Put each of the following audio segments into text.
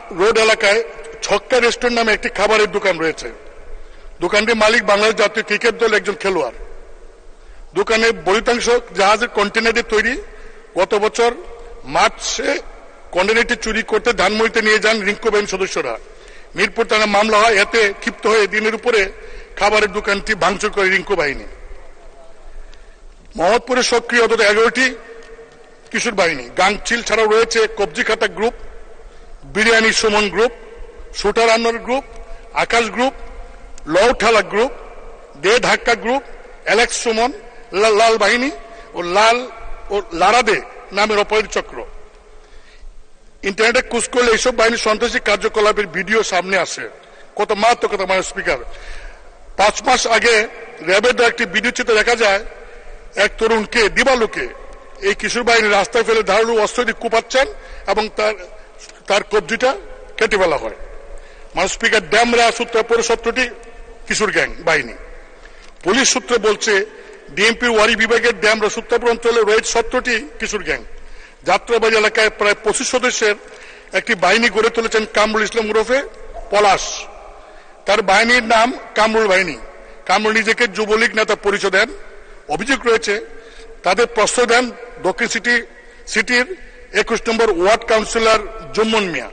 Road এলাকায় ছক্কা restaurant নামে একটি খাবারের দোকান রয়েছে। দোকানটির মালিক বাংলাদেশ জাতীয় ক্রিকেট দল একজন খেলোয়াড়। দোকানের বহুতাংশ জাহাজের কন্টেনারে তৈরি। গত বছর মার্চে কন্টেনারটি চুরি করতে ধানমন্ডিতে নিয়ে যান রিঙ্কু বাহিনীর সদস্যরা। মিরপুর থানায় মামলা হয়। এতে ক্ষিপ্ত হয়ে দিনের উপরে খাবারের দোকানটি ভাঙচুর করে রিঙ্কু বাহিনী। মোহাম্মদপুরে সক্রিয় অন্তত 11টি কিশোর বাহিনী। গাংচিল ছাড়াও রয়েছে কবজি খাতা group, Biryani Suman group, shooter Anwar group, Akash group, লৌঠালা গ্রুপ, দে ধাক্কা গ্রুপ, অ্যালেক্স সুমন, লাল বাহিনী ও লারাদে নামের অপরাধী চক্র। ইন্টারনেটে খোঁজ করলে এইসব বাহিনীর সন্ত্রাসী কার্যকলাপের ভিডিও সামনে আসে। কত মারাত্মকতা মানে স্পিকার। 5 মাস আগে র্যাবের একটি ভিডিও চিত্রে দেখা যায় এক তরুণকে দিবালুকে এই কিশোর বাহিনী রাস্তায় ফেলে ধারালো অস্ত্র দিয়ে কুপাচ্ছেন এবং তার কবজিটা কেটে ফেলা হয়। মানে স্পিকার ড্যামরা সূত্রে পরে 17টি কিশোর গ্যাং বাহিনী। পুলিশ সূত্রে বলছে ডিএমপির ওয়ারি বিভাগের ড্যামরা সূত্রাপুর অঞ্চলে রয়েছে 17টি কিশোর গ্যাং। যাত্রাবাড়ি এলাকায় প্রায় 25 সদস্যের একটি বাহিনী গড়ে তুলেছেন কামরুল ইসলাম ওরফে পলাশ। তার বাহিনীর নাম কামরুল বাহিনী। কামরুল নিজেকে যুবলীগ নেতা পরিচয় দেন। অভিযোগ রয়েছে তাদের প্রশ্রয় দেন দক্ষিণ সিটির 21 নম্বর ওয়ার্ড কাউন্সিলর জুম্মন মিয়া।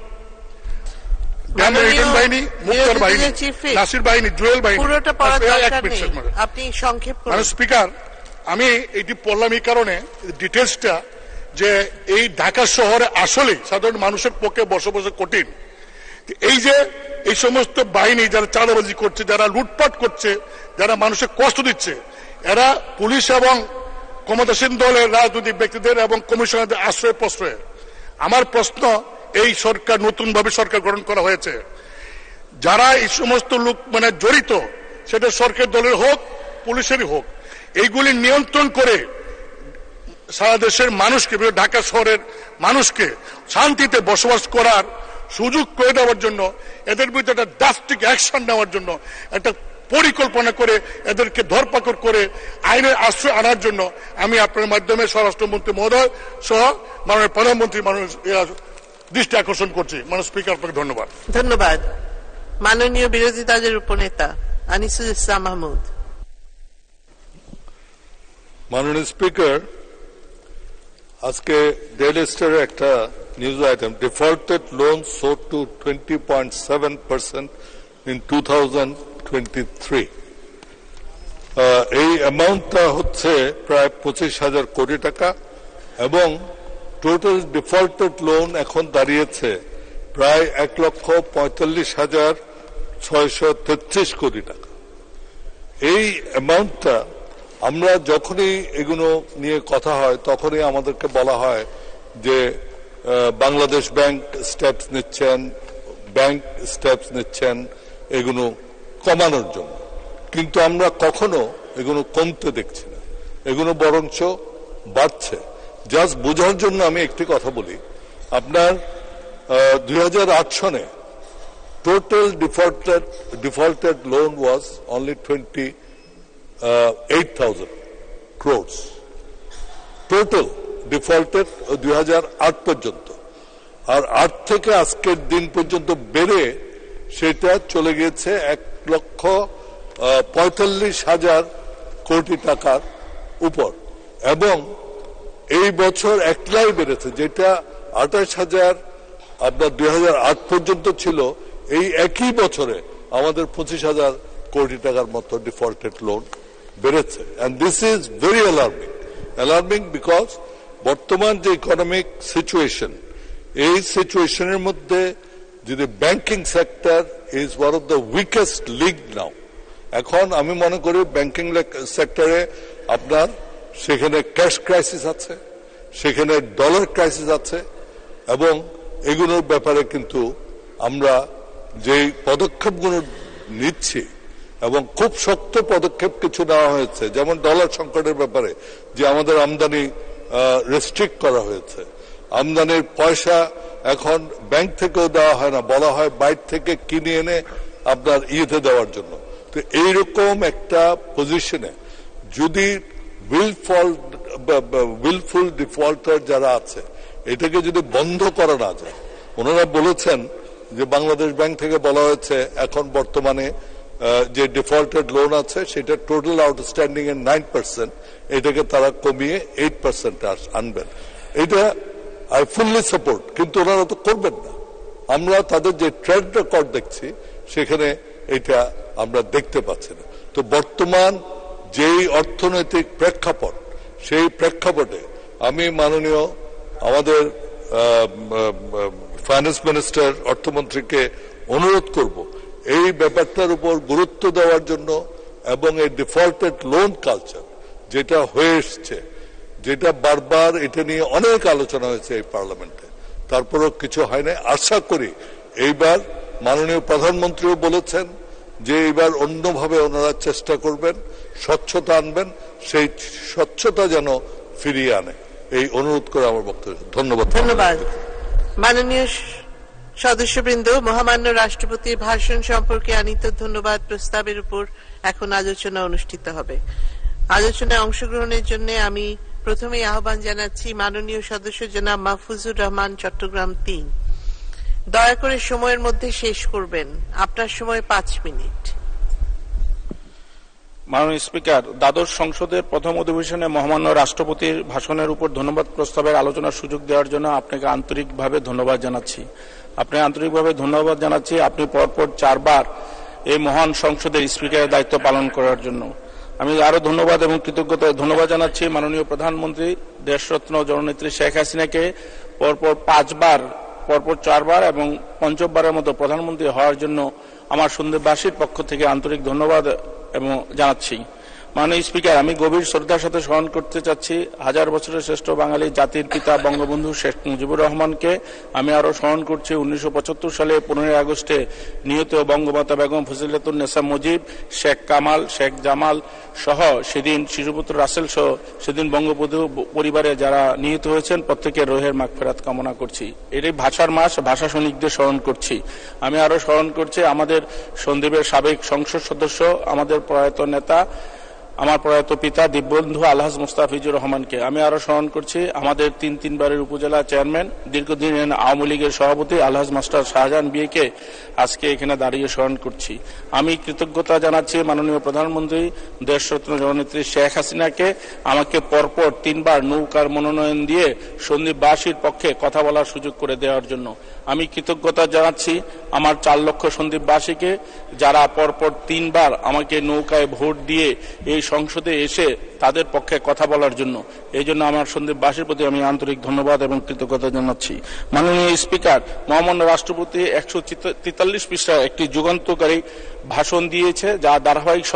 বাহিনী, মুক্তার বাহিনী, নাসির বাহিনী, জুয়েল বাহিনী। স্পিকার, আমি এটি পড়লাম এই কারণে ডিটেলসটা যে এই ঢাকা শহরে আসলে সাধারণ মানুষের পক্ষে বসবাস কঠিন। এই যে এই সমস্ত বাহিনী যারা চাঁদাবাজি করছে, যারা লুটপাট করছে, যারা মানুষের কষ্ট দিচ্ছে, এরা পুলিশ এবং ক্ষমতাসীন দলের রাজনৈতিক ব্যক্তিদের এবং কমিশনারদের আশ্রয় প্রশ্রয়। আমার প্রশ্ন, এই সরকার নতুন ভাবে সরকার গঠন করা হয়েছে, যারা এই সমস্ত লোক মানে জড়িত, সেটা সরকার দলের হোক পুলিশেরই হোক, এইগুলি নিয়ন্ত্রণ করে সারা দেশের মানুষকে, ঢাকা শহরের মানুষকে শান্তিতে বসবাস করার সুযোগ করে দেওয়ার জন্য, এদের বিরুদ্ধে একটা ড্রাস্টিক অ্যাকশন নেওয়ার জন্য একটা পরিকল্পনা করে এদেরকে ধরপাকড় করে আইনের আশ্রয় আনার জন্য আমি আপনার মাধ্যমে স্বরাষ্ট্রমন্ত্রী মহোদয় সহ মাননীয় প্রধানমন্ত্রী দৃষ্টি আকর্ষণ করছি। মাননীয় স্পিকার, আপনাকে ধন্যবাদ। ধন্যবাদ। মাননীয় বিরোধী দলের উপনেতা আনিসুল ইসলাম মাহমুদ। মাননীয় স্পিকার, আজকে ডেইলি স্টারে একটা news item, defaulted loan soared to 20.7% in 2023। এই অ্যামাউন্টটা হচ্ছে প্রায় 25,000 কোটি টাকা এবং টোটাল ডিফল্টেড লোন এখন দাঁড়িয়েছে প্রায় 1,45,633 কোটি টাকা। এই অ্যামাউন্টটা আমরা যখনই এগুলো নিয়ে কথা হয় তখনই আমাদেরকে বলা হয় যে বাংলাদেশ ব্যাংক স্টেপস নিচ্ছেন, ব্যাংক স্টেপস নিচ্ছেন এগুলো কমানোর জন্য, কিন্তু আমরা কখনো এগুলো কমতে দেখছি না, এগুলো বরঞ্চ বাড়ছে। জাস্ট বোঝার জন্য আমি একটি কথা বলি, আপনার 2008 সনে total defaulted loan was only 28,000 crores total defaulted 2008 পর্যন্ত। আর 8 থেকে আজকের দিন পর্যন্ত বেড়ে সেটা চলে গেছে 1,45,000 কোটি টাকার উপর এবং এই বছর একলাই বেড়েছে, যেটা 28,000 আপনার 2008 পর্যন্ত ছিল, এই একই বছরে আমাদের 25,000 কোটি টাকার মতো ডিফল্টেড লোন বেড়েছে। And this is very alarming because বর্তমান যে ইকোনমিক সিচুয়েশন, এই সিচুয়েশনের মধ্যে যদি banking sector is one of the weakest link now. এখন আমি মনে করি ব্যাংকিং সেক্টরে আপনার সেখানে ক্যাশ ক্রাইসিস আছে, সেখানে ডলার ক্রাইসিস আছে এবং এগুলোর ব্যাপারে কিন্তু আমরা যে পদক্ষেপগুলো নিচ্ছি এবং খুব শক্ত পদক্ষেপ কিছু নেওয়া হয়েছে, যেমন ডলার সংকটের ব্যাপারে যে আমাদের আমদানি রেস্ট্রিক্ট করা হয়েছে, আমদানির পয়সা এখন ব্যাংক থেকেও দেওয়া হয় না, বলা হয় বাইরে থেকে কিনে এনে আপনার ইয়েতে দেওয়ার জন্য। তো এইরকম একটা পজিশনে যদি উইলফুল ডিফল্টার যারা আছে এটাকে যদি বন্ধ করা না যায়, ওনারা বলেছেন যে বাংলাদেশ ব্যাংক থেকে বলা হয়েছে এখন বর্তমানে যে ডিফল্টেড লোন আছে সেটা টোটাল আউটস্ট্যান্ডিং এর 9%, এটাকে তারা কমিয়ে 8% আনবেন। এটা আই ফুললি সাপোর্ট, কিন্তু ওনারা তো করবেন না। আমরা তাদের যে ট্রেড রেকর্ড দেখছি সেখানে এটা আমরা দেখতে পাচ্ছি না। তো বর্তমান যেই অর্থনৈতিক প্রেক্ষাপট, সেই প্রেক্ষাপটে আমি মাননীয় আমাদের ফাইন্যান্স মিনিস্টার, অর্থমন্ত্রীকে অনুরোধ করব এই ব্যাপারটার উপর গুরুত্ব দেওয়ার জন্য, এবং এই ডিফল্টেড লোন কালচার যেটা হয়ে এসছে, যেটা বারবার এটা নিয়ে অনেক আলোচনা হয়েছে এই পার্লামেন্টে, তারপরেও কিছু হয় না। আশা করি এইবার মাননীয় প্রধানমন্ত্রীও বলেছেন যে এইবার অন্যভাবে ওনারা চেষ্টা করবেন, স্বচ্ছতা আনবেন, সেই স্বচ্ছতা যেন ফিরিয়ে আনে, এই অনুরোধ করে আমার বক্তব্য। ধন্যবাদ। ধন্যবাদ। মাননীয় সদস্যবৃন্দ, মহামান্য রাষ্ট্রপতির ভাষণ সম্পর্কে আনীত ধন্যবাদ প্রস্তাবের উপর এখন আলোচনা অনুষ্ঠিত হবে। আলোচনায় অংশগ্রহণের জন্য আমি প্রথমেই আহ্বান জানাচ্ছি মাননীয় সদস্য জনাব মাহফুজুর রহমান, চট্টগ্রাম 3। দয়া করে সময়ের মধ্যে শেষ করবেন, আপনার সময় 5 মিনিট। মাননীয় স্পিকার, দ্বাদশ সংসদের প্রথম অধিবেশনে মহামান্য রাষ্ট্রপতির ভাষণের উপর ধন্যবাদ প্রস্তাবের আলোচনার সুযোগ দেওয়ার জন্য আপনাকে আন্তরিকভাবে ধন্যবাদ জানাচ্ছি। আপনি পরপর 4 বার এই মহান সংসদের স্পিকারের দায়িত্ব পালন করার জন্য। আমি আরো ধন্যবাদ এবং ধন্যবাদ জানাচ্ছি মাননীয় প্রধানমন্ত্রী দেশরত্ন জননেত্রী শেখ হাসিনাকে পরপর 4 বার এবং পঞ্চমবারের মতো প্রধানমন্ত্রী হওয়ার জন্য আমার সন্দেশবাসীর পক্ষ থেকে আন্তরিক ধন্যবাদ এবং জানাচ্ছি। মাননীয় স্পিকার, আমি গভীর শ্রদ্ধার সাথে স্মরণ করতে চাচ্ছি 1000 বছরের শ্রেষ্ঠ বাঙালি জাতির পিতা বঙ্গবন্ধু শেখ মুজিবুর রহমানকে। আমি আরো স্মরণ করছি 1975 সালে 15 আগস্টে নিহত বঙ্গমাতা বেগম ফজিলাতুন্নেসা মুজিব, শেখ কামাল, শেখ জামাল সহ সেদিন শিশুপুত্র রাসেল সহ সেদিন বঙ্গবন্ধু পরিবারে যারা নিহত হয়েছেন প্রত্যেকের রোহের মাগফিরাত কামনা করছি। এটাই ভাষার মাস, ভাষা সৈনিকদের স্মরণ করছি। আমি আরো স্মরণ করছি আমাদের সন্দ্বীপের সাবেক সংসদ সদস্য, আমাদের প্রয়াত নেতা, আমার প্রয়াত পিতা দিব্যবন্ধু আলহাজ মুস্তাফিজুর রহমানকে। আমি আরো স্মরণ করছি আমাদের 3 বারের উপজেলা চেয়ারম্যান, দীর্ঘদিন আওয়ামী লীগের সভাপতি আলহাজ মাস্টার শাহজাহান বিয়েকে আজকে এখানে দাঁড়িয়ে স্মরণ করছি। আমি কৃতজ্ঞতা জানাচ্ছি মাননীয় প্রধানমন্ত্রী দেশরত্ন জননেত্রী শেখ হাসিনাকে আমাকে পরপর 3 বার নৌকার মনোনয়ন দিয়ে সন্দ্বীপবাসীর পক্ষে কথা বলার সুযোগ করে দেওয়ার জন্য। আমি কৃতজ্ঞতা জানাচ্ছি আমার 4 লক্ষ সন্দ্বীপবাসীকে যারা পরপর 3 বার আমাকে নৌকায় ভোট দিয়ে এই সংসদে এসে তাদের পক্ষে কথা বলার জন্য। এই জন্য আমার সন্দ্বীপবাসীর প্রতি আমি আন্তরিক ধন্যবাদ এবং কৃতজ্ঞতা জানাচ্ছি। মাননীয় স্পিকার, মহামান্য রাষ্ট্রপতি 143 পৃষ্ঠার একটি যুগান্তকারী ভাষণ দিয়েছে, যা ধারাবাহিক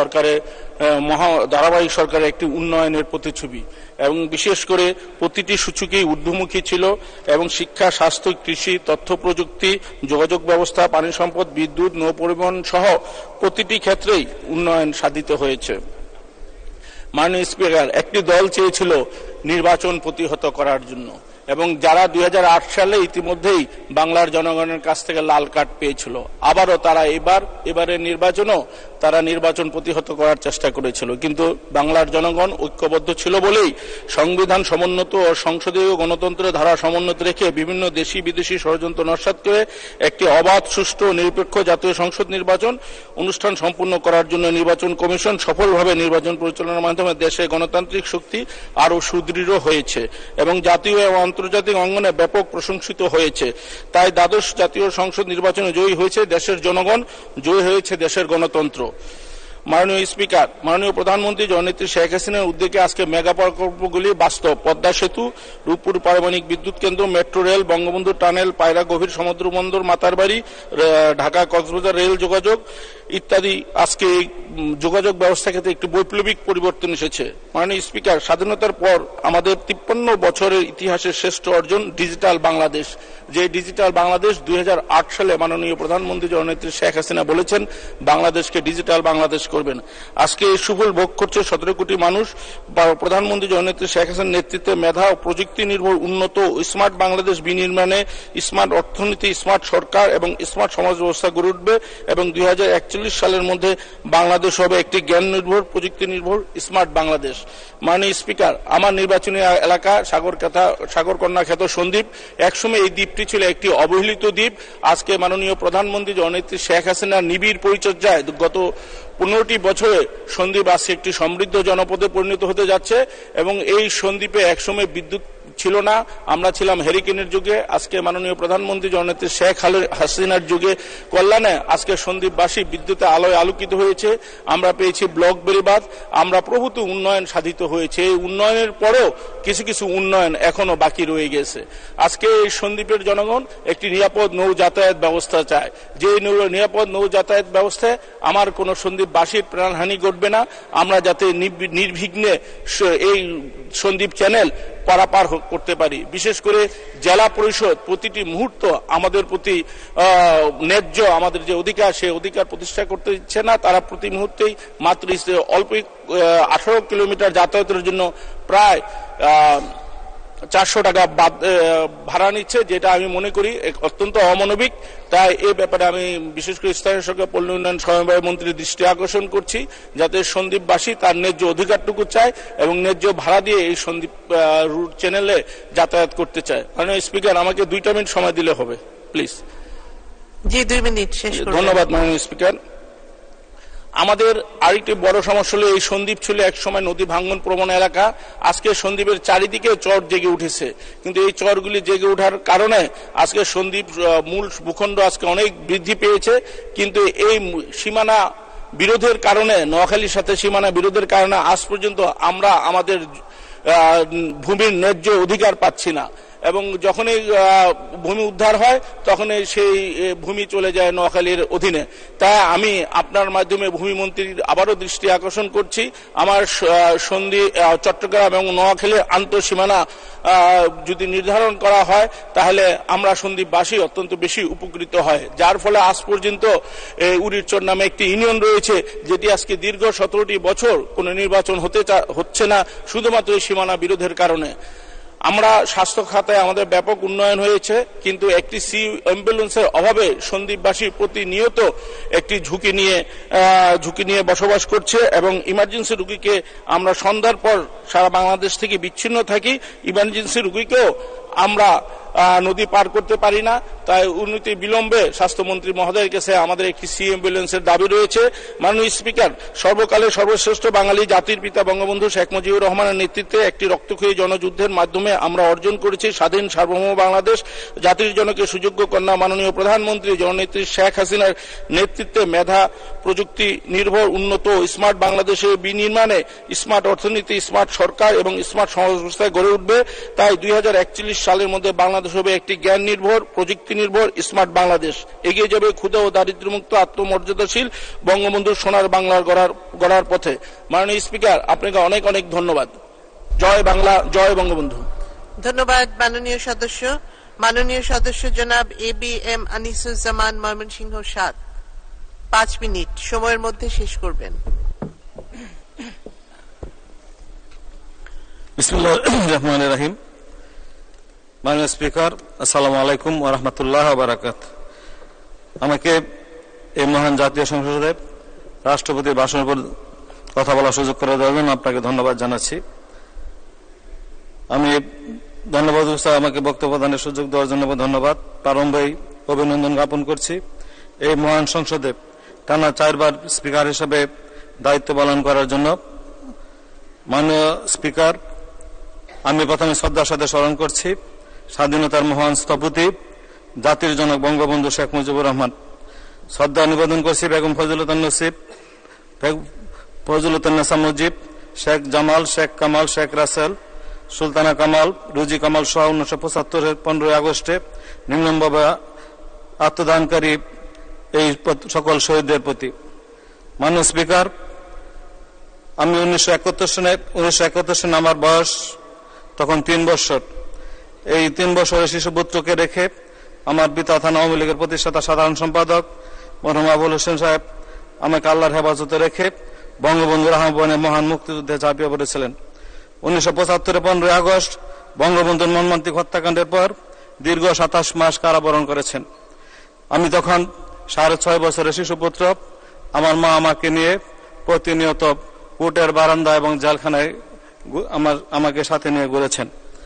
সরকারের একটি উন্নয়নের প্রতিচ্ছবি এবং বিশেষ করে প্রতিটি সূচকেই ঊর্ধ্বমুখী ছিল এবং শিক্ষা, স্বাস্থ্য, কৃষি, তথ্য প্রযুক্তি, যোগাযোগ ব্যবস্থা, পানি সম্পদ, বিদ্যুৎ, নৌ পরিবহন সহ প্রতিটি ক্ষেত্রেই উন্নয়ন সাধিত হয়েছে। মাননীয় স্পিকার, একটি দল চেয়েছিল নির্বাচন প্রতিহত করার জন্য এবং যারা 2008 সালে ইতিমধ্যেই বাংলার জনগণের কাছ থেকে লাল কার্ড পেয়েছিল, আবারও তারা এবারের নির্বাচনও তারা নির্বাচন প্রতিহত করার চেষ্টা করেছিল। কিন্তু বাংলার জনগণ ঐক্যবদ্ধ ছিল বলেই সংবিধান সমুন্নত ও সংসদীয় গণতন্ত্রের ধারা সমুন্নত রেখে বিভিন্ন দেশি বিদেশি ষড়যন্ত্র নস্যাৎ করে একটি অবাধ, সুষ্ঠু ও নিরপেক্ষ জাতীয় সংসদ নির্বাচন অনুষ্ঠান সম্পূর্ণ করার জন্য নির্বাচন কমিশন সফলভাবে নির্বাচন পরিচালনার মাধ্যমে দেশে গণতান্ত্রিক শক্তি আরো সুদৃঢ় হয়েছে এবং জাতীয় এবং আন্তর্জাতিক অঙ্গনে ব্যাপক প্রশংসিত হয়েছে। তাই দ্বাদশ জাতীয় সংসদ নির্বাচনে জয়ী হয়েছে দেশের জনগণ, জয়ী হয়েছে দেশের গণতন্ত্র। মাননীয় স্পিকার, মাননীয় প্রধানমন্ত্রী জননেত্রী শেখ হাসিনার উদ্যোগে আজকে মেগা প্রকল্পগুলি বাস্তব। পদ্মা সেতু, রূপপুর পারমাণবিক বিদ্যুৎ কেন্দ্র, মেট্রো রেল, বঙ্গবন্ধু টানেল, পায়রা গভীর সমুদ্র বন্দর, মাতারবাড়ি, ঢাকা কক্সবাজার রেল যোগাযোগ ইত্যাদি আজকে এই যোগাযোগ ব্যবস্থা ক্ষেত্রে একটি বৈপ্লবিক পরিবর্তন এসেছে। মাননীয় স্পিকার, স্বাধীনতার পর আমাদের 53 বছরের ইতিহাসের শ্রেষ্ঠ অর্জন ডিজিটাল বাংলাদেশ। যে ডিজিটাল বাংলাদেশ 2008 সালে মাননীয় প্রধানমন্ত্রী জননেত্রী শেখ হাসিনা বলেছেন বাংলাদেশকে ডিজিটাল বাংলাদেশ করবেন। আজকে এই সুফল ভোগ করছে 17 কোটি মানুষ। প্রধানমন্ত্রী জননেত্রী শেখ হাসিনার নেতৃত্বে মেধা ও প্রযুক্তি নির্ভর উন্নত স্মার্ট বাংলাদেশ বিনির্মাণে স্মার্ট অর্থনীতি, স্মার্ট সরকার এবং স্মার্ট সমাজ ব্যবস্থা গড়ে উঠবে এবং 2041 সালের মধ্যে বাংলাদেশ হবে একটি জ্ঞান নির্ভর, প্রযুক্তি নির্ভর স্মার্ট বাংলাদেশ। মাননীয় স্পিকার, আমার নির্বাচনী এলাকা সাগরকন্যা খ্যাত সন্দ্বীপ, একসময় এই দ্বীপটি ছিল একটি অবহেলিত দ্বীপ। আজকে মাননীয় প্রধানমন্ত্রী জননেত্রী শেখ হাসিনার নিবিড় পরিচর্যায় গত 15টি বছরে সন্দ্বীপ আজকে একটি সমৃদ্ধ জনপদে পরিণত হতে যাচ্ছে এবং এই সন্দ্বীপে একসময় বিদ্যুৎ ছিল না, আমরা ছিলাম হেরিকেনের যুগে। আজকে মাননীয় প্রধানমন্ত্রী জননেত্রী শেখ হাসিনার যুগে কল্যাণে আজকে সন্দ্বীপবাসী বিদ্যুতে আলোয় আলোকিত হয়েছে। আমরা পেয়েছি ব্লক বেড়িবাঁধ, আমরা প্রভূত উন্নয়ন সাধিত হয়েছে। এই উন্নয়নের পরেও কিছু কিছু উন্নয়ন এখনো বাকি রয়ে গেছে। আজকে এই সন্দ্বীপের জনগণ একটি নিরাপদ নৌ যাতায়াত ব্যবস্থা চায়। যে নিরাপদ নৌ যাতায়াত ব্যবস্থায় আমার কোনো সন্দ্বীপবাসীর প্রাণহানি ঘটবে না, আমরা যাতে নির্বিঘ্নে এই সন্দ্বীপ চ্যানেল পারাপার করতে পারি। বিশেষ করে জেলা পরিষদ প্রতিটি মুহূর্ত আমাদের প্রতি ন্যায্য আমাদের যে অধিকার, সেই অধিকার প্রতিষ্ঠা করতে দিচ্ছে না। তারা প্রতি মুহূর্তেই মাত্র অল্প 18 কিলোমিটার যাতায়াতের জন্য প্রায় 400 টাকা ভাড়া নিচ্ছে, যেটা আমি মনে করি অত্যন্ত অমানবিক। তাই এই ব্যাপারে আমি বিশেষ করে স্থানীয় সরকার পল্লী উন্নয়ন সমবায় মন্ত্রীর দৃষ্টি আকর্ষণ করছি, যাতে সন্দ্বীপবাসী তার ন্যায্য অধিকারটুকু চায় এবং ন্যায্য ভাড়া দিয়ে এই সন্দ্বীপ রুট চ্যানেলে যাতায়াত করতে চায়। মাননীয় স্পিকার, আমাকে 2 মিনিট সময় দিলে হবে, প্লিজ। জি, 2 মিনিট শেষ করুন। ধন্যবাদ মাননীয় স্পিকার। আমাদের আরেকটি বড় সমস্যা হলো এই সন্দ্বীপ ছিল একসময় নদী ভাঙ্গন প্রবণ এলাকা। আজকে সন্দ্বীপের চারিদিকে চর জেগে উঠেছে, কিন্তু এই চরগুলি জেগে ওঠার কারণে আজকে সন্দ্বীপ মূল ভূখণ্ড আজকে অনেক বৃদ্ধি পেয়েছে। কিন্তু এই সীমানা বিরোধের কারণে, নোয়াখালীর সাথে সীমানা বিরোধের কারণে আজ পর্যন্ত আমরা আমাদের ভূমির ন্যায্য অধিকার পাচ্ছি না এবং যখনই ভূমি উদ্ধার হয় তখনই সেই ভূমি চলে যায় নোয়াখালীর অধীনে। তাই আমি আপনার মাধ্যমে ভূমিমন্ত্রীর আবারও দৃষ্টি আকর্ষণ করছি, আমার চট্টগ্রাম এবং নোয়াখালীর আন্তঃসীমানা যদি নির্ধারণ করা হয় তাহলে আমরা সন্দ্বীপবাসী অত্যন্ত বেশি উপকৃত হয়। যার ফলে আজ পর্যন্ত উড়িরচর নামে একটি ইউনিয়ন রয়েছে, যেটি আজকে দীর্ঘ 17টি বছর কোনো নির্বাচন হচ্ছে না, শুধুমাত্র এই সীমানা বিরোধের কারণে। আমরা স্বাস্থ্য খাতে আমাদের ব্যাপক উন্নয়ন হয়েছে, কিন্তু একটি সি অ্যাম্বুলেন্সের অভাবে সন্দ্বীপবাসী প্রতিনিয়ত একটি ঝুঁকি নিয়ে বসবাস করছে এবং ইমার্জেন্সি রোগীকে আমরা সন্ধ্যার পর সারা বাংলাদেশ থেকে বিচ্ছিন্ন থাকি। ইমার্জেন্সি রোগীকেও আমরা নদী পার করতে পারি না। তাই উন্নতি বিলম্বে স্বাস্থ্যমন্ত্রী মহোদয়ের কাছে আমাদের একটি সি অ্যাম্বুলেন্সের দাবি রয়েছে। মাননীয় স্পিকার, সর্বকালের সর্বশ্রেষ্ঠ বাঙালি জাতির পিতা বঙ্গবন্ধু শেখ মুজিবুর রহমানের নেতৃত্বে একটি রক্তক্ষয়ী জনযুদ্ধের মাধ্যমে আমরা অর্জন করেছি স্বাধীন সার্বভৌম বাংলাদেশ। জাতির জনকে সুযোগ্য কন্যা মাননীয় প্রধানমন্ত্রী জননেত্রী শেখ হাসিনার নেতৃত্বে মেধা প্রযুক্তি নির্ভর উন্নত স্মার্ট বাংলাদেশের বিনির্মাণে স্মার্ট অর্থনীতি, স্মার্ট সরকার এবং স্মার্ট সমাজ ব্যবস্থায় গড়ে উঠবে। তাই 2041 সালের মধ্যে বাংলাদেশ হবে একটি জ্ঞান নির্ভর, প্রযুক্তি নির্ভর স্মার্ট বাংলাদেশ। এগিয়ে যাবে ক্ষুধা ও দারিদ্র্যমুক্ত আত্মমর্যাদাশীল বঙ্গবন্ধুর সোনার বাংলার গড়ার পথে। মাননীয় স্পিকার, আপনাকে অনেক অনেক ধন্যবাদ। জয় বাংলা, জয় বঙ্গবন্ধু। ধন্যবাদ মাননীয় সদস্য জনাব ABM আনিসুজ্জামান, ময়মনসিংহ 7। 5 মিনিট সময়ের মধ্যে শেষ করবেন। বিসমিল্লাহির রহমানির রহিম। মাননীয় স্পিকার, আসসালামু আলাইকুম ওয়া রাহমাতুল্লাহি ওয়া বারাকাতুহু। আমাকে এই মহান জাতীয় সংসদে রাষ্ট্রপতির ভাষণের উপর কথা বলার সুযোগ করে দেওয়ার জন্য আপনাকে ধন্যবাদ জানাচ্ছি। আমি ধন্যবাদ, আমাকে বক্তব্য দানের সুযোগ দেওয়ার জন্য ধন্যবাদ। প্রারম্ভেই অভিনন্দন জ্ঞাপন করছি এই মহান সংসদে টানা 4 বার স্পিকার হিসেবে দায়িত্ব পালন করার জন্য। মাননীয় স্পিকার, আমি প্রথমে শ্রদ্ধার সাথে স্মরণ করছি স্বাধীনতার মহান স্থপতি জাতির জনক বঙ্গবন্ধু শেখ মুজিবুর রহমান। শ্রদ্ধা নিবেদন করছি বেগম ফজলুন্নেসা মুজিব, শেখ জামাল, শেখ কামাল, শেখ রাসেল, সুলতানা কামাল, রুজি কামাল সহ 1975-এর 15 আগস্টে নির্মমভাবে আত্মদানকারী এই সকল শহীদদের প্রতি। মাননীয় স্পিকার, আমি 1971 সালে আমার বয়স তখন 3 বছর। এই 3 বছরের শিশুপুত্রকে রেখে আমার পিতা থানা আওয়ামী লীগের প্রতিষ্ঠাতা সাধারণ সম্পাদক মরহুম আবুল হোসেন সাহেব আমাকে আল্লাহর হেফাজতে রেখে বঙ্গবন্ধুর আহ্বানে মহান মুক্তিযুদ্ধে ঝাঁপিয়ে পড়েছিলেন। 1975 15 আগস্ট বঙ্গবন্ধুর মর্মান্তিক হত্যাকাণ্ডের পর দীর্ঘ 27 মাস কারাবরণ করেছেন। আমি তখন 6.5 বছরের শিশুপুত্র। আমার মা আমাকে নিয়ে প্রতিনিয়ত কোর্টের বারান্দা এবং জেলখানায় আমাকে সাথে নিয়ে ঘুরেছেন।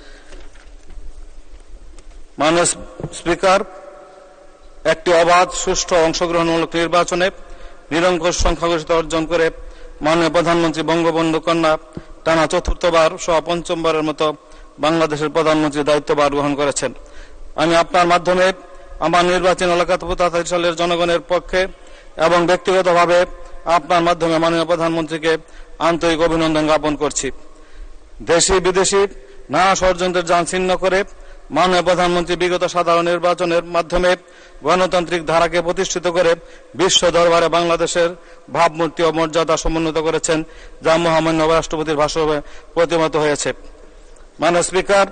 মাননীয় স্পিকার, একটি অবাধ, সুষ্ঠু, অংশগ্রহণমূলক নির্বাচনে নিরঙ্কুশ সংখ্যাগরিষ্ঠতা অর্জন করে মাননীয় প্রধানমন্ত্রী বঙ্গবন্ধু কন্যা টানা 4বার সহ 5মবারের মতো বাংলাদেশের প্রধানমন্ত্রীর দায়িত্বভার গ্রহণ করেছেন। আমি আপনার মাধ্যমে আমার নির্বাচন এলাকা 73 সালের জনগণের পক্ষে এবং ব্যক্তিগতভাবে আপনার মাধ্যমে মাননীয় প্রধানমন্ত্রীকে আন্তরিক অভিনন্দন জ্ঞাপন করছি। দেশি বিদেশি নানা ষড়যন্ত্রের যান ছিন্ন করে মাননীয় প্রধানমন্ত্রী বিগত সাধারণ নির্বাচনের মাধ্যমে গণতান্ত্রিক ধারাকে প্রতিষ্ঠিত করে বিশ্ব দরবারে বাংলাদেশের ভাবমূর্তি ও মর্যাদা সমুন্নত করেছেন, যা মহামান্য রাষ্ট্রপতির ভাষণে প্রতিমত হয়েছে। মাননীয় স্পিকার,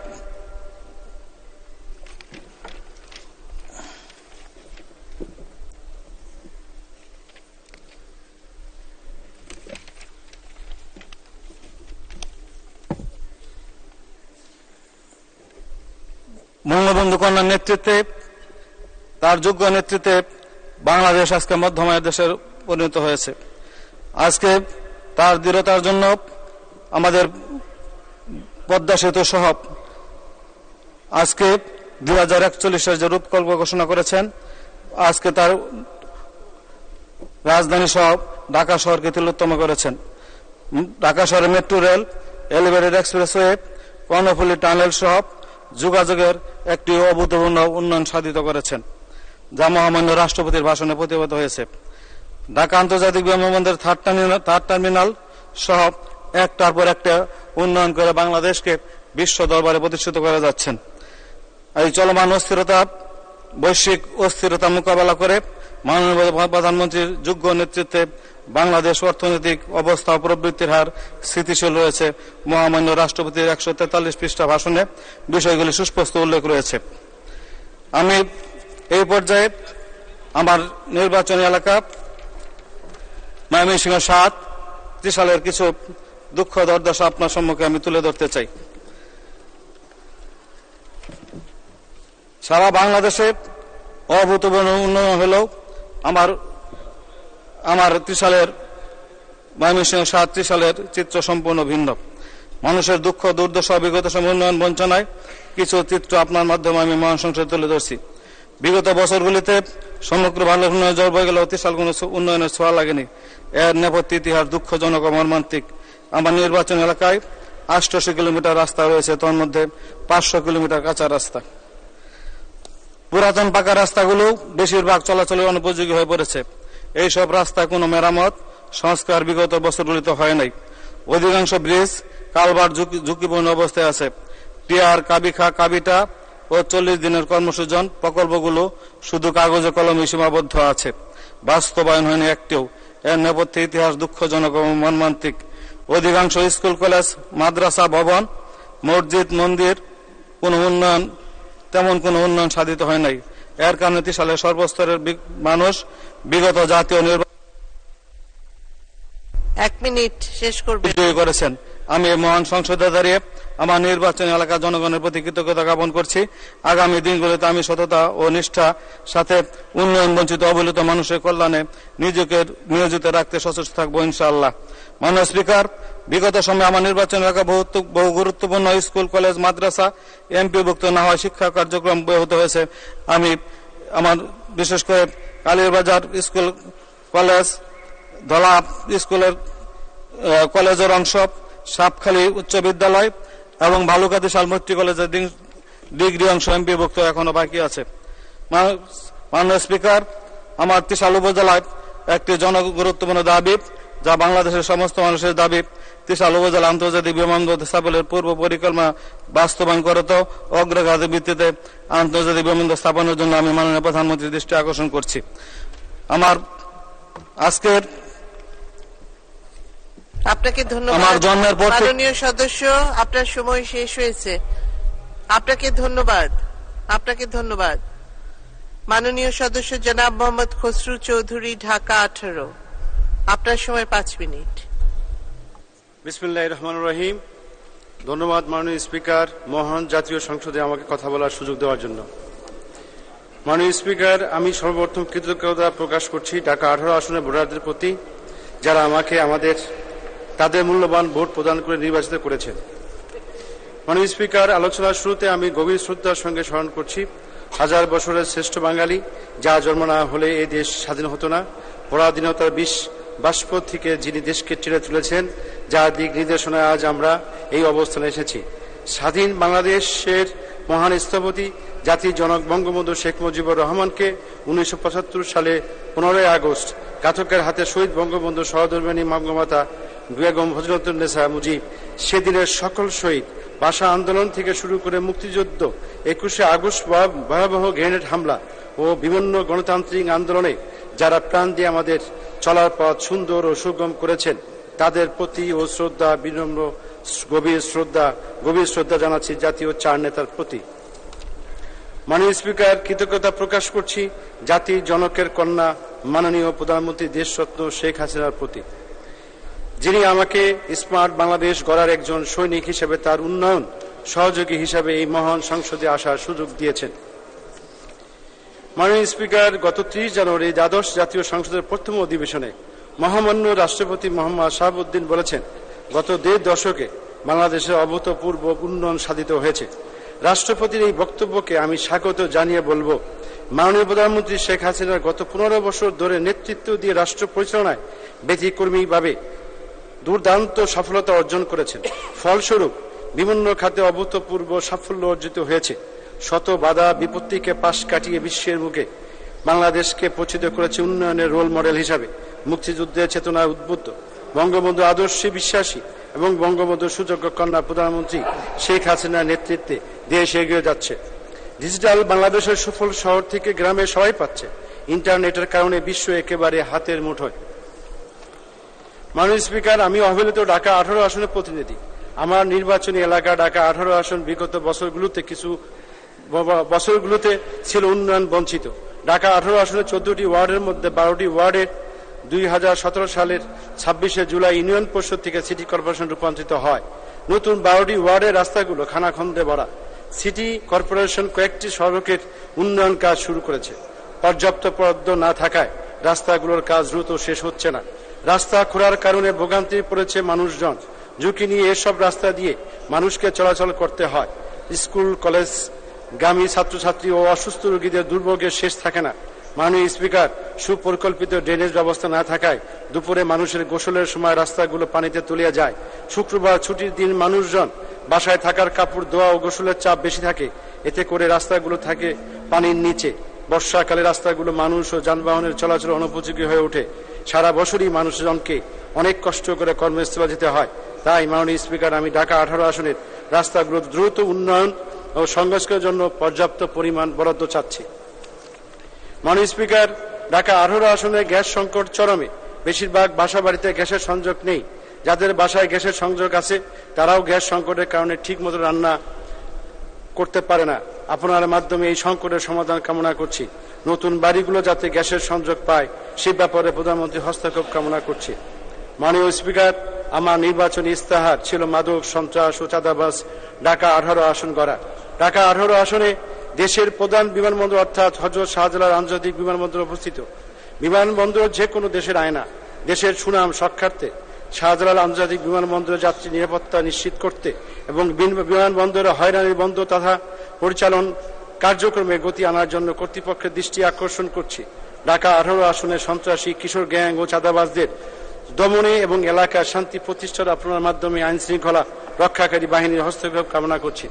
বঙ্গবন্ধু কন্যার নেতৃত্বে, তার যোগ্য নেতৃত্বে বাংলাদেশ আজকে মধ্যমায়ের দেশে পরিণত হয়েছে। আজকে তার দৃঢ়তার জন্য আমাদের পদ্মা সেতু সহ আজকে 2041 যে রূপকল্প ঘোষণা করেছেন, আজকে তার রাজধানী সহ ঢাকা শহরকে তিলোত্তম করেছেন। ঢাকা শহরে metro rail, elevated expressway, Karnaphuli tunnel সহ যোগাযোগের একটি অভূতপূর্ণ উন্নয়ন সাধিত করেছেন, যা মহামান্য রাষ্ট্রপতির ভাষণে প্রতিপাদিত হয়েছে। ঢাকা আন্তর্জাতিক বিমানবন্দরের থার্ড টার্মিনাল সহ একটার পর একটা উন্নয়ন করে বাংলাদেশকে বিশ্ব দরবারে প্রতিষ্ঠিত করে যাচ্ছেন। এই চলমান অস্থিরতা, বৈশ্বিক অস্থিরতা মোকাবেলা করে মাননীয় প্রধানমন্ত্রীর যোগ্য নেতৃত্বে বাংলাদেশ অর্থনৈতিক অবস্থা ও প্রবৃদ্ধির হার স্থিতিশীল রয়েছে। মহামান্য রাষ্ট্রপতির 143 পৃষ্ঠা ভাষণে বিষয়গুলি সুস্পষ্ট উল্লেখ রয়েছে। আমি এই পর্যায়ে আমার নির্বাচনী এলাকা ময়মনসিংহ 7 ত্রিশালের কিছু দুঃখ দুর্দশা আপনার সম্মুখে আমি তুলে ধরতে চাই। সারা বাংলাদেশে অভূতপূর্ব উন্নয়ন হলেও আমার ত্রিশালের ময়মনসিংহ 7 ত্রিশালের চিত্র সম্পূর্ণ ভিন্ন। মানুষের দুঃখ দুর্দশা, বিগত সময় উন্নয়ন বঞ্চনায় কিছু চিত্র আপনার মাধ্যমে আমি মহান সংসদে তুলে ধরছি। বিগত বছরগুলিতে সমগ্র বাংলাদেশ জোর বয়ে গেলেও ত্রিশাল কোন উন্নয়নের ছোঁয়া লাগেনি। এর নেপথ্যে ইতিহাস দুঃখজনক ও মর্মান্তিক। আমার নির্বাচন এলাকায় 88 কিলোমিটার রাস্তা রয়েছে, তার মধ্যে 500 কিলোমিটার কাঁচা রাস্তা। পুরাতন পাকা রাস্তাগুলো বেশিরভাগ চলাচলের অনুপযোগী হয়ে পড়েছে। এইসব রাস্তায় কোনো মেরামত সংস্কার বিগত বছরগুলিতে হয় নাই। অধিকাংশ ব্রিজ, কালভার্ট ঝুঁকিপূর্ণ অবস্থায় আছে। টিআর, কাবিখা, কাবিটা ও 40 দিনের কর্মসূচন প্রকল্পগুলো শুধু কাগজে কলমে সীমাবদ্ধ আছে, বাস্তবায়ন হয়নি একটিও। এর নেপথ্যে ইতিহাস দুঃখজনক ও মর্মান্তিক। অধিকাংশ স্কুল, কলেজ, মাদ্রাসা, ভবন, মসজিদ, মন্দির তেমন কোনো উন্নয়ন সাধিত হয় নাই। এর কারণে ত্রিশালের সর্বস্তরের মানুষ বিগত জাতীয় নির্বাচন 1 মিনিট শেষ করবেন করেছেন। আমি মহান সংসদে দাঁড়িয়ে আমার নির্বাচনী এলাকার জনগণের প্রতি কৃতজ্ঞতা জ্ঞাপন করছি। আগামী দিনগুলোতে আমি সততা ও নিষ্ঠার সাথে উন্নয়ন বঞ্চিত অবহেলিত মানুষের কল্যাণে নিজেকে নিয়োজিত রাখতে সচেষ্ট থাকবো ইনশাআল্লাহ। মাননীয় স্পিকার, বিগত সময়ে আমার নির্বাচন এলাকা বহু গুরুত্বপূর্ণ স্কুল, কলেজ, মাদ্রাসা এমপিভুক্ত না হওয়া শিক্ষা কার্যক্রম ব্যাহত হয়েছে। আমি আমার বিশেষ করে কালীরবাজার স্কুল, কলেজ, ধলা স্কুলের কলেজের অংশ, সাপখালী উচ্চ বিদ্যালয় এবং ভালুকাদি শালমৈত্রী কলেজের ডিগ্রি অংশ এমপিভুক্ত এখনো বাকি আছে। মাননীয় স্পিকার, আমার ত্রিশাল উপজেলায় একটি জনগুরুত্বপূর্ণ দাবি, যা বাংলাদেশের সমস্ত মানুষের দাবি, ত্রিশাল উপজেলা আন্তর্জাতিক বিমানবন্দর স্থাপনের পূর্ব পরিকল্পনা বাস্তবায়ন করত অগ্রগামী ভিত্তিতে আন্তর্জাতিক বিমানবন্দর স্থাপনের জন্য আমি মাননীয় প্রধানমন্ত্রীর দৃষ্টি আকর্ষণ করছি। আমার আজকের আপনাকে ধন্যবাদ। আমার জন্মের পর মাননীয় সদস্য, আপনার সময় শেষ হয়েছে। আপনাকে ধন্যবাদ। আপনাকে ধন্যবাদ। মাননীয় সদস্য জনাব মোহাম্মদ খসরু চৌধুরী, ঢাকা 18। আপনার সময় 5 মিনিট। বিসমিল্লাহির রহমানির রহিম। ধন্যবাদ মাননীয় স্পিকার, মহান জাতীয় সংসদে আমাকে কথা বলার সুযোগ দেওয়ার জন্য। মাননীয় স্পিকার, আমি সর্বপ্রথম কৃতজ্ঞতা প্রকাশ করছি ঢাকা 18 আসনের ভোটারদের প্রতি, যারা আমাকে তাদের মূল্যবান ভোট প্রদান করে নির্বাচিত করেছেন। মাননীয় স্পিকার, আলোচনার শুরুতে আমি গভীর শ্রদ্ধার সঙ্গে স্মরণ করছি হাজার বছরের শ্রেষ্ঠ বাঙালি, যা জন্ম না হলে এই দেশ স্বাধীন হতো না। পরাধীনতার বাষ্প থেকে যিনি দেশকে টেনে তুলেছেন, যার দিক নির্দেশনায় আজ আমরা এই অবস্থানে এসেছি। স্বাধীন বাংলাদেশের মহান স্থপতি জাতির জনক বঙ্গবন্ধু শেখ মুজিবুর রহমানকে 1975 সালে 15 আগস্ট ঘাতকের হাতে শহীদ বঙ্গবন্ধু সহধর্মিণী বঙ্গমাতা বেগম ফজিলাতুন্নেসা মুজিব সেদিনের সকল শহীদ, ভাষা আন্দোলন থেকে শুরু করে মুক্তিযুদ্ধ, 21শে আগস্ট ভয়াবহ গ্রেনেড হামলা ও বিভিন্ন গণতান্ত্রিক আন্দোলনে যারা প্রাণ দিয়ে আমাদের চলার পথ সুন্দর ও সুগম করেছেন, তাদের প্রতি ও শ্রদ্ধা বিনম্র গভীর শ্রদ্ধা জানাচ্ছি জাতীয় 4 নেতার প্রতি। মাননীয় স্পিকার, কৃতজ্ঞতা প্রকাশ করছি জাতির জনকের কন্যা মাননীয় প্রধানমন্ত্রী দেশরত্ন শেখ হাসিনার প্রতি, যিনি আমাকে স্মার্ট বাংলাদেশ গড়ার একজন সৈনিক হিসেবে তার উন্নয়ন সহযোগী হিসেবে এই মহান সংসদে আসার সুযোগ দিয়েছেন। মাননীয় স্পিকার, গত 30 জানুয়ারি দ্বাদশ জাতীয় সংসদের প্রথম অধিবেশনে মহামান্য রাষ্ট্রপতি মোহাম্মদ শাহাবুদ্দিন বলেছেন, গত 1.5 দশকে বাংলাদেশের অভূতপূর্ব উন্নয়ন সাধিত হয়েছে। রাষ্ট্রপতির এই বক্তব্যকে আমি স্বাগত জানিয়ে বলবো, মাননীয় প্রধানমন্ত্রী শেখ হাসিনার গত 15 বছর ধরে নেতৃত্ব দিয়ে রাষ্ট্র পরিচালনায় ব্যতিক্রমীভাবে দুর্দান্ত সফলতা অর্জন করেছেন। ফলস্বরূপ বিভিন্ন খাতে অভূতপূর্ব সাফল্য অর্জিত হয়েছে। শত বাধা বিপত্তিকে পাশ কাটিয়ে বিশ্বের মুখে বাংলাদেশকে পরিচিত করেছে উন্নয়নের রোল মডেল হিসাবে। মুক্তিযুদ্ধের চেতনায় উদ্বুদ্ধ, বঙ্গবন্ধু আদর্শে বিশ্বাসী এবং বঙ্গবন্ধুর সুযোগ্য কন্যা প্রধানমন্ত্রী শেখ হাসিনার নেতৃত্বে দেশ এগিয়ে যাচ্ছে। ডিজিটাল বাংলাদেশের সুফল শহর থেকে গ্রামে সবাই পাচ্ছে। ইন্টারনেটের কারণে বিশ্ব একেবারে হাতের মুঠোয়। মাননীয় স্পিকার, আমি অবহেলিত ঢাকা 18 আসনের প্রতিনিধি। আমার নির্বাচনী এলাকা ঢাকা 18 আসন বিগত বছরগুলোতে ছিল উন্নয়ন বঞ্চিত। ঢাকা 18 আসনের 14টি ওয়ার্ডের মধ্যে 12টি ওয়ার্ডের 2017 সালের 26শে জুলাই ইউনিয়ন পরিষদ থেকে সিটি কর্পোরেশন রূপান্তরিত হয়। নতুন 12টি ওয়ার্ডের রাস্তাগুলো খানাখন্দে ভরা। সিটি কর্পোরেশন কয়েকটি সড়কের উন্নয়ন কাজ শুরু করেছে। পর্যাপ্ত পদ্ম না থাকায় রাস্তাগুলোর কাজ দ্রুত শেষ হচ্ছে না। রাস্তা খোঁড়ার কারণে ভোগান্তি পড়েছে মানুষজন। ঝুঁকি নিয়ে এসব রাস্তা দিয়ে মানুষকে চলাচল করতে হয়। স্কুল কলেজ গামী ছাত্রছাত্রী ও অসুস্থ রোগীদের দুর্ভোগের শেষ থাকে না। মাননীয় স্পিকার, সুপরিকল্পিত ড্রেনেজ ব্যবস্থা না থাকায় দুপুরে মানুষের গোসলের সময় রাস্তাগুলো পানিতে তলিয়ে যায়। শুক্রবার ছুটির দিন মানুষজন বাসায় থাকার কাপড় ধোয়া ও গোসলের চাপ বেশি থাকে। এতে করে রাস্তাগুলো থাকে পানির নিচে। বর্ষাকালে রাস্তাগুলো মানুষ ও যানবাহনের চলাচল অনুপযোগী হয়ে ওঠে। সারা বছরই মানুষজনকে অনেক কষ্ট করে কর্মস্থলে যেতে হয়। তাই মাননীয় স্পিকার, আমি ঢাকা 18 আসনের রাস্তাগুলো দ্রুত উন্নয়ন ও সংস্কারের জন্য পর্যাপ্ত পরিমাণ বরাদ্দ চাচ্ছি। মাননীয় স্পিকার, ঢাকা 18 আসনে গ্যাস সংকট চরমে। বেশিরভাগ বাসা বাড়িতে গ্যাসের সংযোগ নেই। যাদের বাসায় গ্যাসের সংযোগ আছে তারাও গ্যাস সংকটের কারণে ঠিক মতো রান্না করতে পারে না। আপনার মাধ্যমে এই সংকটের সমাধান কামনা করছি। নতুন বাড়িগুলো যাতে গ্যাসের সংযোগ পায় সে ব্যাপারে প্রধানমন্ত্রী হস্তক্ষেপ কামনা করছি। মাননীয় স্পিকার, আমার নির্বাচনী ইস্তাহার ছিল মাদক, সন্ত্রাস ও চাঁদাবাজ ঢাকা 18 আসন গড়া। ঢাকা 18 আসনে দেশের প্রধান বিমানবন্দর অর্থাৎ হযরত শাহজালাল আন্তর্জাতিক বিমানবন্দর অবস্থিত। বিমানবন্দর যে কোনো দেশের আয়না। দেশের সুনাম রক্ষার্থে শাহজালাল আন্তর্জাতিক বিমানবন্দরে যাত্রী নিরাপত্তা নিশ্চিত করতে এবং বিমানবন্দরে হয়রানির বন্ধ তথা পরিচালন কার্যক্রমে গতি আনার জন্য কর্তৃপক্ষের দৃষ্টি আকর্ষণ করছি। ঢাকা 18 আসনে সন্ত্রাসী, কিশোর গ্যাং ও চাঁদাবাজদের দমনে এবং এলাকার শান্তি প্রতিষ্ঠার আপনার মাধ্যমে আইন শৃঙ্খলা রক্ষাকারী বাহিনীর হস্তক্ষেপ কামনা করছি।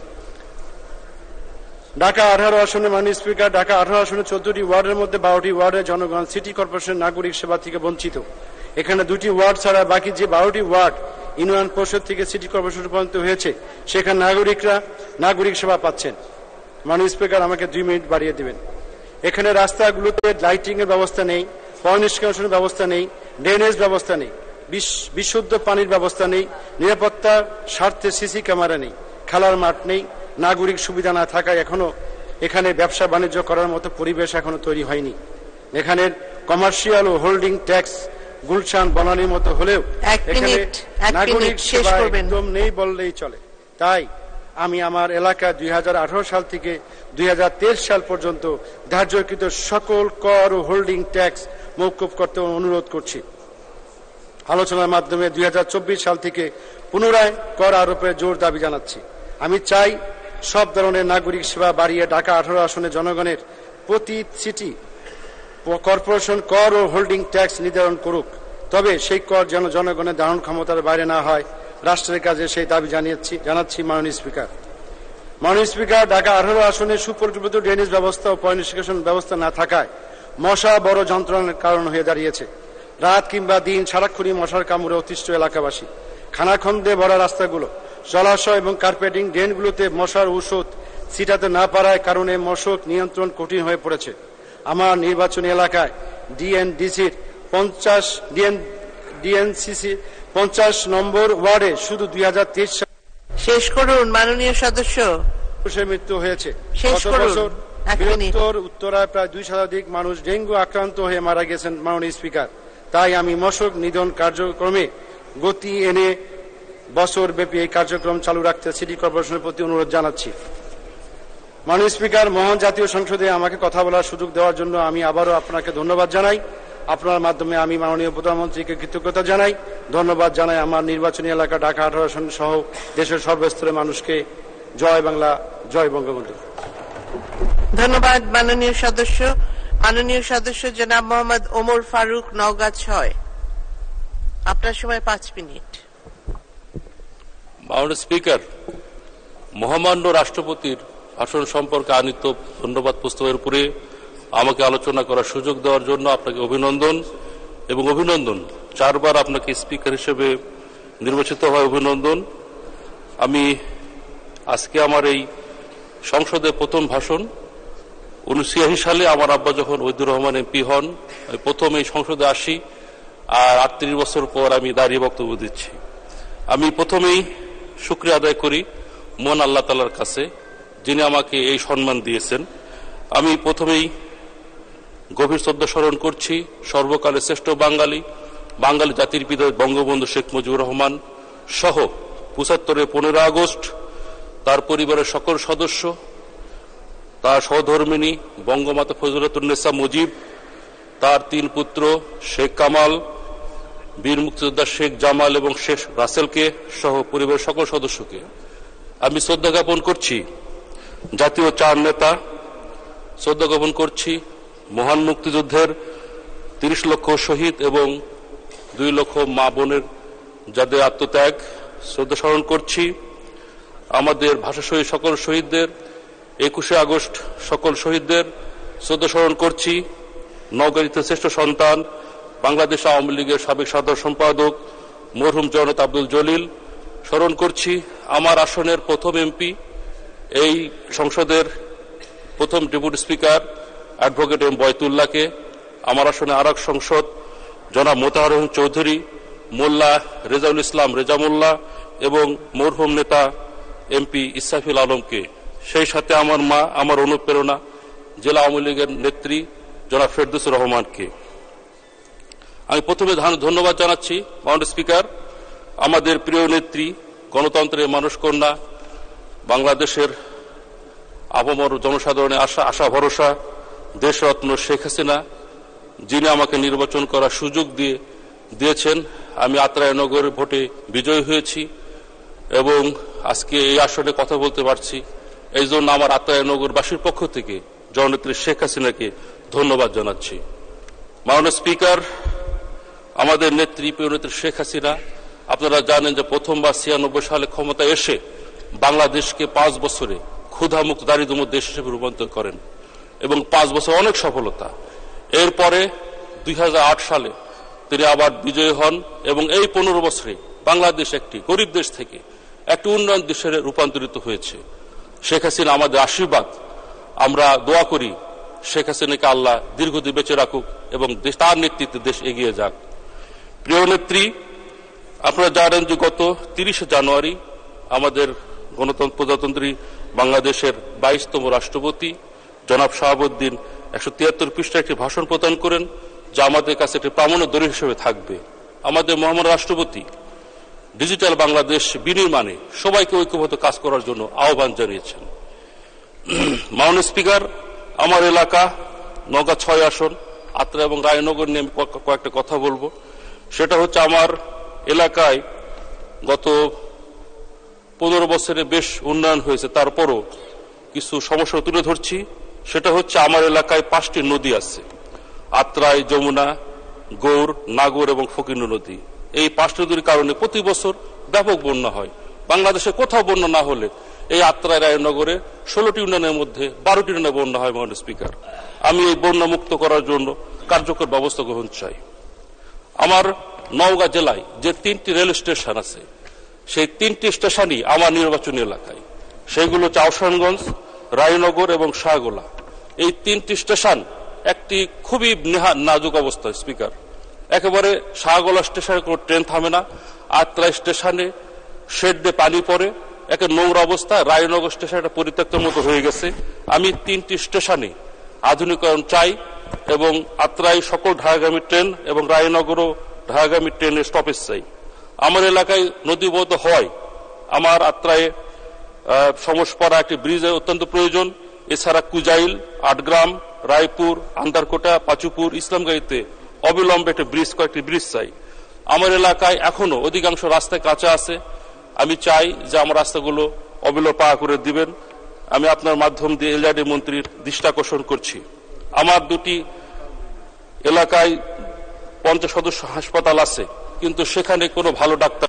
ঢাকা 18 আসনে মাননীয় স্পিকার, ঢাকা 18 আসনে 14টি ওয়ার্ডের মধ্যে 12টি ওয়ার্ডের জনগণ সিটি কর্পোরেশন নাগরিক সেবা থেকে বঞ্চিত। এখানে 2টি ওয়ার্ড ছাড়া বাকি যে 12টি ওয়ার্ড ইউনিয়ন পরিষদ থেকে সিটি কর্পোরেশন রূপান্তরিত হয়েছে সেখানে নাগরিকরা নাগরিক সেবা পাচ্ছেন। মাননীয় স্পিকার, আমাকে 2 মিনিট বাড়িয়ে দিবেন। এখানে রাস্তাগুলোতে লাইটিং এর ব্যবস্থা নেই, পয়ঃনিষ্কাশনের ব্যবস্থা নেই, ড্রেনেজ ব্যবস্থা নেই, বিশুদ্ধ পানির ব্যবস্থা নেই, নিরাপত্তার স্বার্থে সিসি ক্যামেরা নেই, খেলার মাঠ নেই। নাগরিক সুবিধা না থাকায় এখানে ব্যবসা বাণিজ্য করার মতো পরিবেশ এখনো তৈরি হয়নি। এখানে কমার্শিয়াল ও হোল্ডিং ট্যাক্স গুলশান বনানীর মতো হলেও এক এখানে মিনিট নাগরিক শেষ সেবা করবেন। একদম নেই বললেই চলে। তাই আমি আমার এলাকা 2018 সাল থেকে 2023 সাল পর্যন্ত ধার্যকৃত সকল কর ও হোল্ডিং ট্যাক্স মওকুফ করতে অনুরোধ করছি। আলোচনার মাধ্যমে 2024 সাল থেকে পুনরায় কর আরোপের জোর দাবি জানাচ্ছি। আমি চাই সব ধরনের নাগরিক সেবা বাড়িয়ে ঢাকা 18 আসনে জনগণের প্রতি সিটি কর্পোরেশন কর ও হোল্ডিং ট্যাক্স নির্ধারণ করুক, তবে সেই কর যেন জনগণের ধারণ ক্ষমতার বাইরে না হয়। রাষ্ট্রের কাছে সেই দাবি জানাচ্ছি মাননীয় স্পিকার। মাননীয় স্পিকার, ঢাকা 18 আসনে সুপরিকল্পিত ড্রেনেজ ব্যবস্থা ও পয় নিষ্কাশন ব্যবস্থা না থাকায় মশা বড় যন্ত্রণার কারণ হয়ে দাঁড়িয়েছে। রাত কিংবা দিন সারাক্ষণই মশার কামড়ে অতিষ্ঠ এলাকাবাসী। খানাখন্দে ভরা রাস্তাগুলো, জলাশয় এবং কার্পেটিং ড্রেনগুলোতে মশার ঔষধ ছিটাতে না পারার কারণে মশক নিয়ন্ত্রণ কঠিন হয়ে পড়েছে। আমার নির্বাচনী এলাকায় ডিএনডিসির 50 নম্বর ওয়ার্ডে শুধু 2023 সালে শেষ করুন মাননীয় সদস্য। মানুষের মৃত্যু হয়েছে। শেষ গত করুন। বছর এক মিনিট। উত্তরায় প্রায় 2 শতাধিক মানুষ ডেঙ্গু আক্রান্ত হয়ে মারা গেছেন। মাননীয় স্পিকার, তাই আমি মশক নিধন কার্যক্রমে গতি এনে বছর ব্যাপী এই কার্যক্রম চালু রাখতে সিটি কর্পোরেশনের প্রতি অনুরোধ জানাচ্ছি। মাননীয় স্পিকার, মহান জাতীয় সংসদে আমাকে কথা বলার সুযোগ দেওয়ার জন্য আমি আবারও আপনাকে ধন্যবাদ জানাই। আপনার মাধ্যমে আমি মাননীয় প্রধানমন্ত্রীকে কৃতজ্ঞতা জানাই, ধন্যবাদ জানাই আমার নির্বাচনী এলাকা ঢাকা 18 আসন সহ দেশের সর্বস্তরের মানুষকে। জয় বাংলা, জয় বঙ্গবন্ধু। ধন্যবাদ মাননীয় সদস্য। মাননীয় সদস্য জনাব মোহাম্মদ ওমর ফারুক, নওগাঁ 6। আপনার সময় 5 মিনিট। মাননীয় স্পিকার, মহামান্য রাষ্ট্রপতির ভাষণ সম্পর্কে আনিত ধন্যবাদ প্রস্তাবের উপরে আমাকে আলোচনা করার সুযোগ দেওয়ার জন্য আপনাকে অভিনন্দন এবং অভিনন্দন। 4 বার আপনাকে স্পিকার হিসেবে নির্বাচিত হওয়ার অভিনন্দন। আমি আজকে আমার এই সংসদে প্রথম ভাষণ। 1986 সালে আমার আব্বা যখন ওহিদুর রহমান এমপি হন, আমি প্রথম এই সংসদে আসি, আর 38 বছর পর আমি দাঁড়িয়ে বক্তব্য দিচ্ছি। আমি প্রথমেই শুকরিয়া আদায় করি মহান আল্লাহ তাআলার কাছে, যিনি আমাকে এই সম্মান দিয়েছেন। আমি প্রথমেই গভীর শ্রদ্ধা স্মরণ করছি সর্বকালের শ্রেষ্ঠ বাঙালি জাতির পিতা বঙ্গবন্ধু শেখ মুজিবুর রহমান সহ 75 15 আগস্ট তার পরিবারের সকল সদস্য, তার সহধর্মিণী বঙ্গমাতা ফজিলাতুন্নেসা মুজিব, তার 3 পুত্র শেখ কামাল, বীর মুক্তিযোদ্ধা শেখ জামাল এবং শেখ রাসেলকে সহ পরিবারের সকল সদস্যকে আমি শ্রদ্ধা জ্ঞাপন করছি। জাতীয় 4 নেতা, শ্রদ্ধা জ্ঞাপন করছি মহান মুক্তিযুদ্ধের 30 লক্ষ শহীদ এবং 2 লক্ষ মা বোনের যাদের আত্মত্যাগ শ্রদ্ধা স্মরণ করছি। আমাদের ভাষা শহীদ সকল শহীদদের, 21শে আগস্ট সকল শহীদদের শ্রদ্ধা স্মরণ করছি। নওগাঁতে শ্রেষ্ঠ সন্তান বাংলাদেশ আওয়ামী লীগের সাবেক সাধারণ সম্পাদক মরহুম জননেতা আব্দুল জলিল স্মরণ করছি। আমার আসনের প্রথম এমপি, এই সংসদের প্রথম ডেপুটি স্পিকার অ্যাডভোকেট এম বয়তুল্লাহকে, আমার আসনে আরেক সংসদ জনাব মোতাহার হোসেন চৌধুরী, মোল্লা রেজাউল ইসলাম রেজামুল্লাহ এবং মরহুম নেতা এমপি ইসরাফিল আলমকে, সেই সাথে আমার মা, আমার অনুপ্রেরণা জেলা আওয়ামী লীগের নেত্রী জনাব ফেরদৌসুর রহমানকে। আমি প্রথমে ধন্যবাদ জানাচ্ছি মাননীয় স্পিকার, আমাদের প্রিয় নেত্রী, গণতন্ত্রের মানুষকন্যা, বাংলাদেশের আপামর জনসাধারণের আশা ভরসা দেশরত্ন শেখ হাসিনা, যিনি আমাকে নির্বাচন করার সুযোগ দিয়েছেন। আমি আত্রাইনগরের ভোটে বিজয়ী হয়েছি এবং আজকে এই আসনে কথা বলতে পারছি। এই জন্য আমার আত্রাইনগরবাসীর পক্ষ থেকে জননেত্রী শেখ হাসিনাকে ধন্যবাদ জানাচ্ছি। মাননীয় স্পিকার, আমাদের নেত্রী, প্রিয় নেত্রী শেখ হাসিনা, আপনারা জানেন যে প্রথমবার 96 সালে ক্ষমতা এসে বাংলাদেশকে 5 বছরে ক্ষুধামুক্ত দারিদ্র্যমুক্ত দেশ হিসেবে রূপান্তর করেন এবং 5 বছর অনেক সফলতা। এরপরে 2008 সালে তিনি আবার বিজয়ী হন এবং এই 15 বছরে বাংলাদেশ একটি গরিব দেশ থেকে একটি উন্নয়ন দেশে রূপান্তরিত হয়েছে। শেখ হাসিনা আমাদের আশীর্বাদ। আমরা দোয়া করি শেখ হাসিনাকে আল্লাহ দীর্ঘদিন বেঁচে রাখুক এবং তার নেতৃত্বে দেশ এগিয়ে যাক। প্রিয় নেত্রী, আপনারা জানেন যে গত 30 জানুয়ারি আমাদের প্রজাতন্ত্রী বাংলাদেশের 22তম রাষ্ট্রপতি জনাব শাহাবুদ্দিন 173 পৃষ্ঠা একটি ভাষণ প্রদান করেন। যা আমাদের কাছে একটি প্রামাণ্য দলিল হিসেবে থাকবে। আমাদের মহামান্য রাষ্ট্রপতি ডিজিটাল বাংলাদেশ বিনির্মাণে সবাইকে ঐক্যবদ্ধ কাজ করার জন্য আহ্বান জানিয়েছেন। মাননীয় স্পিকার, আমার এলাকা নওগাঁ 6 আসন আত্রা এবং রায়নগর নিয়ে আমি কয়েকটা কথা বলবো। সেটা হচ্ছে আমার এলাকায় গত 15 বছরে বেশ উন্নয়ন হয়েছে, তারপরও কিছু সমস্যা তুলে ধরছি। সেটা হচ্ছে আমার এলাকায় 5টি নদী আছে, আত্রাই, যমুনা, গৌর, নাগর এবং ফকির নদী। এই 5টি নদীর কারণে প্রতি বছর ব্যাপক বন্যা হয়। বাংলাদেশে কোথাও বন্যা না হলে এই আত্রাই রায়নগরে 16টি ইউনিয়নের মধ্যে 12টি ইউনিয়নে বন্যা হয়। মাননীয় স্পিকার, আমি এই বন্যা মুক্ত করার জন্য কার্যকর ব্যবস্থা গ্রহণ চাই। আমার নওগাঁ জেলায় যে 3টি রেল স্টেশন আছে, সেই 3টি স্টেশনই আমার নির্বাচনী এলাকায়। সেইগুলো হচ্ছে আহসানগঞ্জ, রায়নগর এবং শাহগোলা। এই 3টি স্টেশন একটি খুবই নাজুক অবস্থা। স্পিকার, একেবারে শাহগোলা স্টেশনে কোনো ট্রেন থামে না, আত্রাই স্টেশনে শেড দিয়ে পানি পড়ে, একে নোংরা অবস্থা। রায়নগর স্টেশন একটা পরিত্যক্তের মতো হয়ে গেছে। আমি 3টি স্টেশনে আধুনিকায়ন চাই এবং আত্রাই সকল ঢাকাগামী ট্রেন এবং রায়নগরও ঢাকাগামী ট্রেনের স্টপেজ চাই। আমার এলাকায় নদীবদ্ধ হয়, আমার আত্রায় সমস্পাড়া একটি ব্রিজ অত্যন্ত প্রয়োজন। এছাড়া কুজাইল, আটগ্রাম, রায়পুর, আন্দারকোটা, পাচুপুর, ইসলামগাড়িতে অবিলম্বে একটি ব্রিজ, কয়েকটি ব্রিজ চাই। আমার এলাকায় এখনো অধিকাংশ রাস্তায় কাঁচা আছে। আমি চাই যে আমার রাস্তাগুলো অবিলম্বে পাকা করে দিবেন। আমি আপনার মাধ্যম দিয়ে এলআরডি মন্ত্রীর দৃষ্টি আকর্ষণ করছি। আমার 2টি এলাকায় 50 সদস্য হাসপাতাল আছে, কিন্তু সেখানে কোনো ভালো ডাক্তার,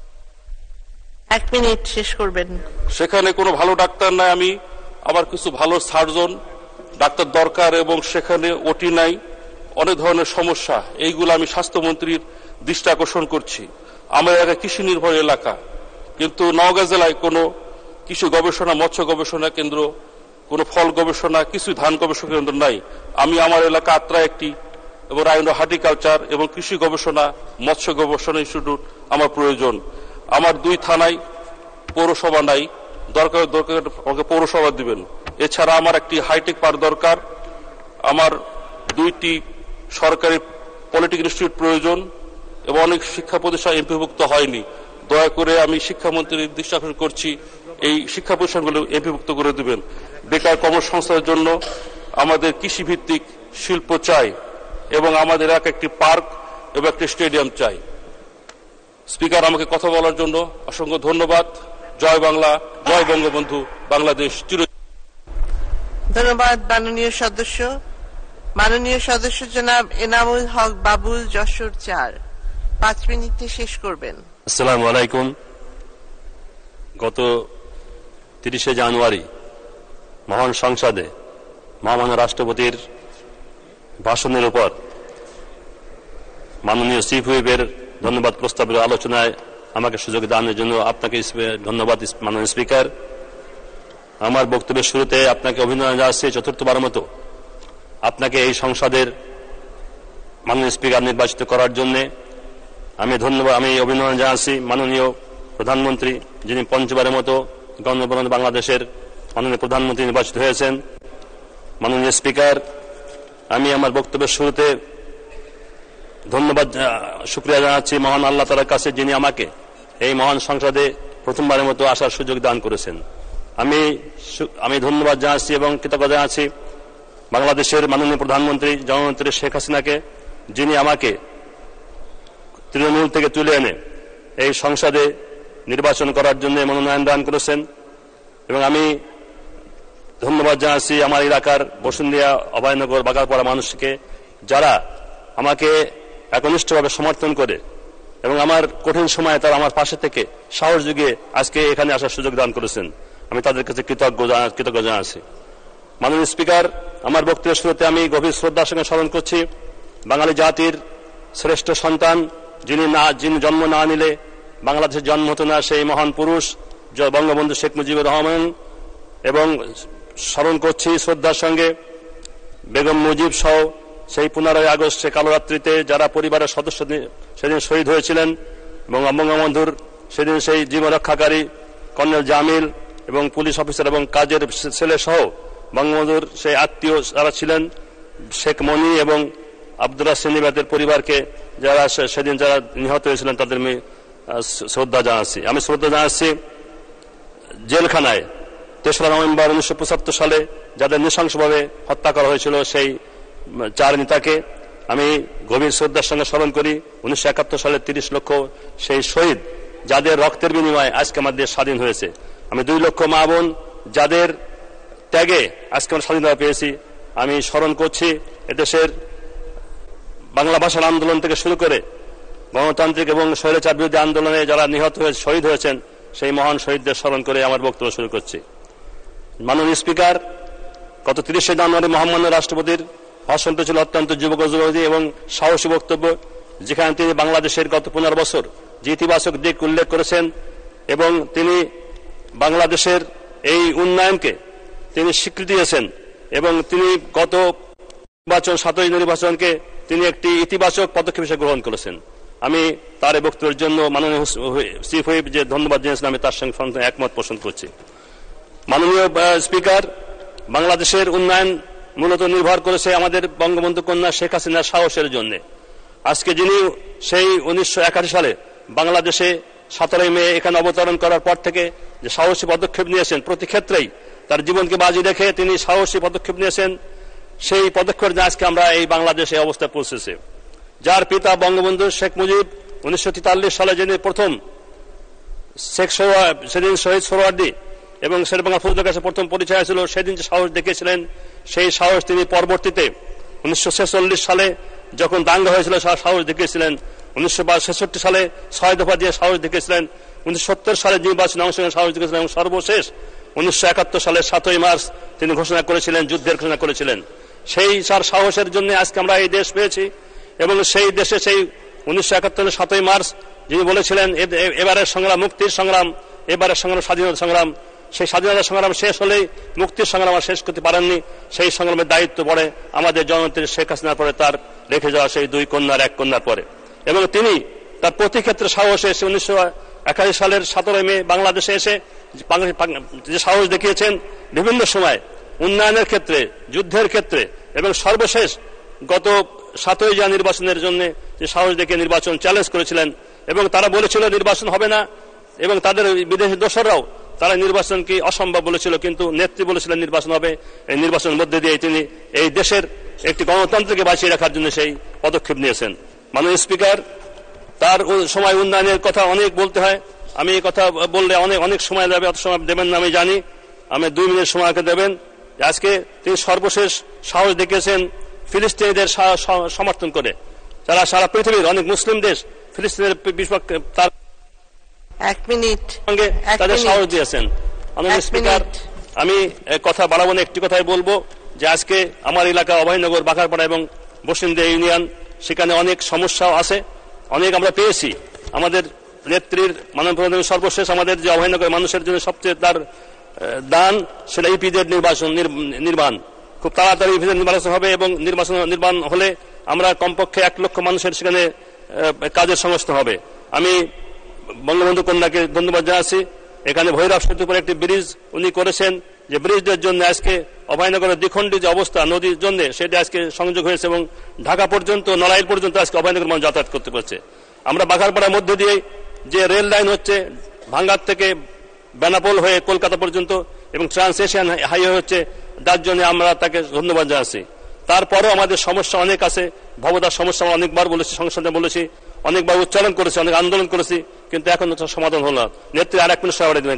1 মিনিট শেষ করবেন, সেখানে কোনো ভালো ডাক্তার নাই। আমি আবার কিছু ভালো সার্জন ডাক্তার দরকার এবং সেখানে ওটি নাই, অনেক ধরনের সমস্যা। এইগুলো আমি স্বাস্থ্যমন্ত্রীর দৃষ্টি আকর্ষণ করছি। আমার এলাকা কৃষি নির্ভর এলাকা, কিন্তু নওগাঁ জেলায় কোনো কৃষি গবেষণা, মৎস্য গবেষণা কেন্দ্র, কোনো ফল গবেষণা, কিছু ধান গবেষণা কেন্দ্র নাই। আমি আমার এলাকা আত্রা একটি এবং রায়নগর হর্টিকালচার এবং কৃষি গবেষণা, মৎস্য গবেষণা ইনস্টিটিউট আমার প্রয়োজন। আমার 2 থানায় পৌরসভা নাই, দরকার আমাকে পৌরসভা দিবেন। এছাড়া আমার একটি হাইটেক পার্ক দরকার। আমার 2টি সরকারি পলিটেকনিক ইনস্টিটিউট প্রয়োজন এবং অনেক শিক্ষা প্রতিষ্ঠান এমপিভুক্ত হয়নি। দয়া করে আমি শিক্ষামন্ত্রীর দৃষ্টি আকর্ষণ করছি, এই শিক্ষা প্রতিষ্ঠানগুলো এমপিভুক্ত করে দিবেন। বেকার কর্মসংস্থানের জন্য আমাদের কৃষিভিত্তিক শিল্প চাই এবং আমাদের একটি পার্ক এবং একটি স্টেডিয়াম চাই। স্পিকার, আমাকে কথা বলার জন্য অসংখ্য ধন্যবাদ। জয় বাংলা, জয় বঙ্গবন্ধু, বাংলাদেশ চির। ধন্যবাদ মাননীয় সদস্য জনাব এনামুল হক বাবুল, যশোর 4। 5 মিনিটে শেষ করবেন। আসসালামু আলাইকুম। গত 30শে জানুয়ারি মহান সংসদে মহামান্য রাষ্ট্রপতির ভাষণের উপর মাননীয় চিফ হুইপের ধন্যবাদ প্রস্তাবের আলোচনায় আমাকে সুযোগ দানের জন্য আপনাকে ধন্যবাদ মাননীয় স্পিকার। আমার বক্তব্যের শুরুতে আপনাকে অভিনন্দন জানাচ্ছি 4বার মতো আপনাকে এই সংসদের মাননীয় স্পিকার নির্বাচিত করার জন্য। আমি অভিনন্দন জানাচ্ছি মাননীয় প্রধানমন্ত্রী, যিনি 5বারের মতো গণপ্রজাতন্ত্রী বাংলাদেশের মাননীয় প্রধানমন্ত্রী নির্বাচিত হয়েছেন। মাননীয় স্পিকার, আমি আমার বক্তব্যের শুরুতে শুকরিয়া জানাচ্ছি মহান আল্লাহ তাআলার কাছে, যিনি আমাকে এই মহান সংসদে প্রথমবারের মতো আসার সুযোগ দান করেছেন। আমি ধন্যবাদ জানাচ্ছি এবং কৃতজ্ঞতা জানাচ্ছি বাংলাদেশের মাননীয় প্রধানমন্ত্রী জননেত্রী শেখ হাসিনাকে, যিনি আমাকে তৃণমূল থেকে তুলে এনে এই সংসদে নির্বাচন করার জন্য মনোনয়ন দান করেছেন। এবং আমি ধন্যবাদ জানাচ্ছি আমার এলাকার বসুন্ধিয়া, অভয়নগর, বাগারপাড়া মানুষকে, যারা আমাকে একনিষ্ঠভাবে সমর্থন করে এবং আমার কঠিন সময়ে তারা আমার পাশে থেকে সাহস যুগিয়ে আজকে এখানে আসার সুযোগ দান করেছেন। আমি তাদের কাছে কৃতজ্ঞ জানাচ্ছি। মাননীয় স্পিকার, আমার বক্তব্যের শুরুতে আমি গভীর শ্রদ্ধার সঙ্গে স্মরণ করছি বাঙালি জাতির শ্রেষ্ঠ সন্তান, যিনি জন্ম না নিলে বাংলাদেশের জন্ম হতো না, সেই মহান পুরুষ বঙ্গবন্ধু শেখ মুজিবুর রহমান। এবং স্মরণ করছি শ্রদ্ধার সঙ্গে বেগম মুজিব সহ সেই 15ই আগস্ট কালো রাত্রিতে যারা পরিবারের সদস্য সেদিন শহীদ হয়েছিলেন এবং বঙ্গবন্ধুর সেদিন সেই জীবন রক্ষাকারী কর্নেল জামিল এবং পুলিশ অফিসার এবং কাজের ছেলে সহ বঙ্গবন্ধুর সেই আত্মীয় যারা ছিলেন শেখ মনি এবং আব্দুল্লাহ সেনিবাদের পরিবারকে যারা সেদিন যারা নিহত হয়েছিলেন তাদের আমি শ্রদ্ধা জানাচ্ছি। আমি শ্রদ্ধা জানাচ্ছি জেলখানায় 3রা নভেম্বর 1975 সালে যাদের নৃশংসভাবে হত্যা করা হয়েছিল সেই 4 নেতাকে আমি গভীর শ্রদ্ধার সঙ্গে স্মরণ করি। 1971 সালে 30 লক্ষ সেই শহীদ যাদের রক্তের বিনিময়ে আজকে আমাদের দেশ স্বাধীন হয়েছে। আমি 2 লক্ষ মা বোন যাদের ত্যাগে আজকে আমরা স্বাধীনতা পেয়েছি আমি স্মরণ করছি। এদেশের বাংলা ভাষার আন্দোলন থেকে শুরু করে গণতান্ত্রিক এবং স্বৈরাচার বিরোধী আন্দোলনে যারা নিহত হয়ে শহীদ হয়েছেন সেই মহান শহীদদের স্মরণ করে আমার বক্তব্য শুরু করছি। মাননীয় স্পিকার, গত 30শে জানুয়ারি মহামান্য রাষ্ট্রপতির ভাষণটি ছিল অত্যন্ত যুবকযুবতী এবং সাহসী বক্তব্য, যেখানে তিনি বাংলাদেশের গত 15 বছর যে ইতিবাচক দিক উল্লেখ করেছেন এবং তিনি বাংলাদেশের এই উন্নয়নকে তিনি স্বীকৃতি দিয়েছেন এবং তিনি গত নির্বাচন 7ই নির্বাচনকে তিনি একটি ইতিবাচক পদক্ষেপ হিসেবে গ্রহণ করেছেন। আমি তার এই বক্তব্যের জন্য মাননীয় চিফ হুইপ যে ধন্যবাদ জানিয়েছেন আমি তার সঙ্গে একমত পোষণ করছি। মাননীয় স্পিকার, বাংলাদেশের উন্নয়ন মূলত নির্ভর করেছে আমাদের বঙ্গবন্ধু কন্যা শেখ হাসিনার সাহসের জন্য। আজকে যিনি সেই 1981 সালে বাংলাদেশে 17ই মে এখানে অবতরণ করার পর থেকে যে সাহসী পদক্ষেপ নিয়েছেন, প্রতি ক্ষেত্রেই তার জীবনকে বাজি রেখে তিনি সাহসী পদক্ষেপ নিয়েছেন, সেই পদক্ষেপ আজকে আমরা এই বাংলাদেশে অবস্থায় পৌঁছেছে। যার পিতা বঙ্গবন্ধু শেখ মুজিব 1943 সালে যিনি প্রথম সেদিন শহীদ সোহরাওয়ার্দী এবং শেরেবাংলা ফৌজদার কাছে প্রথম পরিচয় ছিল, সেদিন যে সাহস দেখিয়েছিলেন সেই সাহস তিনি পরবর্তীতে 1946 সালে যখন দাঙ্গা হয়েছিল সাহস দেখিয়েছিলেন, 1962 সালে 6 দফা দিয়ে সাহস দেখিয়েছিলেন, 1970 সালে নির্বাচনে অংশগ্রহণ সাহস দেখিয়েছিলেন এবং সর্বশেষ 1971 সালে 7ই মার্চ তিনি ঘোষণা করেছিলেন, যুদ্ধের ঘোষণা করেছিলেন। সেই তার সাহসের জন্য আজকে আমরা এই দেশ পেয়েছি এবং সেই দেশে সেই 1971 সালে 7ই মার্চ যিনি বলেছিলেন এবারের সংগ্রাম মুক্তির সংগ্রাম, এবারের সংগ্রাম স্বাধীনতা সংগ্রাম, সেই স্বাধীনতা সংগ্রাম শেষ হলেই মুক্তির সংগ্রাম শেষ করতে পারেননি। সেই সংগ্রামের দায়িত্ব পড়ে আমাদের জননেত্রী শেখ হাসিনার পরে তার রেখে যাওয়া সেই 2 কন্যার 1 কন্যার পরে এবং তিনি তার প্রতি ক্ষেত্রে সাহসে 1981 সালের 17ই মে বাংলাদেশে এসে যে সাহস দেখিয়েছেন বিভিন্ন সময় উন্নয়নের ক্ষেত্রে, যুদ্ধের ক্ষেত্রে এবং সর্বশেষ গত 7ই জানুয়ারি নির্বাচনের জন্য যে সাহস দেখিয়ে নির্বাচন চ্যালেঞ্জ করেছিলেন এবং তারা বলেছিল নির্বাচন হবে না এবং তাদের বিদেশি দোসররাও তারা নির্বাচনকে অসম্ভব বলেছিল, কিন্তু নেত্রী বলেছিলেন নির্বাচন হবে। এই নির্বাচনের মধ্যে দিয়ে তিনি এই দেশের একটি গণতন্ত্রকে বাঁচিয়ে রাখার জন্য সেই পদক্ষেপ নিয়েছেন। মাননীয় স্পিকার, তার সময় উন্নয়নের কথা অনেক বলতে হয়, আমি এই কথা বললে অনেক সময় যাবে, অত সময় দেবেন না আমি জানি, আমি 2 মিনিট সময়কে দেবেন। আজকে তিনি সর্বশেষ সাহস দেখিয়েছেন ফিলিস্তিনিদের সমর্থন করে, যারা সারা পৃথিবীর অনেক মুসলিম দেশ ফিলিস্তিনের বিপক্ষে তার 1 মিনিট সঙ্গে তাদের সাহস দিয়েছেন। মাননীয় স্পিকার, আমি কথা বাড়াবো না, একটি কথাই বলবো যে আজকে আমার এলাকা অভয়নগর, বাখারপাড়া এবং বসিন্দা ইউনিয়ন, সেখানে অনেক সমস্যাও আছে, অনেক আমরা পেয়েছি। আমাদের নেত্রীর মাননীয় প্রধানমন্ত্রী সর্বশেষ আমাদের যে অভয়নগর মানুষের জন্য সবচেয়ে তার দান সেটা ইপিজেড নির্মাণ খুব তাড়াতাড়ি ইপিজেড নির্বাচন হবে এবং নির্মাণ হলে আমরা কমপক্ষে 1 লক্ষ মানুষের সেখানে কাজের সংস্থান হবে। আমি বঙ্গবন্ধু কন্যাকে ধন্যবাদ জানাচ্ছি। এখানে ভৈরব সেতুর উপর একটি ব্রিজ উনি করেছেন, যে ব্রিজের জন্য আজকে অভয়নগরের দ্বিখণ্ডী যে অবস্থা নদীর জন্য সেটা আজকে সংযোগ হয়েছে এবং ঢাকা পর্যন্ত নড়াইল পর্যন্ত আজকে অভয়নগর মানুষ যাতায়াত করতে পারছে। আমরা বাঘারপাড়ার মধ্যে দিয়ে যে রেল লাইন হচ্ছে ভাঙ্গার থেকে বেনাপোল হয়ে কলকাতা পর্যন্ত এবং ট্রান্স এশিয়ান হাইওয়ে হচ্ছে, তার জন্য আমরা তাকে ধন্যবাদ জানাচ্ছি। তারপরও আমাদের সমস্যা অনেক আছে, ভবদার সমস্যা আমরা অনেকবার বলেছি, সংসদে বলেছি, অনেকবার উচ্চারণ করেছি, অনেক আন্দোলন করেছি, কিন্তু এখন সমাধান হল না। নেত্রী আর 1 মিনিট সময় দেবেন।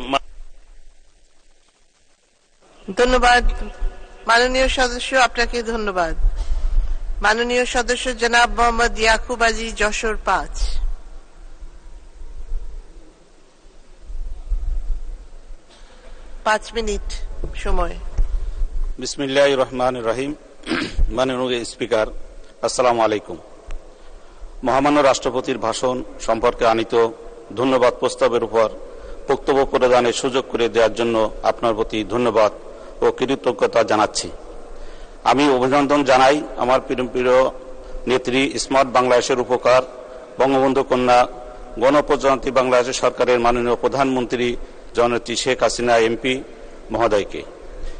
ধন্যবাদ মাননীয় সদস্য, আপনাকে ধন্যবাদ। মাননীয় সদস্য জনাব মোহাম্মদ ইয়াকুব আলী, যশোর 5। পাঁচ মিনিট সময়। বিসমিল্লাহির রহমানির রহিম। মাননীয় স্পিকার, আসসালামু আলাইকুম। মহামান্য রাষ্ট্রপতির ভাষণ সম্পর্কে আনিত ধন্যবাদ প্রস্তাবের উপর বক্তব্য প্রদানের সুযোগ করে দেওয়ার জন্য আপনার প্রতি ধন্যবাদ ও কৃতজ্ঞতা জানাচ্ছি। আমি অভিনন্দন জানাই আমার প্রিয় নেত্রী স্মার্ট বাংলাদেশের উপকার বঙ্গবন্ধু কন্যা গণপ্রজাতন্ত্রী বাংলাদেশ সরকারের মাননীয় প্রধানমন্ত্রী জননেত্রী শেখ হাসিনা এমপি মহোদয়কে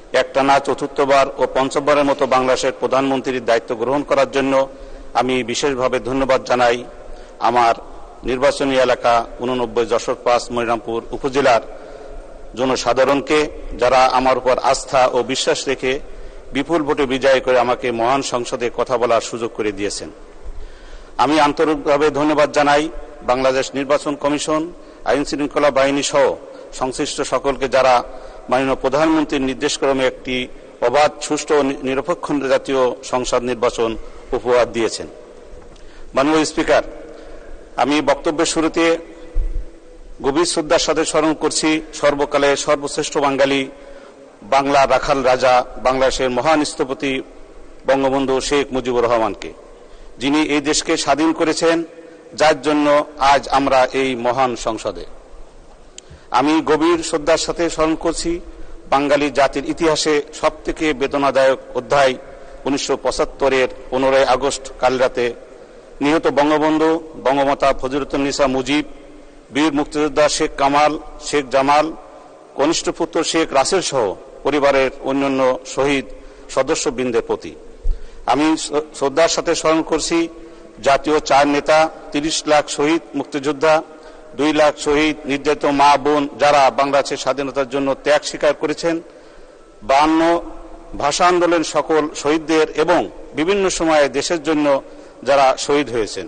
একটানা চতুর্থবার ও পঞ্চমবারের মতো বাংলাদেশের প্রধানমন্ত্রীর দায়িত্ব গ্রহণ করার জন্য আমি বিশেষভাবে ধন্যবাদ জানাই আমার নির্বাচনী এলাকা 89 যশোর 5 মনিরামপুর উপজেলার জনসাধারণকে, যারা আমার উপর আস্থা ও বিশ্বাস রেখে বিপুল ভোটে বিজয় করে আমাকে মহান সংসদে কথা বলার সুযোগ করে দিয়েছেন। আমি আন্তরিকভাবে ধন্যবাদ জানাই বাংলাদেশ নির্বাচন কমিশন, আইন শৃঙ্খলা বাহিনী সহ সংশ্লিষ্ট সকলকে, যারা মাননীয় প্রধানমন্ত্রীর নির্দেশক্রমে একটি অবাধ, সুষ্ঠু ও নিরপেক্ষ জাতীয় সংসদ নির্বাচন উপহার দিয়েছেন। মাননীয় স্পিকার, আমি বক্তব্যের শুরুতে গভীর শ্রদ্ধার সাথে স্মরণ করছি সর্বকালের সর্বশ্রেষ্ঠ বাঙালি, বাংলা রাখাল রাজা, বাংলাদেশের মহান স্থপতি বঙ্গবন্ধু শেখ মুজিবুর রহমানকে, যিনি এই দেশকে স্বাধীন করেছেন, যার জন্য আজ আমরা এই মহান সংসদে। আমি গভীর শ্রদ্ধার সাথে স্মরণ করছি বাঙালি জাতির ইতিহাসে সবথেকে বেদনাদায়ক অধ্যায় 1975-এর 15 আগস্ট কাল রাতে নিহত বঙ্গবন্ধু বঙ্গমাতা ফজিলাতুন্নেসা মুজিব, বীর মুক্তিযোদ্ধা শেখ কামাল, শেখ জামাল, কনিষ্ঠ পুত্র শেখ রাসেল সহ পরিবারের অন্যান্য শহীদ সদস্যবৃন্দের প্রতি। আমি শ্রদ্ধার সাথে স্মরণ করছি জাতীয় 4 নেতা, 30 লাখ শহীদ মুক্তিযোদ্ধা, 2 লাখ শহীদ নির্যাতিত মা বোন, যারা বাংলাদেশের স্বাধীনতার জন্য ত্যাগ স্বীকার করেছেন, 52 ভাষা আন্দোলন সকল শহীদদের এবং বিভিন্ন সময়ে দেশের জন্য যারা শহীদ হয়েছেন।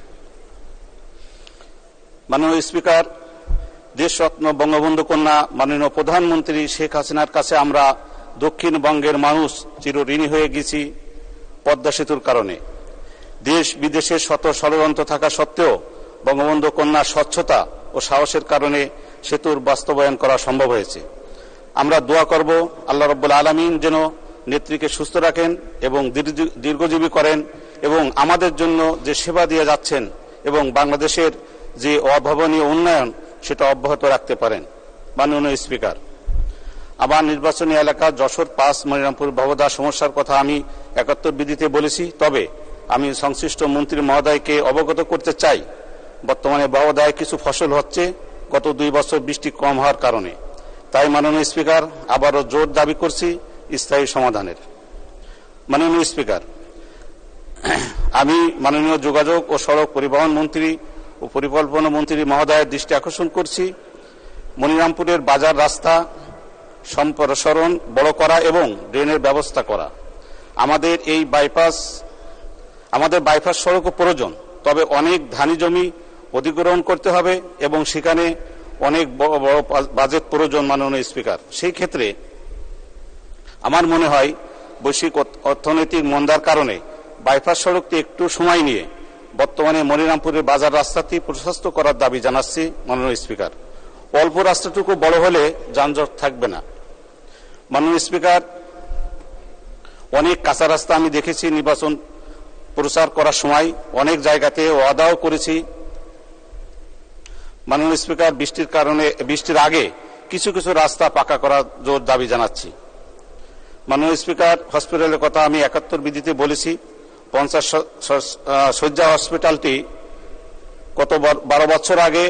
মাননীয় স্পিকার, দেশরত্ন বঙ্গবন্ধু কন্যা মাননীয় প্রধানমন্ত্রী শেখ হাসিনার কাছে আমরা দক্ষিণবঙ্গের মানুষ চিরঋণী হয়ে গেছি পদ্মা সেতুর কারণে। দেশ বিদেশের শত ষড়যন্ত্র থাকা সত্ত্বেও বঙ্গবন্ধু কন্যার স্বচ্ছতা ও সাহসের কারণে সেতুর বাস্তবায়ন করা সম্ভব হয়েছে। আমরা দোয়া করব আল্লাহ রাব্বুল আলামিন যেন নেত্রীকে সুস্থ রাখেন এবং দীর্ঘজীবী করেন এবং আমাদের জন্য যে সেবা দিয়ে যাচ্ছেন এবং বাংলাদেশের যে অভাবনীয় উন্নয়ন সেটা অব্যাহত রাখতে পারেন। মাননীয় স্পিকার, আমার নির্বাচনী এলাকা যশোর 5 মনিরামপুর ভবদা সমস্যার কথা আমি 71 বিধিতে বলেছি, তবে আমি সংশ্লিষ্ট মন্ত্রী মহোদয়কে অবগত করতে চাই বর্তমানে ভবদায় কিছু ফসল হচ্ছে গত 2 বছর বৃষ্টি কম হওয়ার কারণে। তাই মাননীয় স্পিকার, আবারও জোর দাবি করছি স্থায়ী সমাধানের। মাননীয় স্পিকার, আমি মাননীয় যোগাযোগ ও সড়ক পরিবহন মন্ত্রী ও পরিকল্পনা মন্ত্রী মহোদয়ের দৃষ্টি আকর্ষণ করছি মনিরামপুরের বাজার রাস্তা সম্প্রসারণ বড় করা এবং ড্রেনের ব্যবস্থা করা। আমাদের বাইপাস সড়কও প্রয়োজন, তবে অনেক ধানি জমি অধিগ্রহণ করতে হবে এবং সেখানে অনেক বড় বড় বাজেট প্রয়োজন। মাননীয় স্পিকার, সেই ক্ষেত্রে আমার মনে হয় বৈশ্বিক অর্থনৈতিক মন্দার কারণে বাইপাস সড়কটি একটু সময় নিয়ে বর্তমানে মনিরামপুরের বাজার রাস্তাটি প্রশস্ত করার দাবি জানাচ্ছি। মাননীয় স্পিকার, অল্প রাস্তাটুকু বড় হলে যানজট থাকবে না। মাননীয় স্পিকার, অনেক কাঁচা রাস্তা আমি দেখেছি নির্বাচন প্রচার করার সময়, অনেক জায়গাতে ওয়াদাও করেছি। মাননীয় স্পিকার, বৃষ্টির আগে কিছু কিছু রাস্তা পাকা করার জোর দাবি জানাচ্ছি। মাননীয় স্পিকার, হসপিটালের কথা আমি 71 বিধিতে বলেছি। 50 শয্যা হসপিটালটি গত 12 বছর আগে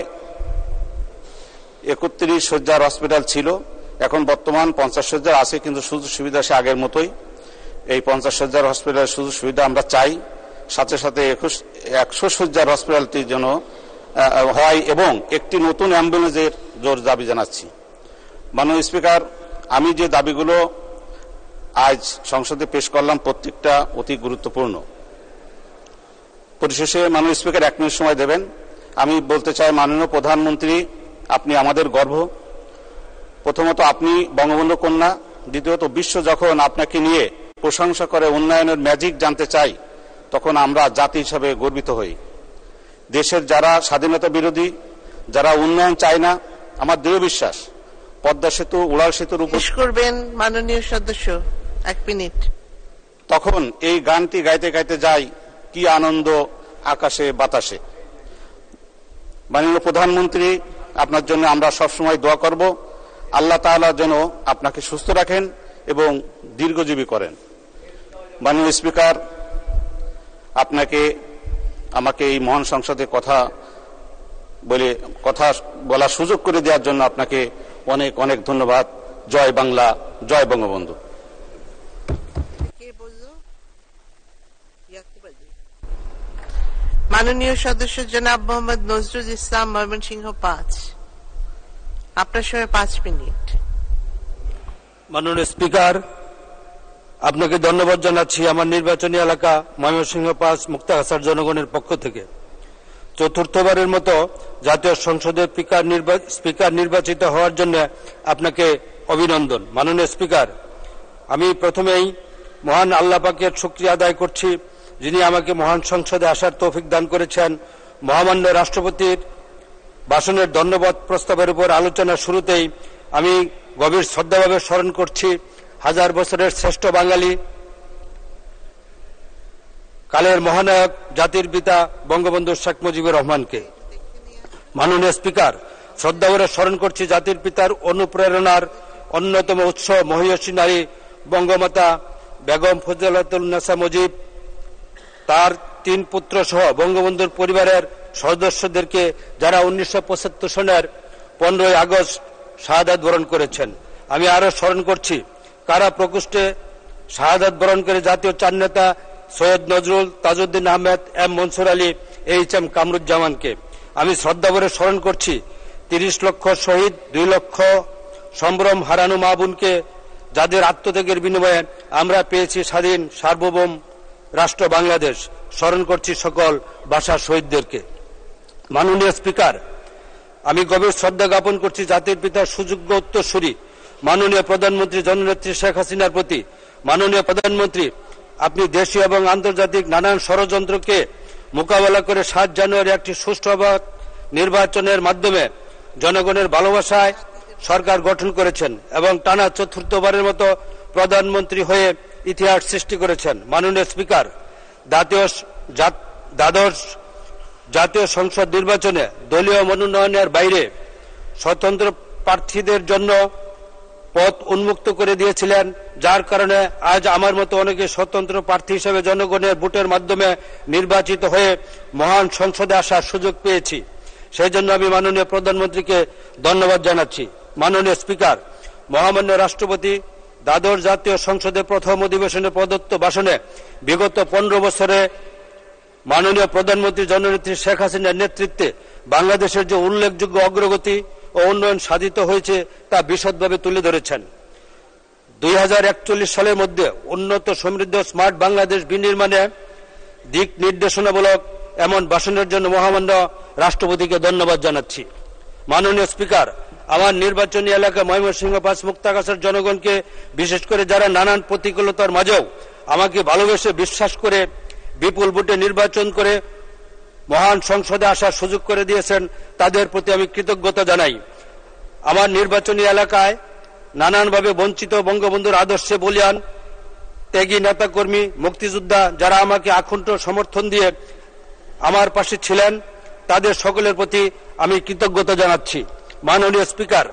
31 শয্যার হসপিটাল ছিল, এখন বর্তমান 50 শয্যার আছে, কিন্তু সুযোগ সুবিধা সে আগের মতোই। এই 50 শয্যার হসপিটালের সুযোগ সুবিধা আমরা চাই, সাথে সাথে 100 শয্যার হসপিটালটি যেন হয় এবং একটি নতুন অ্যাম্বুলেন্সের জোর দাবি জানাচ্ছি। মাননীয় স্পিকার, আমি যে দাবিগুলো আজ সংসদে পেশ করলাম প্রত্যেকটা অতি গুরুত্বপূর্ণ। পরিশেষে মাননীয় স্পিকার 1 মিনিট সময় দেবেন। আমি বলতে চাই, মাননীয় প্রধানমন্ত্রী, আপনি আমাদের গর্ব। প্রথমত আপনি বঙ্গবন্ধু কন্যা, দ্বিতীয়ত বিশ্ব যখন আপনাকে নিয়ে প্রশংসা করে উন্নয়নের ম্যাজিক জানতে চাই, তখন আমরা জাতি হিসাবে গর্বিত হই। দেশের যারা স্বাধীনতা বিরোধী, যারা উন্নয়ন চায় না, আমার দৃঢ় বিশ্বাস পদ্মা সেতু, উড়াল সেতুর উপর করবেন। মাননীয় সদস্য 1 মিনিট। তখন এই গানটি গাইতে গাইতে যাই, কি আনন্দ আকাশে বাতাসে। মাননীয় প্রধানমন্ত্রী, আপনার জন্য আমরা সবসময় দোয়া করব, আল্লাহ তাআলা যেন আপনাকে সুস্থ রাখেন এবং দীর্ঘজীবী করেন। মাননীয় স্পিকার, আমাকে এই মহান সংসদে কথা বলার সুযোগ করে দেওয়ার জন্য আপনাকে অনেক অনেক ধন্যবাদ জয় বাংলা, জয় বঙ্গবন্ধু। মাননীয় সদস্য জনাব মোহাম্মদ নজরুল ইসলাম, ময়মনসিংহ 5। আপনার সময় 5 মিনিট। মাননীয় স্পিকার, আপনাকে ধন্যবাদ জানাচ্ছি আমার নির্বাচনী এলাকা ময়মনসিংহ 5 মুক্তাগাছার জনগণের পক্ষ থেকে। চতুর্থবারের মতো জাতীয় সংসদের স্পিকার নির্বাচিত হওয়ার জন্য আপনাকে অভিনন্দন। মাননীয় স্পিকার, আমি প্রথমেই মহান আল্লাহ পাকের শুকরিয়া আদায় করছি, যিনি আমাকে মহান সংসদে আসার তৌফিক দান করেছেন। মহামান্য রাষ্ট্রপতির ভাষণের ধন্যবাদ প্রস্তাবের উপর আলোচনার শুরুতেই আমি গভীর শ্রদ্ধাভাবে স্মরণ করছি হাজার বছরের শ্রেষ্ঠ বাঙালি, কালের মহানায়ক, জাতির পিতা বঙ্গবন্ধু শেখ মুজিবুর রহমানকে। মাননীয় স্পিকার, শ্রদ্ধাভরে স্মরণ করছি জাতির পিতার অনুপ্রেরণার অন্যতম উৎস মহিয়সী নারী বঙ্গমাতা বেগম ফজিলাতুন্নেসা মুজিব, তার 3 পুত্র সহ বঙ্গবন্ধুর পরিবারের সদস্যদেরকে, যারা 1975 সনের 15 আগস্ট শাহাদাত বরণ করেছেন। আমি আরো স্মরণ করছি কারা প্রকোষ্ঠে শাহাদাত বরণ করে জাতীয় 4 নেতা সৈয়দ নজরুল, তাজউদ্দিন আহমেদ, এম মনসুর আলী, এইচ.এম. কামরুজ্জামানকে। আমি শ্রদ্ধাভরে স্মরণ করছি 30 লক্ষ শহীদ, 2 লক্ষ সম্ভ্রম হারানো মা বোনকে, যাদের আত্মত্যাগের বিনিময়ে আমরা পেয়েছি স্বাধীন সার্বভৌম রাষ্ট্র বাংলাদেশ। স্মরণ করছি সকল ভাষার শহীদদেরকে। মাননীয় স্পিকার, আমি গভীর শ্রদ্ধা জ্ঞাপন করছি জাতির পিতার সুযোগ্য উত্তরসূরি মাননীয় প্রধানমন্ত্রী জননেত্রী শেখ হাসিনার প্রতি। মাননীয় প্রধানমন্ত্রী, আপনি দেশীয় এবং আন্তর্জাতিক নানান ষড়যন্ত্রকে মোকাবেলা করে 7 জানুয়ারি একটি সুষ্ঠু নির্বাচনের মাধ্যমে জনগণের ভালোবাসায় সরকার গঠন করেছেন এবং টানা 4র্থবারের মতো প্রধানমন্ত্রী হয়ে ইতিহাস সৃষ্টি করেছেন। মাননীয় স্পিকার, দ্বাদশ জাতীয় সংসদ নির্বাচনে দলীয় মনোনয়নের বাইরে স্বতন্ত্র প্রার্থীদের জন্য পথ উন্মুক্ত করে দিয়েছিলেন, যার কারণে আজ আমার মতো অনেকে স্বতন্ত্র প্রার্থী হিসেবে জনগণের ভোটের মাধ্যমে নির্বাচিত হয়ে মহান সংসদে আসার সুযোগ পেয়েছি। সেই জন্য আমি মাননীয় প্রধানমন্ত্রীকে ধন্যবাদ জানাচ্ছি। মাননীয় স্পিকার, মহামান্য রাষ্ট্রপতি দ্বাদশ জাতীয় সংসদের প্রথম অধিবেশনে প্রদত্ত ভাষণে বিগত 15 বছরে মাননীয় প্রধানমন্ত্রী জননেত্রী শেখ হাসিনার নেতৃত্বে বাংলাদেশের যে উল্লেখযোগ্য অগ্রগতি ও উন্নয়ন সাধিত হয়েছে তা বিশদভাবে তুলে ধরেছেন। 2041 সালের মধ্যে উন্নত, সমৃদ্ধ, স্মার্ট বাংলাদেশ বিনির্মাণে দিক নির্দেশনামূলক এমন ভাষণের জন্য মহামান্য রাষ্ট্রপতিকে ধন্যবাদ জানাচ্ছি। মাননীয় স্পিকার, আমার নির্বাচনী এলাকা ময়মনসিংহ 5 মুক্তাগাছার জনগণকে, বিশেষ করে যারা নানান প্রতিকূলতার মাঝেও আমাকে ভালোবেসে বিশ্বাস করে বিপুল ভোটে নির্বাচন করে মহান সংসদে আসার সুযোগ করে দিয়েছেন, তাদের প্রতি আমি কৃতজ্ঞতা জানাই। আমার নির্বাচনী এলাকায় নানানভাবে বঞ্চিত বঙ্গবন্ধুর আদর্শে বলিয়ান ত্যাগী নেতাকর্মী, মুক্তিযোদ্ধা, যারা আমাকে আকুণ্ঠ সমর্থন দিয়ে আমার পাশে ছিলেন, তাদের সকলের প্রতি আমি কৃতজ্ঞতা জানাচ্ছি। মাননীয় স্পিকার,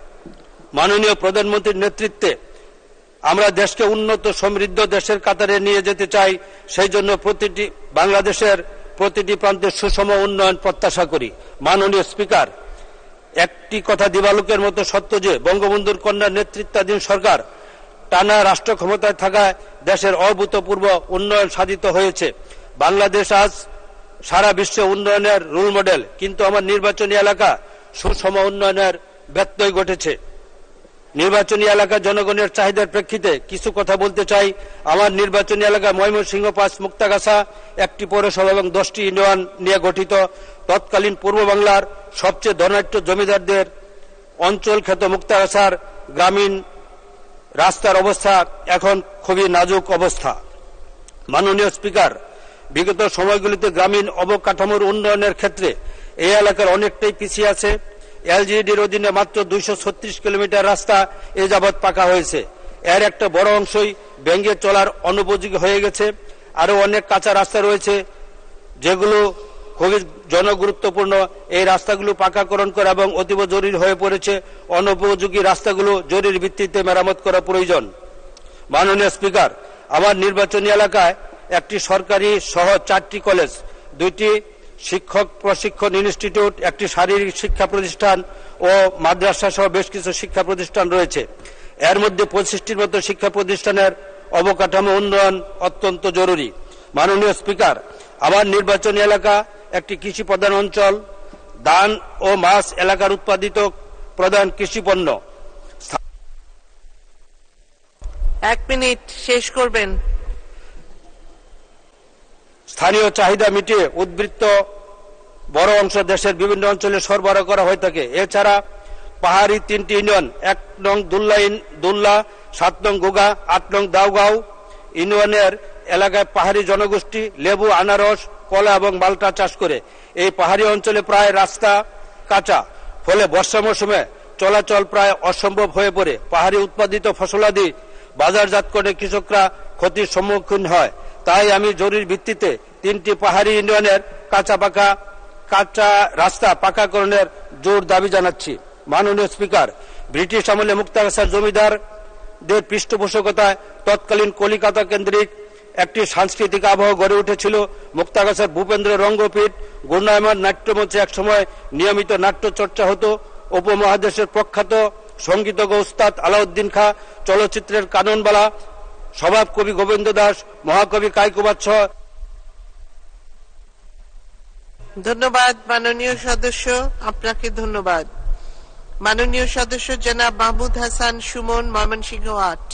মাননীয় প্রধানমন্ত্রীর নেতৃত্বে আমরা দেশকে উন্নত, সমৃদ্ধ দেশের কাতারে নিয়ে যেতে চাই। সেই জন্য বাংলাদেশের প্রতিটি প্রান্তে সুষম উন্নয়ন প্রত্যাশা করি। মাননীয় স্পিকার, একটি কথা দিবালোকের মতো সত্য যে বঙ্গবন্ধুর কন্যা নেতৃত্বাধীন সরকার টানা রাষ্ট্র ক্ষমতায় থাকায় দেশের অভূতপূর্ব উন্নয়ন সাধিত হয়েছে। বাংলাদেশ আজ সারা বিশ্বে উন্নয়নের রোল মডেল, কিন্তু আমার নির্বাচনী এলাকা সুষম উন্নয়নের ব্যত্যয় ঘটেছে। নির্বাচনী এলাকা জনগণের চাহিদার প্রেক্ষিতে কিছু কথা বলতে চাই। আমার নির্বাচনী এলাকা ময়মনসিংহ 5 মুক্তাগাছা একটি পৌরসভা এবং 10টি ইউনিয়ন নিয়ে গঠিত। তৎকালীন পূর্ব বাংলার সবচেয়ে ধনাঢ্য জমিদারদের অঞ্চল খ্যাত মুক্তাগাছার গ্রামীণ রাস্তার অবস্থা এখন খুবই নাজুক অবস্থা। মাননীয় স্পিকার, বিগত সময়গুলিতে গ্রামীণ অবকাঠামোর উন্নয়নের ক্ষেত্রে এই এলাকার অনেকটাই পিছিয়ে আছে। এলজিইডির অধীনে মাত্র 236 কিলোমিটার রাস্তা এ যাবৎ পাকা হয়েছে। এর একটা বড় অংশই ভেঙে চলার অনুপযোগী হয়ে গেছে। আরো অনেক কাঁচা রাস্তা রয়েছে যেগুলো খুবই জনগুরুত্বপূর্ণ। এই রাস্তাগুলো পাকাকরণ করা এবং অতীব জরুরি হয়ে পড়েছে। অনুপযোগী রাস্তাগুলো জরুরি ভিত্তিতে মেরামত করা প্রয়োজন। মাননীয় স্পিকার, আমার নির্বাচনী এলাকায় একটি সরকারি সহ 4টি কলেজ, 2টি শিক্ষক প্রশিক্ষণ ইনস্টিটিউট, একটি শারীরিক শিক্ষা প্রতিষ্ঠান ও মাদ্রাসা সহ বেশ কিছু শিক্ষা প্রতিষ্ঠান রয়েছে। এর মধ্যে 25টির মতো শিক্ষা প্রতিষ্ঠানের অবকাঠামো উন্নয়ন অত্যন্ত জরুরি। মাননীয় স্পিকার, আমার নির্বাচনী এলাকা একটি কৃষি প্রধান অঞ্চল। ধান ও মাছ এলাকার উৎপাদিত প্রধান কৃষি পণ্য। 1 মিনিট শেষ করবেন। স্থানীয় চাহিদা মিটিয়ে উদ্বৃত্ত বড় অংশ দেশের বিভিন্ন অঞ্চলে সরবরাহ করা হয়ে থাকে। এছাড়া পাহাড়ি 3টি ইউনিয়ন 1 নং দুল্লা, 7 নং গোগা, 8 নং দাউগাঁও ইউনিয়নের এলাকায় পাহাড়ি জনগোষ্ঠী লেবু, আনারস, কলা এবং মাল্টা চাষ করে। এই পাহাড়ি অঞ্চলে প্রায় রাস্তা কাঁচা, ফলে বর্ষা মৌসুমে চলাচল প্রায় অসম্ভব হয়ে পড়ে। পাহাড়ি উৎপাদিত ফসলাদি বাজারজাত করে কৃষকরা ক্ষতির সম্মুখীন হয়। তাই আমি জরুরি ভিত্তিতে 3টি পাহাড়ি ইউনিয়নের কাঁচা রাস্তা পাকাকরণের জোর দাবি জানাচ্ছি। মাননীয় স্পিকার, ব্রিটিশ আমলে মুক্তাগাছার জমিদারদের পৃষ্ঠপোষকতায় তৎকালীন কলিকাতা কেন্দ্রিক একটি সাংস্কৃতিক আবহ গড়ে উঠেছিল। মুক্তাগাছার ভূপেন্দ্র রঙ্গপীঠ, ঘূর্ণায়মান নাট্যমঞ্চে একসময় নিয়মিত নাট্য চর্চা হতো। উপমহাদেশের প্রখ্যাত সঙ্গীতজ্ঞ উস্তাদ আলাউদ্দিন খাঁ, চলচ্চিত্রের কাননবালা, স্বভাব কবি গোবিন্দ দাস, মহাকবি কায়কোবাদ সহ। ধন্যবাদ মাননীয় সদস্য, আপনাকে ধন্যবাদ। মাননীয় সদস্য জনাব মাহমুদ হাসান সুমন, ময়মনসিংহ 8,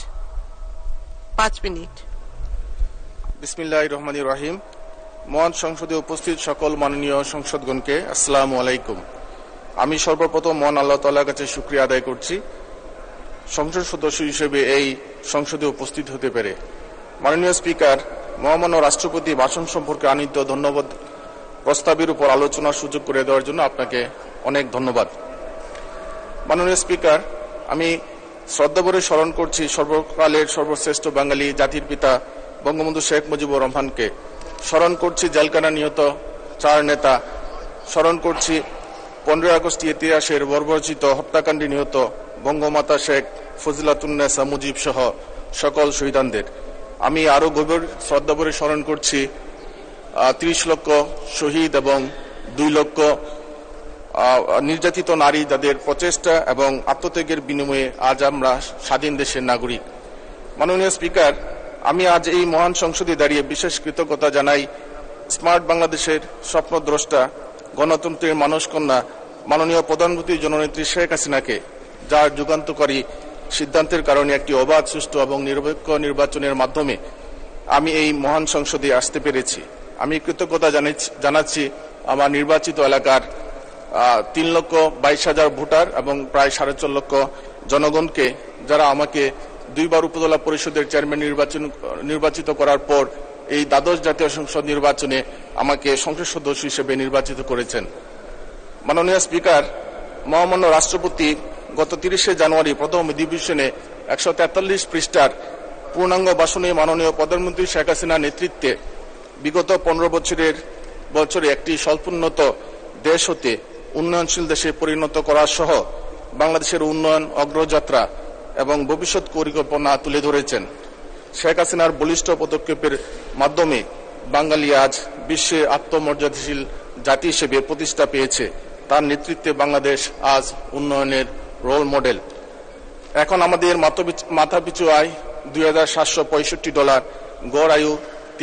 5 মিনিট। বিসমিল্লাহির রহমানির রহিম। মহান সংসদে উপস্থিত সকল মাননীয় সংসদগণকে আসসালামু আলাইকুম। আমি সর্বপ্রথম মহান আল্লাহ তাআলার কাছে শুকরিয়া আদায় করছি সংসদ সদস্য হিসেবে এই সংসদে উপস্থিত হতে পেরে। মাননীয় স্পিকার, মহামান্য রাষ্ট্রপতি ভাষণ সম্পর্কে আনিত ধন্যবাদ প্রস্তাবের উপর আলোচনার সুযোগ করে দেওয়ার জন্য আপনাকে অনেক ধন্যবাদ। মাননীয় স্পিকার, আমি শ্রদ্ধাভরে স্মরণ করছি সর্বকালের সর্বশ্রেষ্ঠ বাঙালি জাতির পিতা বঙ্গবন্ধু শেখ মুজিবুর রহমানকে। স্মরণ করছি জেলখানা নিহত 4 নেতা। স্মরণ করছি 15 আগস্ট ইতিহাসের বর্বরচিত হত্যাকাণ্ডে নিহত বঙ্গমাতা শেখ ফজিলাতুন্নেসা মুজিব সহ সকল শহীদানদের। আমি আরো গভীর শ্রদ্ধাভরে স্মরণ করছি 30 লক্ষ শহীদ এবং 2 লক্ষ নির্যাতিত নারী, যাদের প্রচেষ্টা এবং আত্মত্যাগের বিনিময়ে আজ আমরা স্বাধীন দেশের নাগরিক। মাননীয় স্পিকার, আমি আজ এই মহান সংসদে দাঁড়িয়ে বিশেষ কৃতজ্ঞতা জানাই স্মার্ট বাংলাদেশের স্বপ্নদ্রষ্টা, গণতন্ত্রের মানসকন্যা মাননীয় প্রধানমন্ত্রী জননেত্রী শেখ হাসিনাকে, যার যুগান্তকারী সিদ্ধান্তের কারণে একটি অবাধ, সুষ্ঠু এবং নিরপেক্ষ নির্বাচনের মাধ্যমে আমি এই মহান সংসদে আসতে পেরেছি। আমি কৃতজ্ঞতা জানাচ্ছি আমার নির্বাচিত এলাকার 3,22,000 ভোটার এবং প্রায় 4.5 লক্ষ জনগণকে, যারা আমাকে 2 বার উপজেলা পরিষদের চেয়ারম্যান নির্বাচিত করার পর এই দ্বাদশ জাতীয় সংসদ নির্বাচনে আমাকে সংসদ সদস্য হিসেবে নির্বাচিত করেছেন। মাননীয় স্পিকার, মহামান্য রাষ্ট্রপতি গত 30 জানুয়ারি প্রথম অধিবেশনে 143 পৃষ্ঠার পূর্ণাঙ্গ ভাষণে মাননীয় প্রধানমন্ত্রী শেখ হাসিনার নেতৃত্বে বিগত 15 বছরে একটি স্বল্পোন্নত দেশ হতে উন্নয়নশীল দেশে পরিণত করা সহ বাংলাদেশের উন্নয়ন অগ্রযাত্রা এবং ভবিষ্যৎ পরিকল্পনা তুলে ধরেছেন। শেখ হাসিনার বলিষ্ঠ পদক্ষেপের মাধ্যমে বাঙালি আজ বিশ্বে আত্মমর্যাদাশীল জাতি হিসেবে প্রতিষ্ঠা পেয়েছে। তার নেতৃত্বে বাংলাদেশ আজ উন্নয়নের রোল মডেল। এখন আমাদের মাথাপিছু আয় $2,765, গড় আয়ু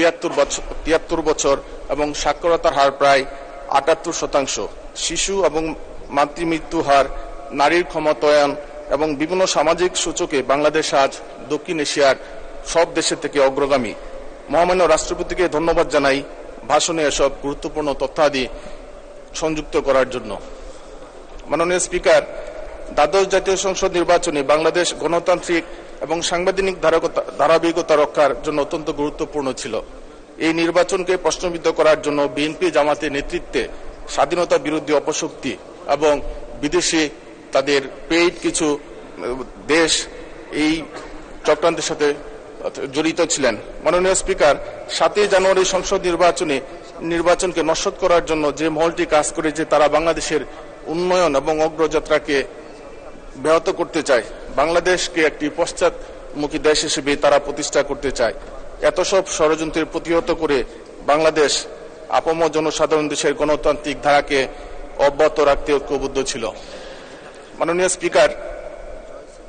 73 বছর এবং সাক্ষরতার হার প্রায় 78%। শিশু এবং মাতৃমৃত্যু হার, নারীর ক্ষমতায়ন এবং বিভিন্ন সামাজিক সূচকে বাংলাদেশ আজ দক্ষিণ এশিয়ার সব দেশের থেকে অগ্রগামী। মহামান্য রাষ্ট্রপতিকে ধন্যবাদ জানাই ভাষণে এসব গুরুত্বপূর্ণ তথ্যাদি সংযুক্ত করার জন্য। মাননীয় স্পিকার, দ্বাদশ জাতীয় সংসদ নির্বাচনে বাংলাদেশ গণতান্ত্রিক এবং সাংবিধানিক ধারাবাহিকতা রক্ষার জন্য অত্যন্ত গুরুত্বপূর্ণ ছিল। এই নির্বাচনকে প্রশ্নবিদ্ধ করার জন্য বিএনপি জামাতের নেতৃত্বে স্বাধীনতা বিরোধী অপশক্তি এবং বিদেশি তাদের পেইড কিছু দেশ এই চক্রান্তের সাথে জড়িত ছিলেন। মাননীয় স্পিকার, 7 জানুয়ারি সংসদ নির্বাচনকে নস্যাৎ করার জন্য যে মহলটি কাজ করেছে, তারা বাংলাদেশের উন্নয়ন এবং অগ্রযাত্রাকে ব্যাহত করতে চায়। বাংলাদেশকে একটি পশ্চাৎমুখী দেশ হিসেবে তারা প্রতিষ্ঠা করতে চায়। এত সব ষড়যন্ত্রের প্রতিহত করে বাংলাদেশ আপামর জনসাধারণ দেশের গণতান্ত্রিক ধারাকে অব্যাহত রাখতে ঐক্যবদ্ধ ছিল। মাননীয় স্পিকার,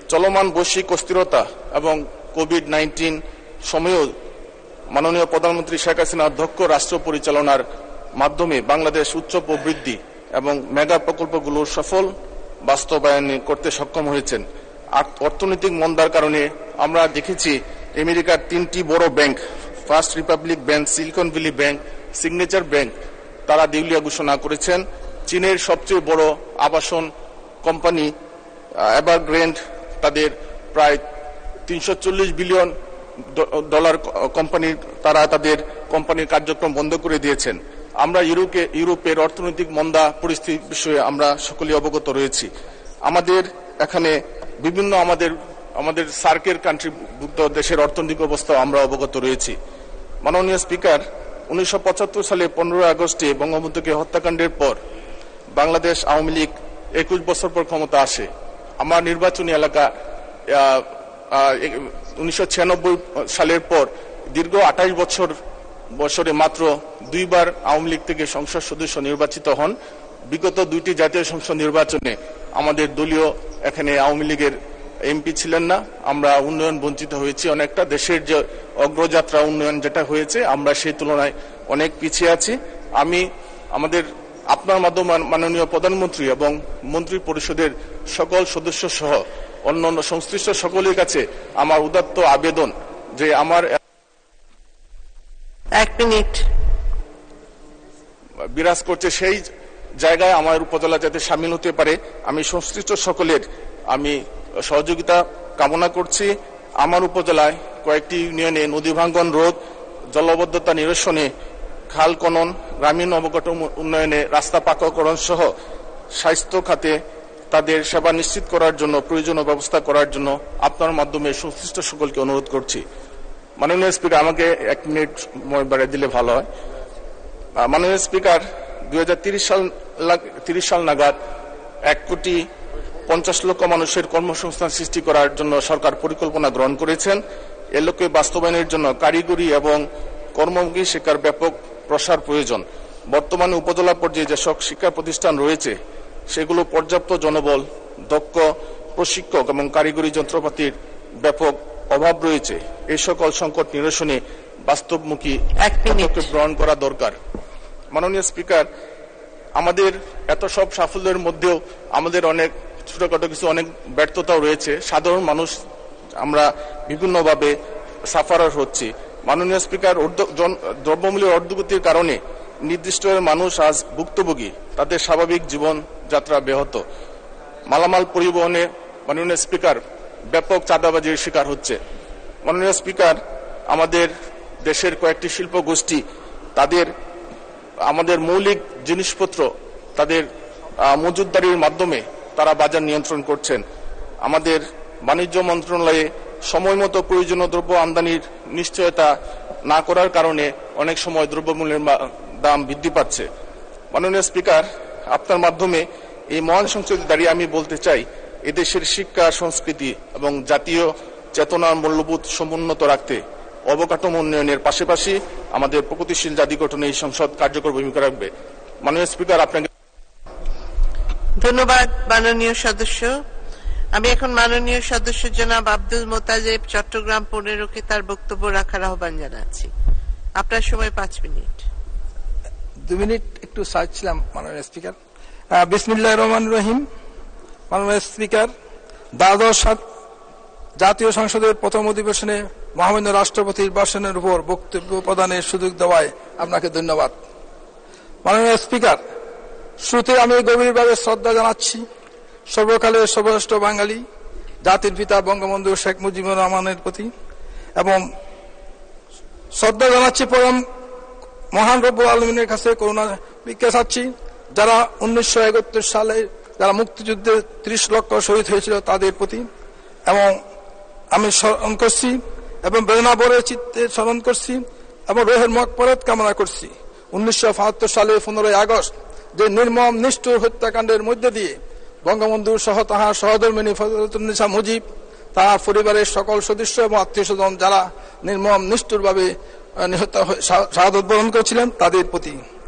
চলমান বৈশ্বিক অস্থিরতা এবং কোভিড-19 সময়েও মাননীয় প্রধানমন্ত্রী শেখ হাসিনার দক্ষ রাষ্ট্র পরিচালনার মাধ্যমে বাংলাদেশ উচ্চ প্রবৃদ্ধি এবং মেগা প্রকল্পগুলোর সফল বাস্তবায়ন করতে সক্ষম হয়েছেন। অর্থনৈতিক মন্দার কারণে আমরা দেখেছি আমেরিকার 3টি বড় bank, First Republic Bank, Silicon Valley Bank, Signature Bank, তারা দেউলিয়া ঘোষণা করেছেন। চীনের সবচেয়ে বড় আবাসন কোম্পানি এভারগ্রেন্ড তাদের প্রায় $340 বিলিয়ন কোম্পানির তারা তাদের কোম্পানির কার্যক্রম বন্ধ করে দিয়েছেন। আমরা ইউরোপের অর্থনৈতিক মন্দা পরিস্থিতির বিষয়ে আমরা সকলেই অবগত রয়েছি। আমাদের এখানে বিভিন্ন আমাদের সার্কের কান্ট্রিভুক্ত দেশের অর্থনৈতিক অবস্থা আমরা অবগত রয়েছি। মাননীয় স্পিকার, 1975 সালে 15 আগস্টে বঙ্গবন্ধুকে হত্যাকাণ্ডের পর বাংলাদেশ আওয়ামী লীগ 21 বছর পর ক্ষমতা আসে। আমার নির্বাচনী এলাকা 1996 সালের পর দীর্ঘ 28 বছরে মাত্র 2 বার আওয়ামী লীগ থেকে সংসদ সদস্য নির্বাচিত হন। বিগত 2টি জাতীয় সংসদ নির্বাচনে আমাদের দলীয় এখানে আওয়ামী লীগের এমপি ছিলেন না। আমরা উন্নয়ন বঞ্চিত হয়েছি অনেকটা। দেশের যে অগ্রযাত্রা উন্নয়ন যেটা হয়েছে আমরা সেই তুলনায় অনেক পিছিয়ে আছি। আমি আপনার মাধ্যমে মাননীয় প্রধানমন্ত্রী এবং মন্ত্রী পরিষদের সকল সদস্য সহ অন্যান্য সংশ্লিষ্ট সকলের কাছে আমার উদাত্ত আবেদন যে আমার 1 মিনিট বিরাজ করছে সেই জায়গায় আমার উপজেলা যাতে সামিল হতে পারে আমি সংশ্লিষ্ট সকলের আমি সহযোগিতা কামনা করছি। আমার উপজেলায় কয়েকটি ইউনিয়নে নদী ভাঙ্গন রোধ, জলবদ্ধতা নিরসনে, খাল খনন, গ্রামীণ অবকাঠামো উন্নয়নে, রাস্তা পাকাকরণ সহ স্বাস্থ্য খাতে তাদের সেবা নিশ্চিত করার জন্য প্রয়োজনীয় ব্যবস্থা করার জন্য আপনার মাধ্যমে সংশ্লিষ্ট সকলকে অনুরোধ করছি। মাননীয় স্পিকার, আমাকে 1 মিনিট সময় বাড়িয়ে দিলে ভালো হয়। মাননীয় স্পিকার, 2030 সাল নাগাদ 1,50,00,000 মানুষের কর্মসংস্থান সৃষ্টি করার জন্য সরকার পরিকল্পনা গ্রহণ করেছেন। এ লক্ষ্যে বাস্তবায়নের জন্য কারিগরি এবং কর্মমুখী শিক্ষার ব্যাপক প্রসার প্রয়োজন। বর্তমানে উপজেলা পর্যায়ে যেসব শিক্ষা প্রতিষ্ঠান রয়েছে সেগুলো পর্যাপ্ত জনবল, দক্ষ প্রশিক্ষক এবং কারিগরি যন্ত্রপাতির ব্যাপক অভাব রয়েছে। এই সকল সংকট নিরসনে বাস্তবমুখী পদক্ষেপ গ্রহণ করা দরকার। মাননীয় স্পিকার, আমাদের এত সব সাফল্যের মধ্যেও আমাদের অনেক ছোটখাটো কিছু অনেক ব্যর্থতাও রয়েছে। সাধারণ মানুষ আমরা বিভিন্নভাবে সাফারার হচ্ছি। মাননীয় স্পিকার, দ্রব্যমূল্যের ঊর্ধ্বগতির কারণে নির্দিষ্ট মানুষ আজ ভুক্তভোগী, তাদের স্বাভাবিক জীবন যাত্রা ব্যাহত। মালামাল পরিবহনে মাননীয় স্পিকার ব্যাপক চাঁদাবাজির শিকার হচ্ছে। মাননীয় স্পিকার, আমাদের দেশের কয়েকটি শিল্প গোষ্ঠী তাদের আমাদের মৌলিক জিনিসপত্র তাদের মজুতদারির মাধ্যমে তারা বাজার নিয়ন্ত্রণ করছেন। আমাদের বাণিজ্য মন্ত্রণালয়ে সময় মতো প্রয়োজনীয় দ্রব্য আমদানির নিশ্চয়তা না করার কারণে অনেক সময় দ্রব্যমূল্যের দাম বৃদ্ধি পাচ্ছে। মাননীয় স্পিকার, আপনার মাধ্যমে এই মহান সংসদে দাঁড়িয়ে আমি বলতে চাই, এদেশের শিক্ষা, সংস্কৃতি এবং জাতীয় চেতনার মূল্যবোধ সমুন্নত রাখতে অবকাঠামো উন্নয়নের পাশাপাশি আমাদের প্রগতিশীল জাতি গঠনে এই সংসদ কার্যকর ভূমিকা রাখবে। মাননীয় স্পিকার, আপনাকে ধন্যবাদ। মাননীয় সদস্য, আমি এখন মাননীয় সদস্য জনাব আব্দুল মোতাজেব চট্টগ্রাম 15কে তার বক্তব্য রাখার আহ্বান জানাচ্ছি। আপনার সময় 5 মিনিট। 2 মিনিট একটু চাইছিলাম মাননীয় স্পিকার। বিসমিল্লাহির রহমানির রহিম। মাননীয় স্পিকার, দ্বাদশ জাতীয় সংসদের প্রথম অধিবেশনে মহামান্য রাষ্ট্রপতির ভাষণের উপর বক্তব্য প্রদানের সুযোগ দেওয়ায় আপনাকে ধন্যবাদ। মাননীয় স্পিকার, শুরুতে আমি গভীরভাবে শ্রদ্ধা জানাচ্ছি সর্বকালের সর্বশ্রেষ্ঠ বাঙালি জাতির পিতা বঙ্গবন্ধু শেখ মুজিবুর রহমানের প্রতি এবং শ্রদ্ধা জানাচ্ছি পরম মহান রব্বুল আলমিনের কাছে করুণা ভিক্ষা চাচ্ছি যারা 1971 সালে যারা মুক্তিযুদ্ধে 30 লক্ষ শহীদ হয়েছিল তাদের প্রতি এবং আমি স্মরণ করছি এবং বেদনা ভরে চিত্তে স্মরণ করছি এবং রোহের মাগফিরাত কামনা করছি। 19৭৫ সালে 15 আগস্ট যে নির্মম নিষ্ঠুর হত্যাকাণ্ডের মধ্যে দিয়ে বঙ্গবন্ধু সহ তাহার সহধর্মিণী ফজলুন্নেসা মুজিব, তাহার পরিবারের সকল সদস্য এবং আত্মীয় স্বজন যারা নির্মম নিষ্ঠুরভাবে নিহত শাহাদত বরণ করেছিলেন তাদের প্রতি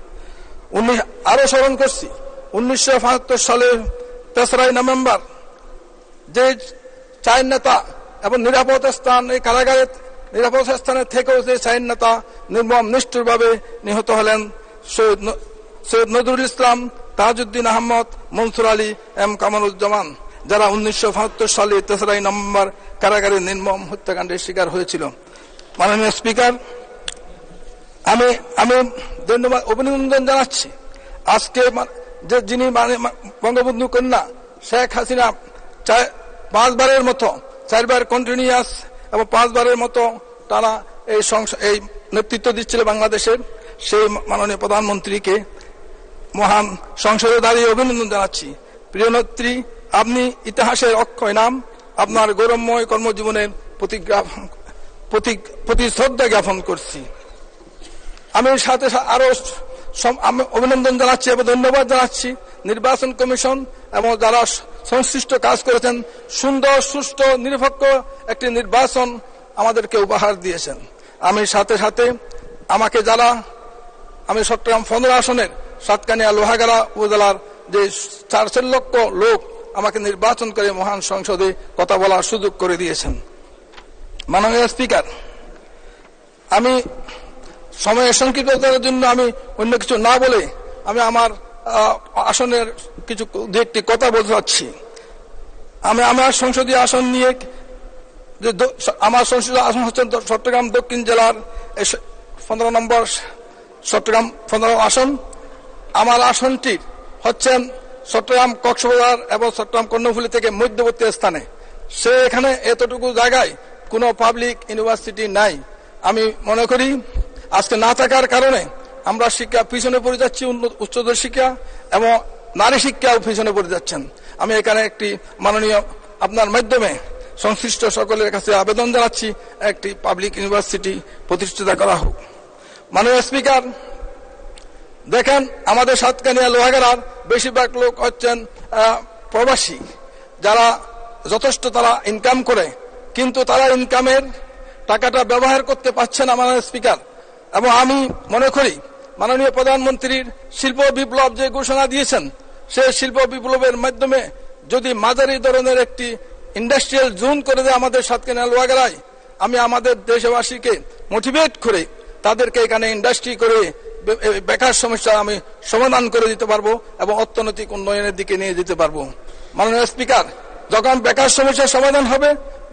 আরো স্মরণ করছি 19৭৫ সালের 3রা নভেম্বর যে চার নেতা এবং নিরাপদ স্থান, এই কারাগারের নিরাপদ স্থানে থেকেও যে চার নেতা নির্মম নিষ্ঠুরভাবে নিহত হলেন, সৈয়দ নজরুল ইসলাম, তাজউদ্দিন আহমদ, মনসুর আলী, এম কামারুজ্জামান, যারা 1975 সালে 3 নভেম্বর কারাগারে নির্মম হত্যাকাণ্ডের শিকার হয়েছিল। মাননীয় স্পিকার, আমি ধন্যবাদ অভিনন্দন জানাচ্ছি আজকে যে যিনি বঙ্গবন্ধু কন্যা শেখ হাসিনা 5বারের মতো, 4বার কন্টিনিউয়াস এবং 5বারের মতো তারা এই নেতৃত্ব দিচ্ছিল বাংলাদেশের, সেই মাননীয় প্রধানমন্ত্রীকে মহান সংসদে দাঁড়িয়ে অভিনন্দন জানাচ্ছি। প্রিয় নেত্রী, আপনি ইতিহাসের অক্ষয় নাম, আপনার গৌরবময় কর্মজীবনের প্রতি শ্রদ্ধা জ্ঞাপন করছি। আমি সাথে আরো অভিনন্দন জানাচ্ছি এবং ধন্যবাদ জানাচ্ছি নির্বাচন কমিশন এবং যারা সংশ্লিষ্ট কাজ করেছেন। সুন্দর, সুষ্ঠু, নিরপেক্ষ একটি নির্বাচন আমাদেরকে উপহার দিয়েছেন। আমি সাথে আমি চট্টগ্রাম 15 আসনের সাতকানিয়া লোহাগাড়া উপজেলার যে 4 লক্ষ লোক আমাকে নির্বাচন করে মহান সংসদে কথা বলার সুযোগ করে দিয়েছেন। মাননীয় স্পিকার, আমি সময়ের সংক্ষিপ্ততার জন্য আমি অন্য কিছু না বলে আমি আমার আসনের দু একটি কথা বলতে চাচ্ছি। আমি আমার সংসদীয় আসন নিয়ে, আমার সংসদীয় আসন হচ্ছেন চট্টগ্রাম দক্ষিণ জেলার 15 নম্বর চট্টগ্রাম 15 আসন। আমার আসনটি হচ্ছেন চট্টগ্রাম কক্সবাজার এবং চট্টগ্রাম কর্ণফুলী থেকে মধ্যবর্তী স্থানে। এখানে এতটুকু জায়গায় কোনো পাবলিক ইউনিভার্সিটি নাই। আমি মনে করি আজকে না থাকার কারণে আমরা শিক্ষা পিছনে পড়ে যাচ্ছি, উচ্চতর শিক্ষা এবং নারী শিক্ষাও পিছনে পড়ে যাচ্ছেন। আমি এখানে একটি মাননীয় আপনার মাধ্যমে সংশ্লিষ্ট সকলের কাছে আবেদন জানাচ্ছি, একটি পাবলিক ইউনিভার্সিটি প্রতিষ্ঠিত করা হোক। মাননীয় স্পিকার, দেখেন আমাদের সাতকানিয়া লোহাগাড়ার বেশিরভাগ লোক হচ্ছেন প্রবাসী, যারা যথেষ্ট তারা ইনকাম করে, কিন্তু তারা ইনকামের টাকাটা ব্যবহার করতে পারছে না মাননীয় স্পিকার। এবং আমি মনে করি মাননীয় প্রধানমন্ত্রীর শিল্প বিপ্লব যে ঘোষণা দিয়েছেন, সেই শিল্প বিপ্লবের মাধ্যমে যদি মাঝারি ধরনের একটি ইন্ডাস্ট্রিয়াল জোন করে দেয় আমাদের সাতকানিয়া লোহাগাড়ায়, আমি আমাদের দেশবাসীকে মোটিভেট করে তাদেরকে এখানে ইন্ডাস্ট্রি করে বেকার সমস্যা আমি সমাধান করে দিতে পারবো এবং অর্থনৈতিক উন্নয়নের দিকে নিয়ে যেতে পারবো। মাননীয় স্পিকার, যখন বেকার সমস্যার সমাধান হবে,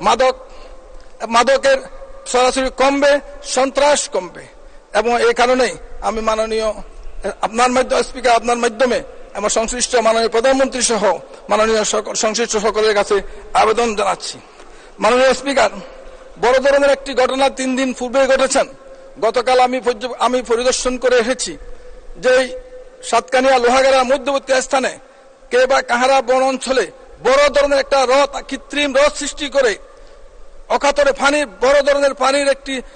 মাদকের সরাসরি কমবে, সন্ত্রাস কমবে। এবং এই কারণেই আমি মাননীয় আপনার স্পিকার, আপনার মাধ্যমে এবং সংশ্লিষ্ট মাননীয় প্রধানমন্ত্রী সহ মাননীয় সংশ্লিষ্ট সকলের কাছে আবেদন জানাচ্ছি। মাননীয় স্পিকার, বড় ধরনের একটি ঘটনা 3 দিন পূর্বে ঘটেছেন। গতকাল আমি পরিদর্শন করে এসেছি যে সাতকানিয়া লোহাগাড়া মধ্যবর্তী স্থানে কে বা কাহারা বন অঞ্চলে বড় ধরনের একটা কৃত্রিম হ্রদ সৃষ্টি করে অকাতরে বড় ধরনের পানির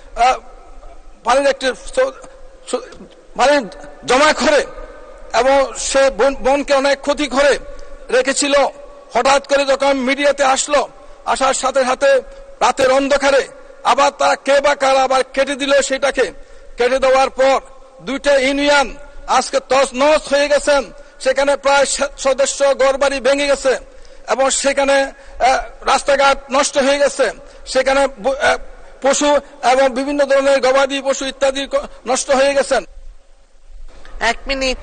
জমা করে এবং সে বনকে অনেক ক্ষতি করে রেখেছিল। হঠাৎ করে যখন মিডিয়াতে আসার সাথে সাথে রাতের অন্ধকারে আবার তারা কে বা কারা আবার কেটে দিল। সেটাকে কেটে দেওয়ার পর 2টা ইউনিয়ন আজকে তছনছ হয়ে গেছেন। সেখানে প্রায় সদস্য ঘরবাড়ি ভেঙে গেছে এবং সেখানে রাস্তাঘাট নষ্ট হয়ে গেছে। সেখানে পশু এবং বিভিন্ন ধরনের গবাদি পশু ইত্যাদি নষ্ট হয়ে গেছেন। 1 মিনিট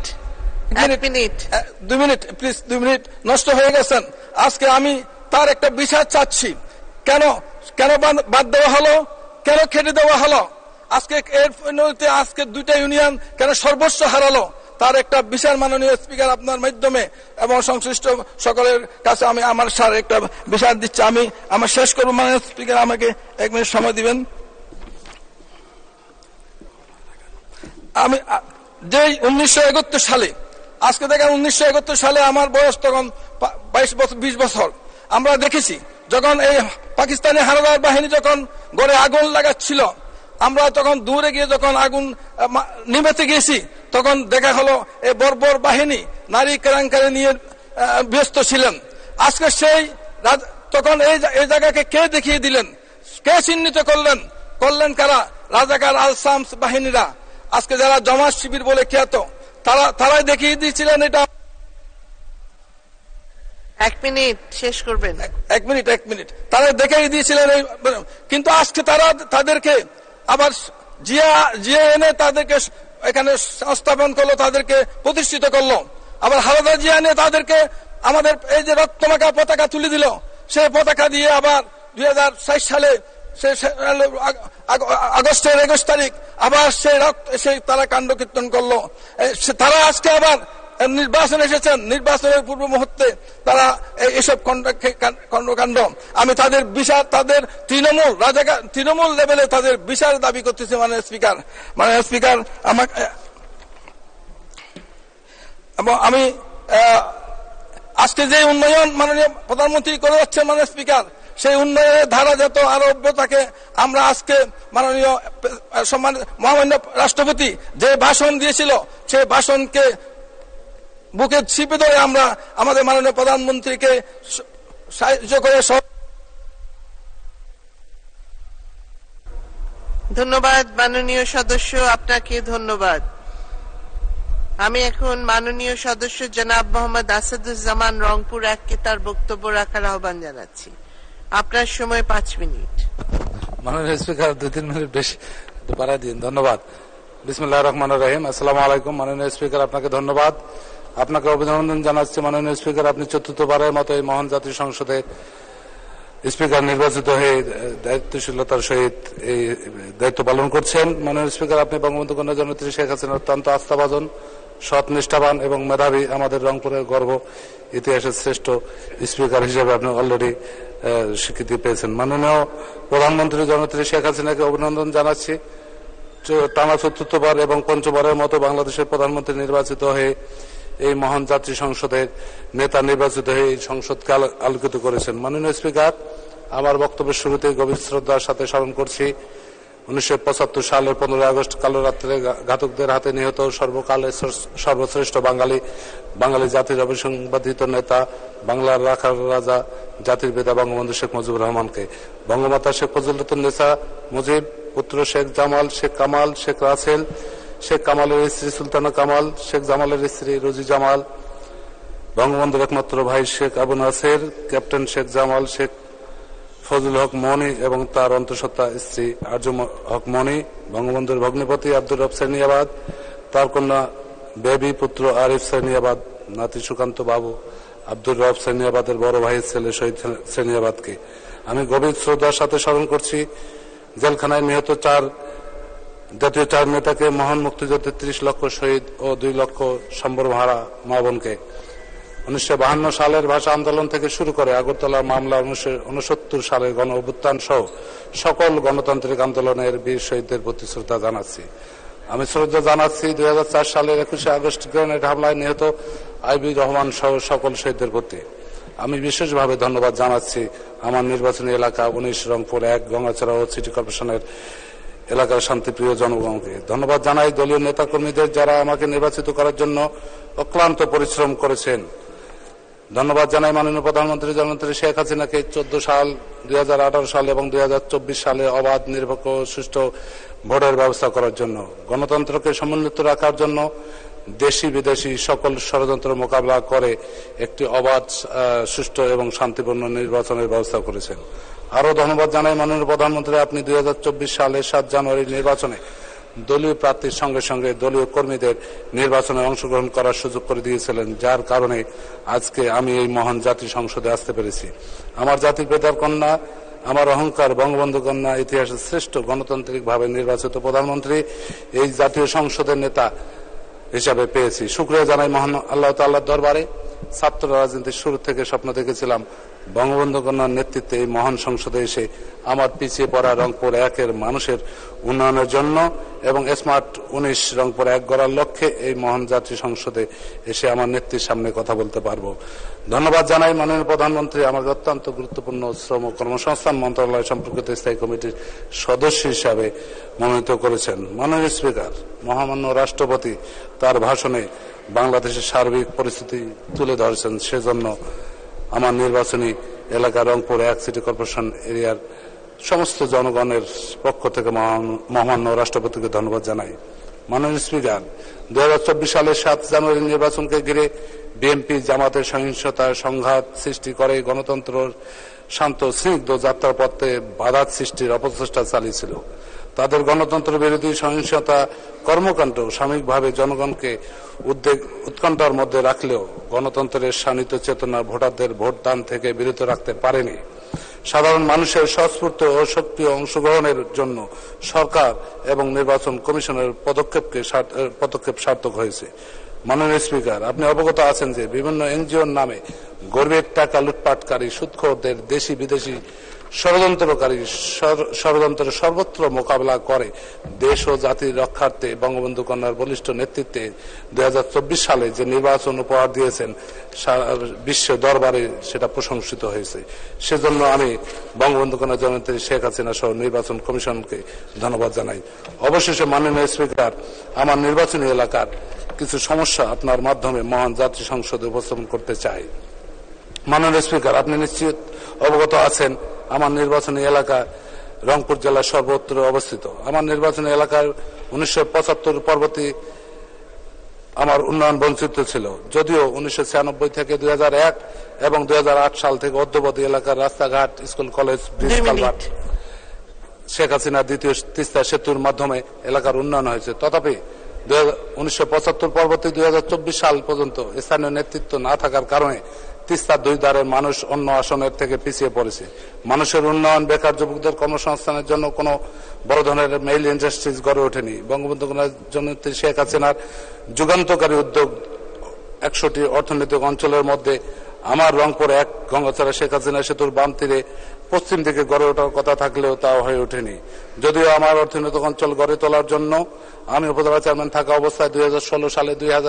প্লিজ 2 মিনিট নষ্ট হয়ে গেছেন। আজকে আমি তার একটা বিচার চাচ্ছি। কেন বাদ দেওয়া হলো, কেন কেটে দেওয়া হলো, আজকে এর পরিণতিতে আজকে 2টা ইউনিয়ন কেন সর্বস্ব হারালো, তার একটা বিচার মাননীয় স্পিকার আপনার মাধ্যমে এবং সংশ্লিষ্ট সকলের কাছে আমি আমার একটা বিচার দিচ্ছি। আমি আমার শেষ করবো মাননীয় স্পিকার, আমাকে 1 মিনিট সময় দিবেন। আমি যে 1971 সালে, আজকে দেখেন 1971 সালে আমার বয়স তখন 20 বছর। আমরা দেখেছি যখন এই পাকিস্তানি হানাদার বাহিনী যখন ঘরে আগুন লাগাচ্ছিল, আমরা তখন দূরে গিয়ে যখন আগুন নিভাতে গিয়েছি, তখন দেখা হলো এই বর্বর বাহিনী নারী কেলেঙ্কারি নিয়ে ব্যস্ত ছিলেন। আজকে তখন এই জায়গাকে কে দেখিয়ে দিলেন, কে চিহ্নিত করলেন কারা? রাজাকার আল শামস বাহিনীরা। আজকে যারা জামাত শিবির বলে খ্যাত, তারাই দেখিয়ে দিয়েছিলেন এটা। 1 মিনিট শেষ করবেন। 1 মিনিট তারা দেখেই দিয়েছিলেন, কিন্তু আজকে তারা তাদেরকে আবার জিয়া এনে তাদেরকে এখানে সংস্থাপন করলো, তাদেরকে প্রতিষ্ঠিত করলো। আবার হালাদা জিয়া এনে তাদেরকে আমাদের এই যে রক্তমাখা পতাকা তুলে দিল, সেই পতাকা দিয়ে আবার 2006 সালে আগস্টের 21 তারিখ আবার সেই তারা কাণ্ড কীর্তন করলো। তারা আজকে আবার নির্বাচন এসেছেন, নির্বাচনের পূর্ব মুহূর্তে তারা এইসব কর্মকাণ্ড, আমি তাদের বিচার, তাদের তৃণমূল লেভেলে তাদের বিচার দাবি করতেছি। মাননীয় স্পিকার আমাকে এবং আমি আজকে যে উন্নয়ন মাননীয় প্রধানমন্ত্রী করে যাচ্ছেন মাননীয় স্পিকার, সেই উন্নয়নের ধারা যত আরো অব্যাহত আমরা আজকে মাননীয় মহামান্য রাষ্ট্রপতি যে ভাষণ দিয়েছিল, সেই ভাষণকে বুকে চিপে ধরে আমরা আমাদের মাননীয় প্রধানমন্ত্রীকে সাহায্য করে। ধন্যবাদ মাননীয় সদস্য, আপনাকে ধন্যবাদ। আমি এখন মাননীয় সদস্য জনাব মোহাম্মদ আসাদুজ্জামান রংপুর 1-কে তার বক্তব্য রাখার আহ্বান জানাচ্ছি। আপনার সময় 5 মিনিট। মাননীয় স্পিকার 2-3 মিনিট বেশি বাড়াই দিন। ধন্যবাদ। বিসমিল্লাহির রহমানির রহিম। আসসালামু আলাইকুম। মাননীয় স্পিকার, আপনাকে ধন্যবাদ, আপনাকে অভিনন্দন জানাচ্ছি। মাননীয় স্পিকার, আপনি 4র্থবারের মতো এই মহান জাতীয় সংসদে স্পিকার নির্বাচিত হয়ে দায়িত্বশীলতার সহিত এই দায়িত্ব পালন করছেন। মাননীয় স্পিকার, আপনি বঙ্গবন্ধু কন্যা জননেত্রী শেখ হাসিনার অত্যন্ত আস্থাভাজন, সৎ, নিষ্ঠাবান এবং মেধাবী, আমাদের রংপুরের গর্ব, ইতিহাসের শ্রেষ্ঠ স্পিকার হিসেবে আপনি অলরেডি স্বীকৃতি পেয়েছেন। মাননীয় প্রধানমন্ত্রী জননেত্রী শেখ হাসিনাকে অভিনন্দন জানাচ্ছি। টানা 4র্থবার এবং 5মবারের মতো বাংলাদেশের প্রধানমন্ত্রী নির্বাচিত হয়ে এই মহান জাতীয় সংসদের নেতা নির্বাচিত হয়ে এই সংসদকে আলোকিত করেছেন। মাননীয় স্পিকার, আমার বক্তব্যের শুরুতে গভীর শ্রদ্ধার সাথে স্মরণ করছি 1975 সালের 15 আগস্ট কালো রাত্রে ঘাতকদের হাতে নিহত সর্বকালের সর্বশ্রেষ্ঠ বাঙালি জাতির অবিসংবাদিত নেতা, বাংলার রাখার রাজা, জাতির পিতা বঙ্গবন্ধু শেখ মুজিবুর রহমানকে। বঙ্গমাতা শেখ ফজিলাতুন্নেসা মুজিব, পুত্র শেখ জামাল, শেখ কামাল, শেখ রাসেল, শেখ কামালের স্ত্রী সুলতানা কামাল, শেখ জামালের স্ত্রী রোজি জামাল, বঙ্গবন্ধুর একমাত্র ভাই শেখ আবু নাসের, ক্যাপ্টেন শেখ জামাল, শেখ ফজল হক মনি এবং তার অন্তঃসত্ত্বা স্ত্রী আরজু হক মনি, বঙ্গবন্ধুর ভগ্নিপতি আব্দুর রব সেনিয়াবাদ, তার কন্যা বেবি, পুত্র আরিফ সেনিয়াবাদ, নাতি সুকান্ত বাবু, আব্দুর রব সেনিয়াবাদের বড় ভাইয়ের ছেলে শহীদ সেনিয়াবাদকে আমি গভীর শ্রদ্ধার সাথে স্মরণ করছি। জেলখানায় নিহত জাতীয় 4 নেতাকে, মহান মুক্তিযুদ্ধে 30 লক্ষ শহীদ ও 2 লক্ষ সম্বরহারা মা বোনকে, 1952 সালের ভাষা আন্দোলন থেকে শুরু করে আগরতলা মামলা, 1969 সালের গণ অভ্যুত্থান সহ সকল গণতান্ত্রিক আন্দোলনের বীর শহীদদের প্রতি শ্রদ্ধা জানাচ্ছি। আমি শ্রদ্ধা জানাচ্ছি 2004 সালের 21 আগস্ট গ্রেনেড হামলায় নিহত আইবি রহমান সহ সকল শহীদদের প্রতি। আমি বিশেষভাবে ধন্যবাদ জানাচ্ছি আমার নির্বাচনী এলাকা 19 রংপুর 1 গঙ্গাচড়া ও সিটি কর্পোরেশনের এলাকার শান্তিপ্রিয় জনগণকে। ধন্যবাদ জানাই দলীয় নেতাকর্মীদের যারা আমাকে নির্বাচিত করার জন্য অক্লান্ত পরিশ্রম করেছেন। ধন্যবাদ জানাই মাননীয় প্রধানমন্ত্রী জননেত্রী শেখ হাসিনাকে 14 সাল, 2018 সাল এবং 2024 সালে অবাধ, নিরপেক্ষ ও সুষ্ঠু ভোটের ব্যবস্থা করার জন্য, গণতন্ত্রকে সমুন্নত রাখার জন্য দেশি বিদেশি সকল ষড়যন্ত্র মোকাবিলা করে একটি অবাধ, সুষ্ঠু এবং শান্তিপূর্ণ নির্বাচনের ব্যবস্থা করেছেন। আরো ধন্যবাদ জানাই মাননীয় প্রধানমন্ত্রী, আপনি 2024 সালের 7 জানুয়ারি নির্বাচনে দলীয় প্রার্থীর সঙ্গে সঙ্গে দলীয় কর্মীদের নির্বাচনে অংশগ্রহণ করার সুযোগ করে দিয়েছিলেন, যার কারণে আজকে আমি এই মহান জাতীয় সংসদে আসতে পেরেছি। আমার জাতির পিতার কন্যা, আমার অহংকার, বঙ্গবন্ধু কন্যা, ইতিহাসের শ্রেষ্ঠ গণতান্ত্রিকভাবে নির্বাচিত প্রধানমন্ত্রী এই জাতীয় সংসদের নেতা হিসাবে পেয়েছি। শুকরিয়া জানাই মহান আল্লাহ তাআলার দরবারে। ছাত্র রাজনীতির শুরু থেকে স্বপ্ন দেখেছিলাম বঙ্গবন্ধু কন্যার নেতৃত্বে এই মহান সংসদে এসে আমার পিছিয়ে পড়া রংপুর 1-এর মানুষের উন্নয়নের জন্য এবং স্মার্ট 19 রংপুর 1 গড়ার লক্ষ্যে এই মহান জাতীয় সংসদে এসে আমার নেত্রীর সামনে কথা বলতে পারবো। ধন্যবাদ জানাই মাননীয় প্রধানমন্ত্রী আমাকে অত্যন্ত গুরুত্বপূর্ণ শ্রম কর্মসংস্থান মন্ত্রণালয় সম্পর্কিত স্থায়ী কমিটির সদস্য হিসাবে মনোনীত করেছেন। মাননীয় স্পিকার, মহামান্য রাষ্ট্রপতি তার ভাষণে বাংলাদেশের সার্বিক পরিস্থিতি তুলে ধরেছেন, সেজন্য আমার নির্বাচনী এলাকা রংপুর 1 সিটি কর্পোরেশন এরিয়ার সমস্ত জনগণের পক্ষ থেকে মহামান্য রাষ্ট্রপতিকে ধন্যবাদ জানাই। মাননীয় স্পিকার, 2024 সালের 7 জানুয়ারি নির্বাচনকে ঘিরে বিএনপি জামাতের সহিংসতা সংঘাত সৃষ্টি করে গণতন্ত্র শান্ত স্নিগ্ধ যাত্রার পথে বাধা সৃষ্টির অপচেষ্টা চালিয়েছিল। তাদের গণতন্ত্র বিরোধী সহিংসতা কর্মকাণ্ড সাময়িকভাবে জনগণকে উৎকণ্ঠার মধ্যে রাখলেও গণতন্ত্রের শানিত চেতনা ভোটারদের ভোটদান থেকে বিরত রাখতে পারেনি। সাধারণ মানুষের স্বস্ফূর্ত ও সক্রিয় অংশগ্রহণের জন্য সরকার এবং নির্বাচন কমিশনের পদক্ষেপ সার্থক হয়েছে। মাননীয় স্পিকার, আপনি অবগত আছেন যে বিভিন্ন এনজিওর নামে গরিবের টাকা লুটপাটকারী সুদখোরদের দেশি বিদেশি ষড়যন্ত্রের সর্বত্র মোকাবেলা করে দেশ ও জাতির রক্ষার্থে বঙ্গবন্ধু কন্যার বলিষ্ঠ নেতৃত্বে 2024 সালে যে নির্বাচন উপহার দিয়েছেন বিশ্ব দরবারে সেটা প্রশংসিত হয়েছে। সেজন্য আমি বঙ্গবন্ধু কন্যা জননেত্রী শেখ হাসিনা সহ নির্বাচন কমিশনকে ধন্যবাদ জানাই। অবশেষে মাননীয় স্পিকার, আমার নির্বাচনী এলাকার কিছু সমস্যা আপনার মাধ্যমে মহান জাতীয় সংসদে উপস্থাপন করতে চাই। মাননীয় স্পিকার, আপনি নিশ্চিত অবগত আছেন আমার নির্বাচনী এলাকা রংপুর জেলার সর্বত্র অবস্থিত। আমার নির্বাচনী এলাকার 1975 পরবর্তী আমার উন্নয়ন বঞ্চিত ছিল, যদিও 1996 থেকে 2001 এবং 2008 সাল থেকে অদ্যবধি এলাকার রাস্তাঘাট, school, college, bridge, culvert Sheikh Hasina দ্বিতীয় তিস্তা সেতুর মাধ্যমে এলাকার উন্নয়ন হয়েছে। তথাপি 1975 পরবর্তী 2024 সাল পর্যন্ত স্থানীয় নেতৃত্ব না থাকার কারণে তিস্তার দুই ধারের মানুষ অন্য আসনের থেকে পিছিয়ে পড়েছে। মানুষের উন্নয়ন, বেকার যুবকদের কর্মসংস্থানের জন্য কোনো বড় ধরনের মেইল ইন্ডাস্ট্রিজ গড়ে ওঠেনি। বঙ্গবন্ধু জননেত্রী শেখ হাসিনার যুগান্তকারী উদ্যোগ 100টি অর্থনৈতিক অঞ্চলের মধ্যে আমার রংপুর 1 গঙ্গাচড়া শেখ হাসিনা সেতুর বাম তীরে পশ্চিম দিকে গড়ে ওঠার কথা থাকলেও তা হয়ে ওঠেনি। যদিও আমার অর্থনৈতিক অঞ্চল গড়ে তোলার জন্য আমি উপজেলা চেয়ারম্যান থাকা অবস্থায় 2016 সালে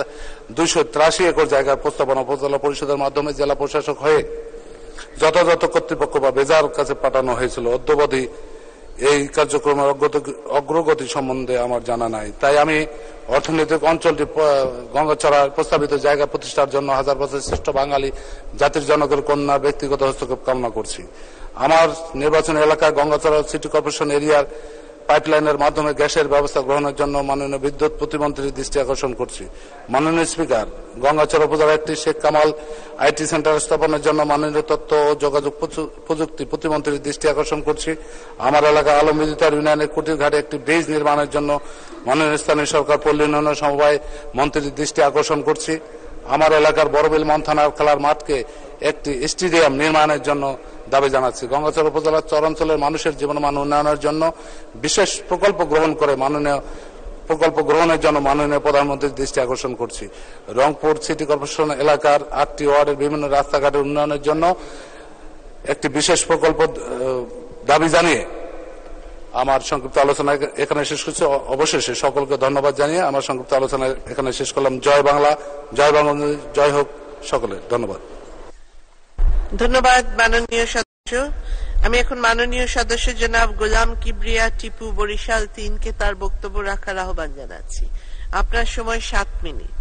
283 একর জায়গার প্রস্তাবনা উপজেলা পরিষদের মাধ্যমে জেলা প্রশাসক হয়ে যথাযথ কর্তৃপক্ষ বা বেজার কাছে পাঠানো হয়েছিল, অদ্যবধি এই কার্যক্রমের অগ্রগতি সম্বন্ধে আমার জানা নাই। তাই আমি অর্থনৈতিক অঞ্চলটি গঙ্গাচড়ার প্রস্তাবিত জায়গা প্রতিষ্ঠার জন্য 1000 বছর শ্রেষ্ঠ বাঙালি জাতির জনকের কন্যা ব্যক্তিগত হস্তক্ষেপ কামনা করছি। আমার নির্বাচন এলাকায় গঙ্গাচড়া সিটি কর্পোরেশন এরিয়ার পাইপলাইনের মাধ্যমে গ্যাসের ব্যবস্থা গ্রহণের জন্য মাননীয় বিদ্যুৎ প্রতিমন্ত্রীর দৃষ্টি আকর্ষণ করছি। মাননীয় স্পিকার, গঙ্গাচড়া উপজেলার একটি শেখ কামাল আইটি সেন্টার স্থাপনের জন্য মাননীয় তথ্য ও যোগাযোগ প্রযুক্তি প্রতিমন্ত্রীর দৃষ্টি আকর্ষণ করছি। আমার এলাকা আলমবিদিতার ইউনিয়নের কুটির ঘাটে একটি ব্রিজ নির্মাণের জন্য মাননীয় স্থানীয় সরকার পল্লী উন্নয়ন সমবায় মন্ত্রীর দৃষ্টি আকর্ষণ করছি। আমার এলাকার বড়বিল মন্থানার খেলার মাঠকে একটি স্টেডিয়াম নির্মাণের জন্য দাবি জানাচ্ছি। গঙ্গাচড়া উপজেলার চরাঞ্চলের মানুষের জীবনমান উন্নয়নের জন্য বিশেষ প্রকল্প গ্রহণের জন্য মাননীয় প্রধানমন্ত্রীর দৃষ্টি আকর্ষণ করছি। রংপুর সিটি কর্পোরেশন এলাকার 8টি ওয়ার্ডের বিভিন্ন রাস্তাঘাটের উন্নয়নের জন্য একটি বিশেষ প্রকল্প দাবি জানিয়ে আমার সংক্ষিপ্ত আলোচনা এখানে শেষ করছি। অবশেষে সকলকে ধন্যবাদ জানিয়ে আমার সংক্ষিপ্ত আলোচনা এখানে শেষ করলাম। জয় বাংলা, জয় বঙ্গবন্ধু, জয় হোক সকলের। ধন্যবাদ। ধন্যবাদ মাননীয় সদস্য। আমি এখন মাননীয় সদস্য জনাব গোলাম কিবরিয়া টিপু বরিশাল 3কে তার বক্তব্য রাখার আহ্বান জানাচ্ছি। আপনার সময় 7 মিনিট।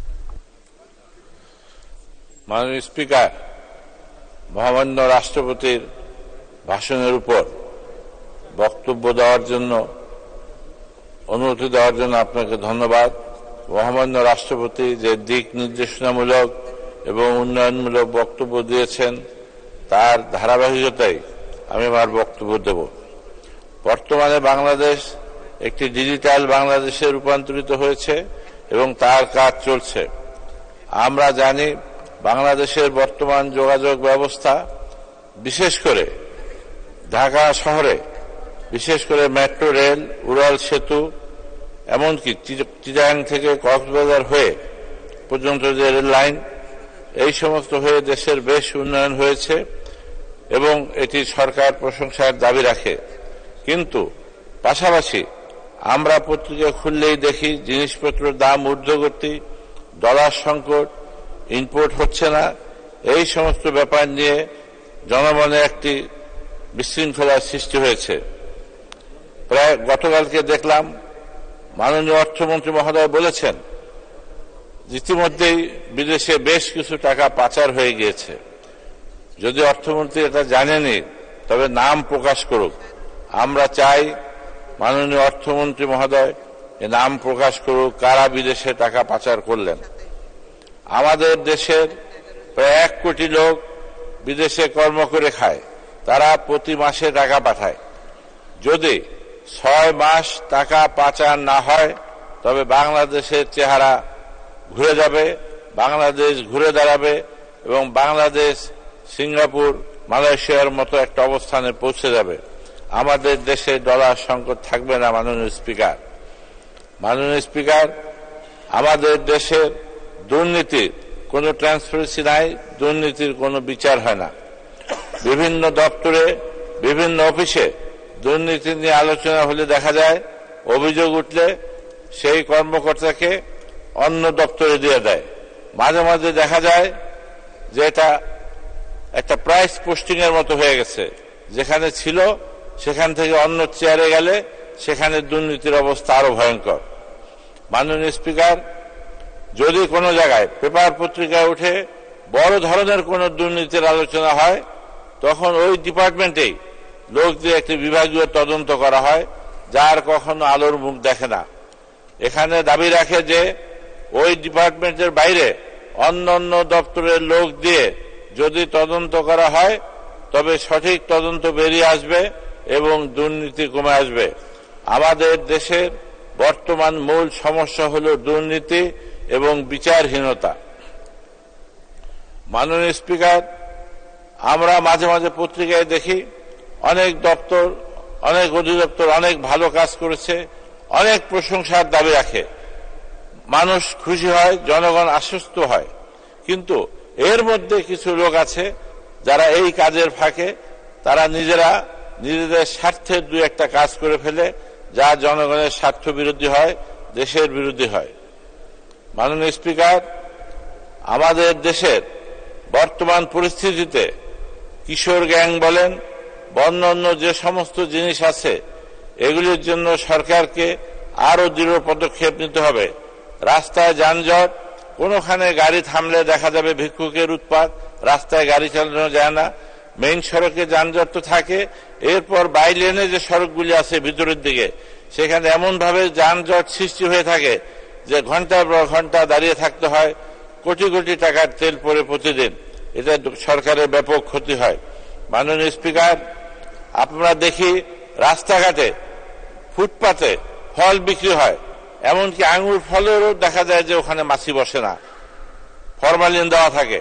মাননীয় স্পিকার, মহামান্য রাষ্ট্রপতির ভাষণের উপর বক্তব্য দেওয়ার জন্য, অনুমতি দেওয়ার জন্য আপনাকে ধন্যবাদ। মহামান্য রাষ্ট্রপতি যে দিক নির্দেশনামূলক এবং উন্নয়নমূলক বক্তব্য দিয়েছেন তার ধারাবাহিকতায় আমি আমার বক্তব্য দেব। বর্তমানে বাংলাদেশ একটি ডিজিটাল বাংলাদেশে রূপান্তরিত হয়েছে এবং তার কাজ চলছে। আমরা জানি বাংলাদেশের বর্তমান যোগাযোগ ব্যবস্থা, বিশেষ করে ঢাকা শহরে, বিশেষ করে মেট্রো রেল, উড়াল সেতু, এমনকি চিটাগাং থেকে কক্সবাজার হয়ে পর্যন্ত যে রেল লাইন, এই সমস্ত হয়ে দেশের বেশ উন্নয়ন হয়েছে এবং এটি সরকার প্রশংসার দাবি রাখে। কিন্তু পাশাপাশি আমরা পত্রিকা খুললেই দেখি জিনিসপত্রের দাম ঊর্ধ্বগতি, ডলার সংকট, ইম্পোর্ট হচ্ছে না, এই সমস্ত ব্যাপার নিয়ে জনমনে একটি বিশৃঙ্খলার সৃষ্টি হয়েছে। প্রায় গতকালকে দেখলাম মাননীয় অর্থমন্ত্রী মহোদয় বলেছেন ইতিমধ্যেই বিদেশে বেশ কিছু টাকা পাচার হয়ে গিয়েছে। যদি অর্থমন্ত্রী এটা জানেনি তবে নাম প্রকাশ করুক। আমরা চাই মাননীয় অর্থমন্ত্রী মহোদয় নাম প্রকাশ করুক কারা বিদেশে টাকা পাচার করলেন। আমাদের দেশের প্রায় 1 কোটি লোক বিদেশে কর্ম করে খায়, তারা প্রতি মাসে টাকা পাঠায়। যদি 6 মাস টাকা পাচার না হয় তবে বাংলাদেশের চেহারা ঘুরে যাবে, বাংলাদেশ ঘুরে দাঁড়াবে এবং বাংলাদেশ সিঙ্গাপুর মালয়েশিয়ার মতো একটা অবস্থানে পৌঁছে যাবে। আমাদের দেশে ডলার সংকট থাকবে না। মাননীয় স্পিকার, আমাদের দেশের দুর্নীতির কোনো ট্রান্সপারেন্সি নাই, দুর্নীতির কোনো বিচার হয় না। বিভিন্ন দপ্তরে বিভিন্ন অফিসে দুর্নীতি নিয়ে আলোচনা হলে দেখা যায় অভিযোগ উঠলে সেই কর্মকর্তাকে অন্য দপ্তরে দিয়ে দেয়। মাঝে মাঝে দেখা যায় যে এটা একটা প্রাইস পোস্টিং এর মতো হয়ে গেছে, যেখানে ছিল সেখান থেকে অন্য চেয়ারে গেলে সেখানে দুর্নীতির অবস্থা আরো ভয়ঙ্কর। মাননীয় স্পিকার, যদি কোনো জায়গায় পেপার পত্রিকায় উঠে বড় ধরনের কোনো দুর্নীতির আলোচনা হয় তখন ওই ডিপার্টমেন্টেই লোক দিয়ে একটি বিভাগীয় তদন্ত করা হয়, যার কখনো আলোর মুখ দেখে না। এখানে দাবি রাখে যে ওই ডিপার্টমেন্টের বাইরে অন্য অন্য দপ্তরের লোক দিয়ে যদি তদন্ত করা হয় তবে সঠিক তদন্ত বেরিয়ে আসবে এবং দুর্নীতি কমে আসবে। আমাদের দেশের বর্তমান মূল সমস্যা হল দুর্নীতি এবং বিচারহীনতা। মাননীয় স্পিকার, আমরা মাঝে মাঝে পত্রিকায় দেখি অনেক দপ্তর, অনেক অধিদপ্তর অনেক ভালো কাজ করেছে, অনেক প্রশংসার দাবি রাখে, মানুষ খুশি হয়, জনগণ আশ্বস্ত হয়। কিন্তু এর মধ্যে কিছু লোক আছে যারা এই কাজের ফাঁকে তারা নিজেদের স্বার্থের 2-1টা কাজ করে ফেলে, যা জনগণের স্বার্থ বিরোধী হয়, দেশের বিরোধী হয়। মাননীয় স্পিকার, আমাদের দেশের বর্তমান পরিস্থিতিতে কিশোর গ্যাং বলেন, অন্যান্য যে সমস্ত জিনিস আছে এগুলির জন্য সরকারকে আরো দৃঢ় পদক্ষেপ নিতে হবে। রাস্তায় যানজট, কোনোখানে গাড়ি থামলে দেখা যাবে ভিক্ষুকের উৎপাত, রাস্তায় গাড়ি চালানো যায় না। মেইন সড়কে যানজট তো থাকে, এরপর বাইলেনে যে সড়কগুলি আছে ভিতরের দিকে সেখানে এমন ভাবে যানজট সৃষ্টি হয়ে থাকে যে ঘন্টার পর ঘন্টা দাঁড়িয়ে থাকতে হয়, কোটি কোটি টাকার তেল পড়ে প্রতিদিন, এটা সরকারের ব্যাপক ক্ষতি হয়। মাননীয় স্পিকার, আপনারা দেখি রাস্তাঘাটে ফুটপাতে ফল বিক্রি হয়, এমনকি আঙুর ফলেরও দেখা যায় যে ওখানে মাছি বসে না, ফরমালিন দেওয়া থাকে।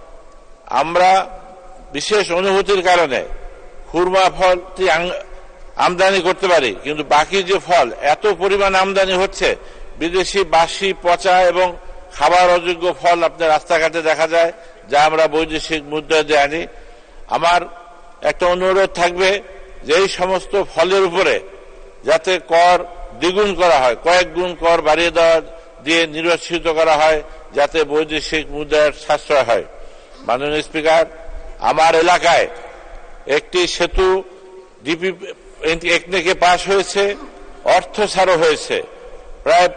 আমরা বিশেষ অনুভূতির কারণে খুরমা ফলটি আমদানি করতে পারি, কিন্তু বাকি যে ফল এত পরিমাণ আমদানি হচ্ছে, বিদেশি বাসি পচা এবং খাবার অযোগ্য ফল আপনার রাস্তাঘাটে দেখা যায়, যা আমরা বৈদেশিক মুদ্রা দিয়ে আনি। আমার একটা অনুরোধ থাকবে যে এই সমস্ত ফলের উপরে যাতে কর দ্বিগুণ করা হয়, কয়েক গুণ কর বাড়িয়ে দেওয়া দিয়ে নিরুৎসাহিত করা হয়, যাতে বৈদেশিক মুদ্রার সাশ্রয় হয়। মাননীয় স্পিকার, আমার এলাকায় একটি সেতু ডিপি একনেকে পাশ হয়েছে, অর্থ ছাড়ও হয়েছে, প্রায়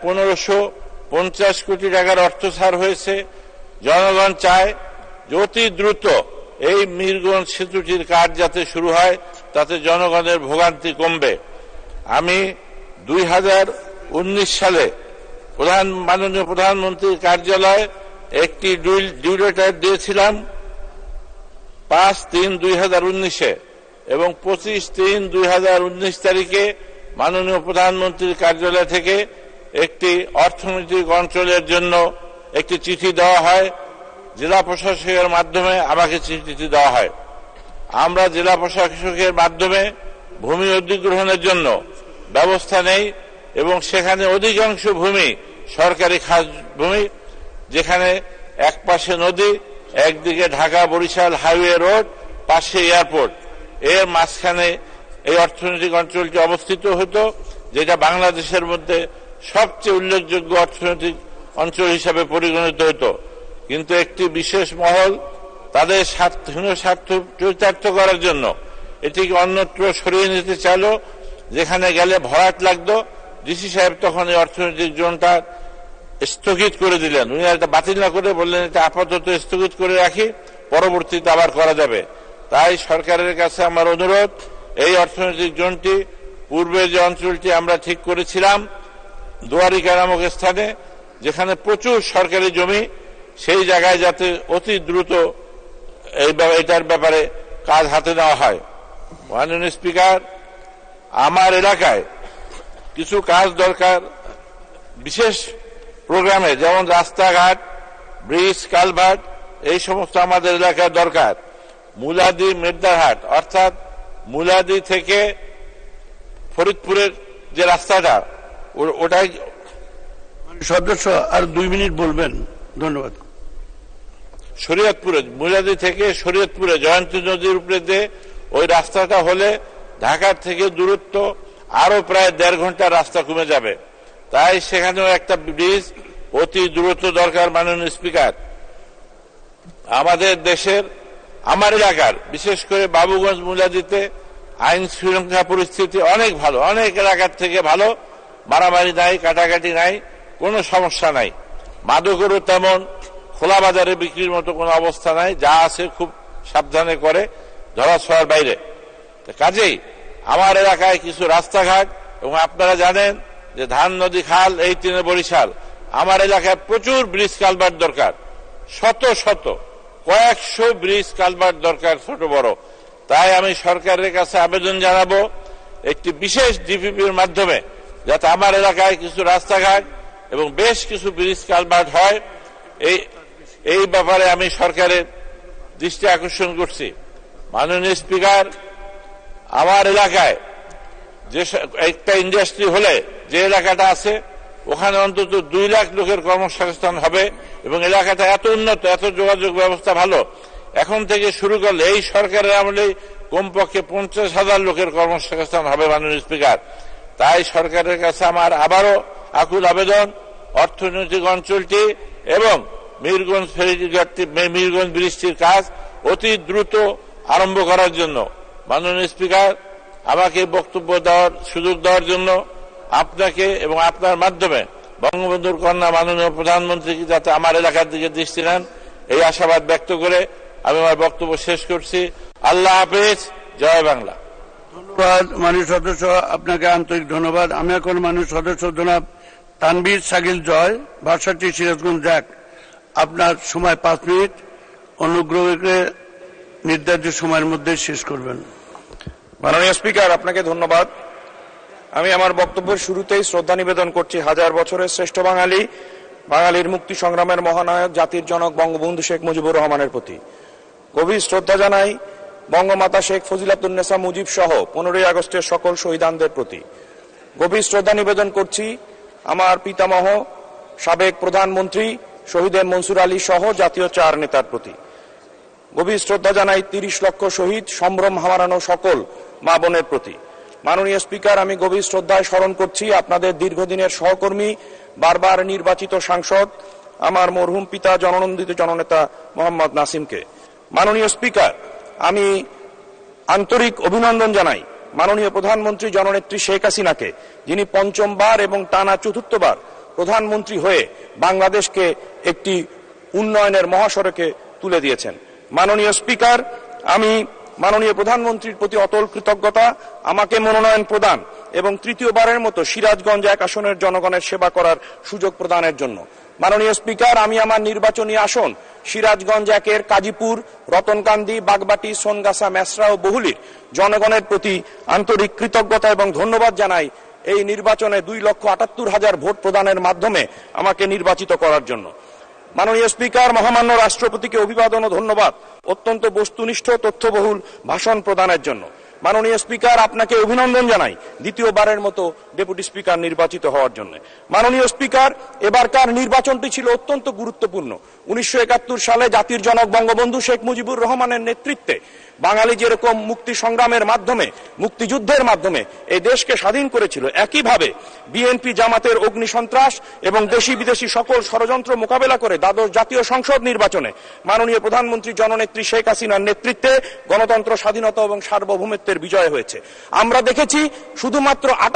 1550 কোটি টাকার অর্থ ছাড় হয়েছে। জনগণ চায় যে অতি দ্রুত এই মিরগঞ্জ সেতুটির কাজ যাতে শুরু হয়, তাতে জনগণের ভোগান্তি কমবে। আমি 2019 সালে মাননীয় প্রধানমন্ত্রীর কার্যালয়ে একটি ডিউ লেটার দিয়েছিলাম 5/3/2019 এবং 25/3/2019 তারিখে মাননীয় প্রধানমন্ত্রীর কার্যালয় থেকে একটি অর্থনৈতিক অঞ্চলের জন্য একটি চিঠি দেওয়া হয়, জেলা প্রশাসকের মাধ্যমে আমাকে চিঠি দেওয়া হয়। আমরা জেলা প্রশাসকের মাধ্যমে ভূমি অধিগ্রহণের জন্য ব্যবস্থা নেই এবং সেখানে অধিকাংশ ভূমি সরকারি খাস ভূমি, যেখানে এক পাশে নদী, একদিকে ঢাকা বরিশাল হাইওয়ে রোড, পাশে এয়ারপোর্ট, এর মাঝখানে এই অর্থনৈতিক অঞ্চলটি অবস্থিত হতো, যেটা বাংলাদেশের মধ্যে সবচেয়ে উল্লেখযোগ্য অর্থনৈতিক অঞ্চল হিসাবে পরিগণিত হতো। কিন্তু একটি বিশেষ মহল তাদের স্বার্থ চরিতার্থ করার জন্য এটিকে অন্যত্র সরিয়ে নিতে চাইল, যেখানে গেলে ভরাট লাগতো। ডিসি সাহেব তখন এই অর্থনৈতিক জোনটা স্থগিত করে দিলেন। উনি এটা বাতিল না করে বললেন এটা আপাতত স্থগিত করে রাখি, পরবর্তীতে আবার করা যাবে। তাই সরকারের কাছে আমার অনুরোধ, এই অর্থনৈতিক জোনটি পূর্বে যে অঞ্চলটি আমরা ঠিক করেছিলাম দুয়ারিকা নামক স্থানে, যেখানে প্রচুর সরকারি জমি, সেই জায়গায় যাতে অতি দ্রুত এটার ব্যাপারে কাজ হাতে নেওয়া হয়। মাননীয় স্পিকার, আমার এলাকায় কিছু কাজ দরকার বিশেষ প্রোগ্রামে, যেমন রাস্তাঘাট, ব্রিজ, কালভার্ট, এই সমস্ত আমাদের এলাকায় দরকার। মুলাদি মেদদারহাট, অর্থাৎ মুলাদি থেকে ফরিদপুরের যে রাস্তাটা, ওটাই সদস্য আর 2 মিনিট বলবেন। ধন্যবাদ। শরীয়তপুরে, মুলাদি থেকে শরীয়তপুরে জয়ন্তী নদীর উপরে যে ওই রাস্তাটা হলে ঢাকার থেকে দূরত্ব আরো প্রায় 1.5 ঘন্টার রাস্তা কমে যাবে। তাই সেখানেও একটা ব্রিজ অতি দ্রুত দরকার। মাননীয় স্পিকার, আমাদের দেশের, আমার এলাকার, বিশেষ করে বাবুগঞ্জ মুলাদিতে আইন শৃঙ্খলা পরিস্থিতি অনেক ভালো, অনেক এলাকার থেকে ভালো। মারামারি নাই, কাটাকাটি নাই, কোনো সমস্যা নাই। মাদকেরও তেমন খোলা বাজারে বিক্রির মতো কোনো অবস্থা নাই, যা আছে খুব সাবধানে করে, ধরাছোঁয়ার বাইরে। কাজেই আমার এলাকায় কিছু রাস্তাঘাট, এবং আপনারা জানেন যে ধান নদী খাল, এই 3 বরিশাল, আমার এলাকায় প্রচুর ব্রিজ কালভার্ট দরকার, শত শত কয়েকশো ব্রিজ কালভার্ট দরকার, ছোট বড়। তাই আমি সরকারের কাছে আবেদন জানাবো একটি বিশেষ ডিপিপির মাধ্যমে যাতে আমার এলাকায় কিছু রাস্তাঘাট এবং বেশ কিছু ব্রিজ কালভার্ট হয়। এই ব্যাপারে আমি সরকারের দৃষ্টি আকর্ষণ করছি। মাননীয় স্পিকার, আমার এলাকায় যে একটা ইন্ডাস্ট্রি হলে যে এলাকাটা আছে ওখানে অন্তত 2 লাখ লোকের কর্মসংস্থান হবে, এবং এলাকাটা এত উন্নত, এত যোগাযোগ ব্যবস্থা ভালো, এখন থেকে শুরু করলে এই সরকারের আমলে কমপক্ষে 50,000 লোকের কর্মসংস্থান হবে। মাননীয় স্পিকার, তাই সরকারের কাছে আমার আবারও আকুল আবেদন, অর্থনৈতিক অঞ্চলটি এবং মিরগঞ্জ ব্রিজটির কাজ অতি দ্রুত আরম্ভ করার জন্য। মাননীয় স্পিকার, আমাকে বক্তব্য দেওয়ার সুযোগ দেওয়ার জন্য আপনাকে এবং আপনার মাধ্যমে বঙ্গবন্ধুর কন্যা মাননীয় প্রধানমন্ত্রীকে যাতে আমার এলাকার দিকে দৃষ্টি নেন, এই আশাবাদ ব্যক্ত করে আমি আমার বক্তব্য শেষ করছি। আল্লাহ হাফেজ, জয় বাংলা। ধন্যবাদ মাননীয় সদস্য, আপনাকে আন্তরিক ধন্যবাদ। আমি এখন মাননীয় সদস্য জনাব তানভীর সাগিল জয়, ভাষাটি সিরাজগঞ্জ এক, আপনার সময় 5 মিনিট, অনুগ্রহ করে নির্ধারিত সময়ের মধ্যে শেষ করবেন। মাননীয় স্পিকার, আপনাকে ধন্যবাদ। আমি আমার বক্তব্যের শুরুতেই শ্রদ্ধা নিবেদন করছি 1000 বছরের শ্রেষ্ঠ বাঙালির মুক্তি সংগ্রামের মহানায়ক, জাতির জনক বঙ্গবন্ধু শেখ মুজিবুর রহমানের প্রতি। গভীর শ্রদ্ধা জানাই বঙ্গমাতা শেখ ফজিলাতুন্নেসা মুজিব সহ 15ই আগস্টের সকল শহীদানদের প্রতি। গভীর শ্রদ্ধা নিবেদন করছি আমার পিতামহ সাবেক প্রধানমন্ত্রী শহীদ মনসুর আলী সহ জাতীয় 4 নেতার প্রতি। গভীর শ্রদ্ধা জানাই 30 লক্ষ শহীদ, সম্ভ্রম হারানো সকল মা বোনের প্রতি। মাননীয় স্পিকার, আমি গভীর শ্রদ্ধায় স্মরণ করছি আপনাদের দীর্ঘদিনের সহকর্মী, বারবার নির্বাচিত সাংসদ, আমার মরহুম পিতা জননন্দিত জননেতা মোহাম্মদ নাসিমকে। মাননীয় স্পিকার, আমি আন্তরিক অভিনন্দন জানাই মাননীয় প্রধানমন্ত্রী জননেত্রী শেখ হাসিনাকে, যিনি 5ম এবং টানা 4র্থবার প্রধানমন্ত্রী হয়ে বাংলাদেশকে একটি উন্নয়নের মহাসড়কে তুলে দিয়েছেন। মাননীয় স্পিকার, আমি মাননীয় প্রধানমন্ত্রীর প্রতি অটল কৃতজ্ঞতা, আমাকে মনোনয়ন প্রদান এবং 3য়বারের মতো সিরাজগঞ্জ 1 আসনের জনগণের সেবা করার সুযোগ প্রদানের জন্য। মাননীয় স্পিকার, আমি আমার নির্বাচনী আসন সিরাজগঞ্জ 1-এর কাজীপুর, রতনকান্দি, বাগবাটি, সোনগাছা, মেসরা ও বহুলির জনগণের প্রতি আন্তরিক কৃতজ্ঞতা এবং ধন্যবাদ জানাই এই নির্বাচনে 2,78,000 ভোট প্রদানের মাধ্যমে আমাকে নির্বাচিত করার জন্য। মাননীয় স্পিকার, মহামান্য রাষ্ট্রপতিকে অভিবাদন ও ধন্যবাদ অত্যন্ত বস্তুনিষ্ঠ তথ্যবহুল ভাষণ প্রদানের জন্য। মাননীয় স্পিকার, আপনাকে অভিনন্দন জানাই 2য়বারের মতো ডেপুটি স্পিকার নির্বাচিত হওয়ার জন্য। মাননীয় স্পিকার, এবারকার নির্বাচনটি ছিল অত্যন্ত গুরুত্বপূর্ণ। 1971 সালে জাতির জনক বঙ্গবন্ধু শেখ মুজিবুর রহমানের নেতৃত্বে বাঙালি যেরকম মুক্তি সংগ্রামের মাধ্যমে, মুক্তিযুদ্ধের মাধ্যমে এই দেশকে স্বাধীন করেছিল, একইভাবে বিএনপি জামাতের অগ্নিসন্ত্রাস এবং দেশি বিদেশি সকল ষড়যন্ত্র মোকাবেলা করে দ্বাদশ জাতীয় সংসদ নির্বাচনে মাননীয় প্রধানমন্ত্রী জননেত্রী শেখ হাসিনার নেতৃত্বে গণতন্ত্র, স্বাধীনতা এবং সার্বভৌমত্বের বিজয় হয়েছে। আমরা দেখেছি শুধুমাত্র 28 অক্টোবর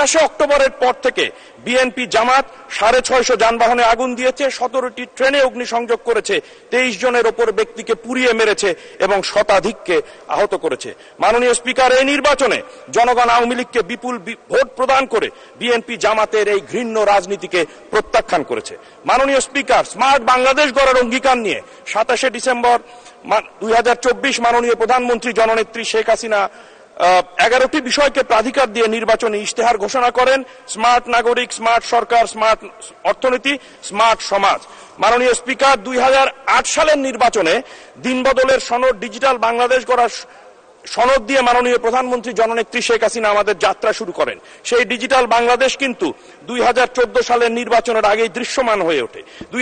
অক্টোবরের পর থেকে বিএনপি জামাত 650 যানবাহনে আগুন দিয়েছে, 17টি ট্রেনে অগ্নিসংযোগ করেছে, 23 জনের ওপর ব্যক্তিকে পুড়িয়ে মেরেছে এবং শতাধিককে আহত করেছে। মাননীয় স্পিকার, এই নির্বাচনে জনগণ আওয়ামী লীগকে বিপুল ভোট প্রদান করে বিএনপি জামাতের এই ঘৃণ্য রাজনীতিকে প্রত্যাখ্যান করেছে। মাননীয় স্পিকার, স্মার্ট বাংলাদেশ গড়ার অঙ্গীকার নিয়ে 27 ডিসেম্বর 2024 মাননীয় প্রধানমন্ত্রী জননেত্রী শেখ হাসিনা 11টি বিষয়কে প্রাধিকার দিয়ে নির্বাচনী ইশতেহার ঘোষণা করেন: স্মার্ট নাগরিক, স্মার্ট সরকার, স্মার্ট অর্থনীতি, স্মার্ট সমাজ। মাননীয় স্পিকার, 2008 সালের নির্বাচনে দিনবদলের সনদ, ডিজিটাল বাংলাদেশ গড়ার সনদ দিয়ে মাননীয় প্রধানমন্ত্রী জননেত্রী শেখ হাসিনা আমাদের যাত্রা শুরু করেন। সেই ডিজিটাল বাংলাদেশ কিন্তু 2014 সালের নির্বাচনের আগেই দৃশ্যমান হয়ে ওঠে।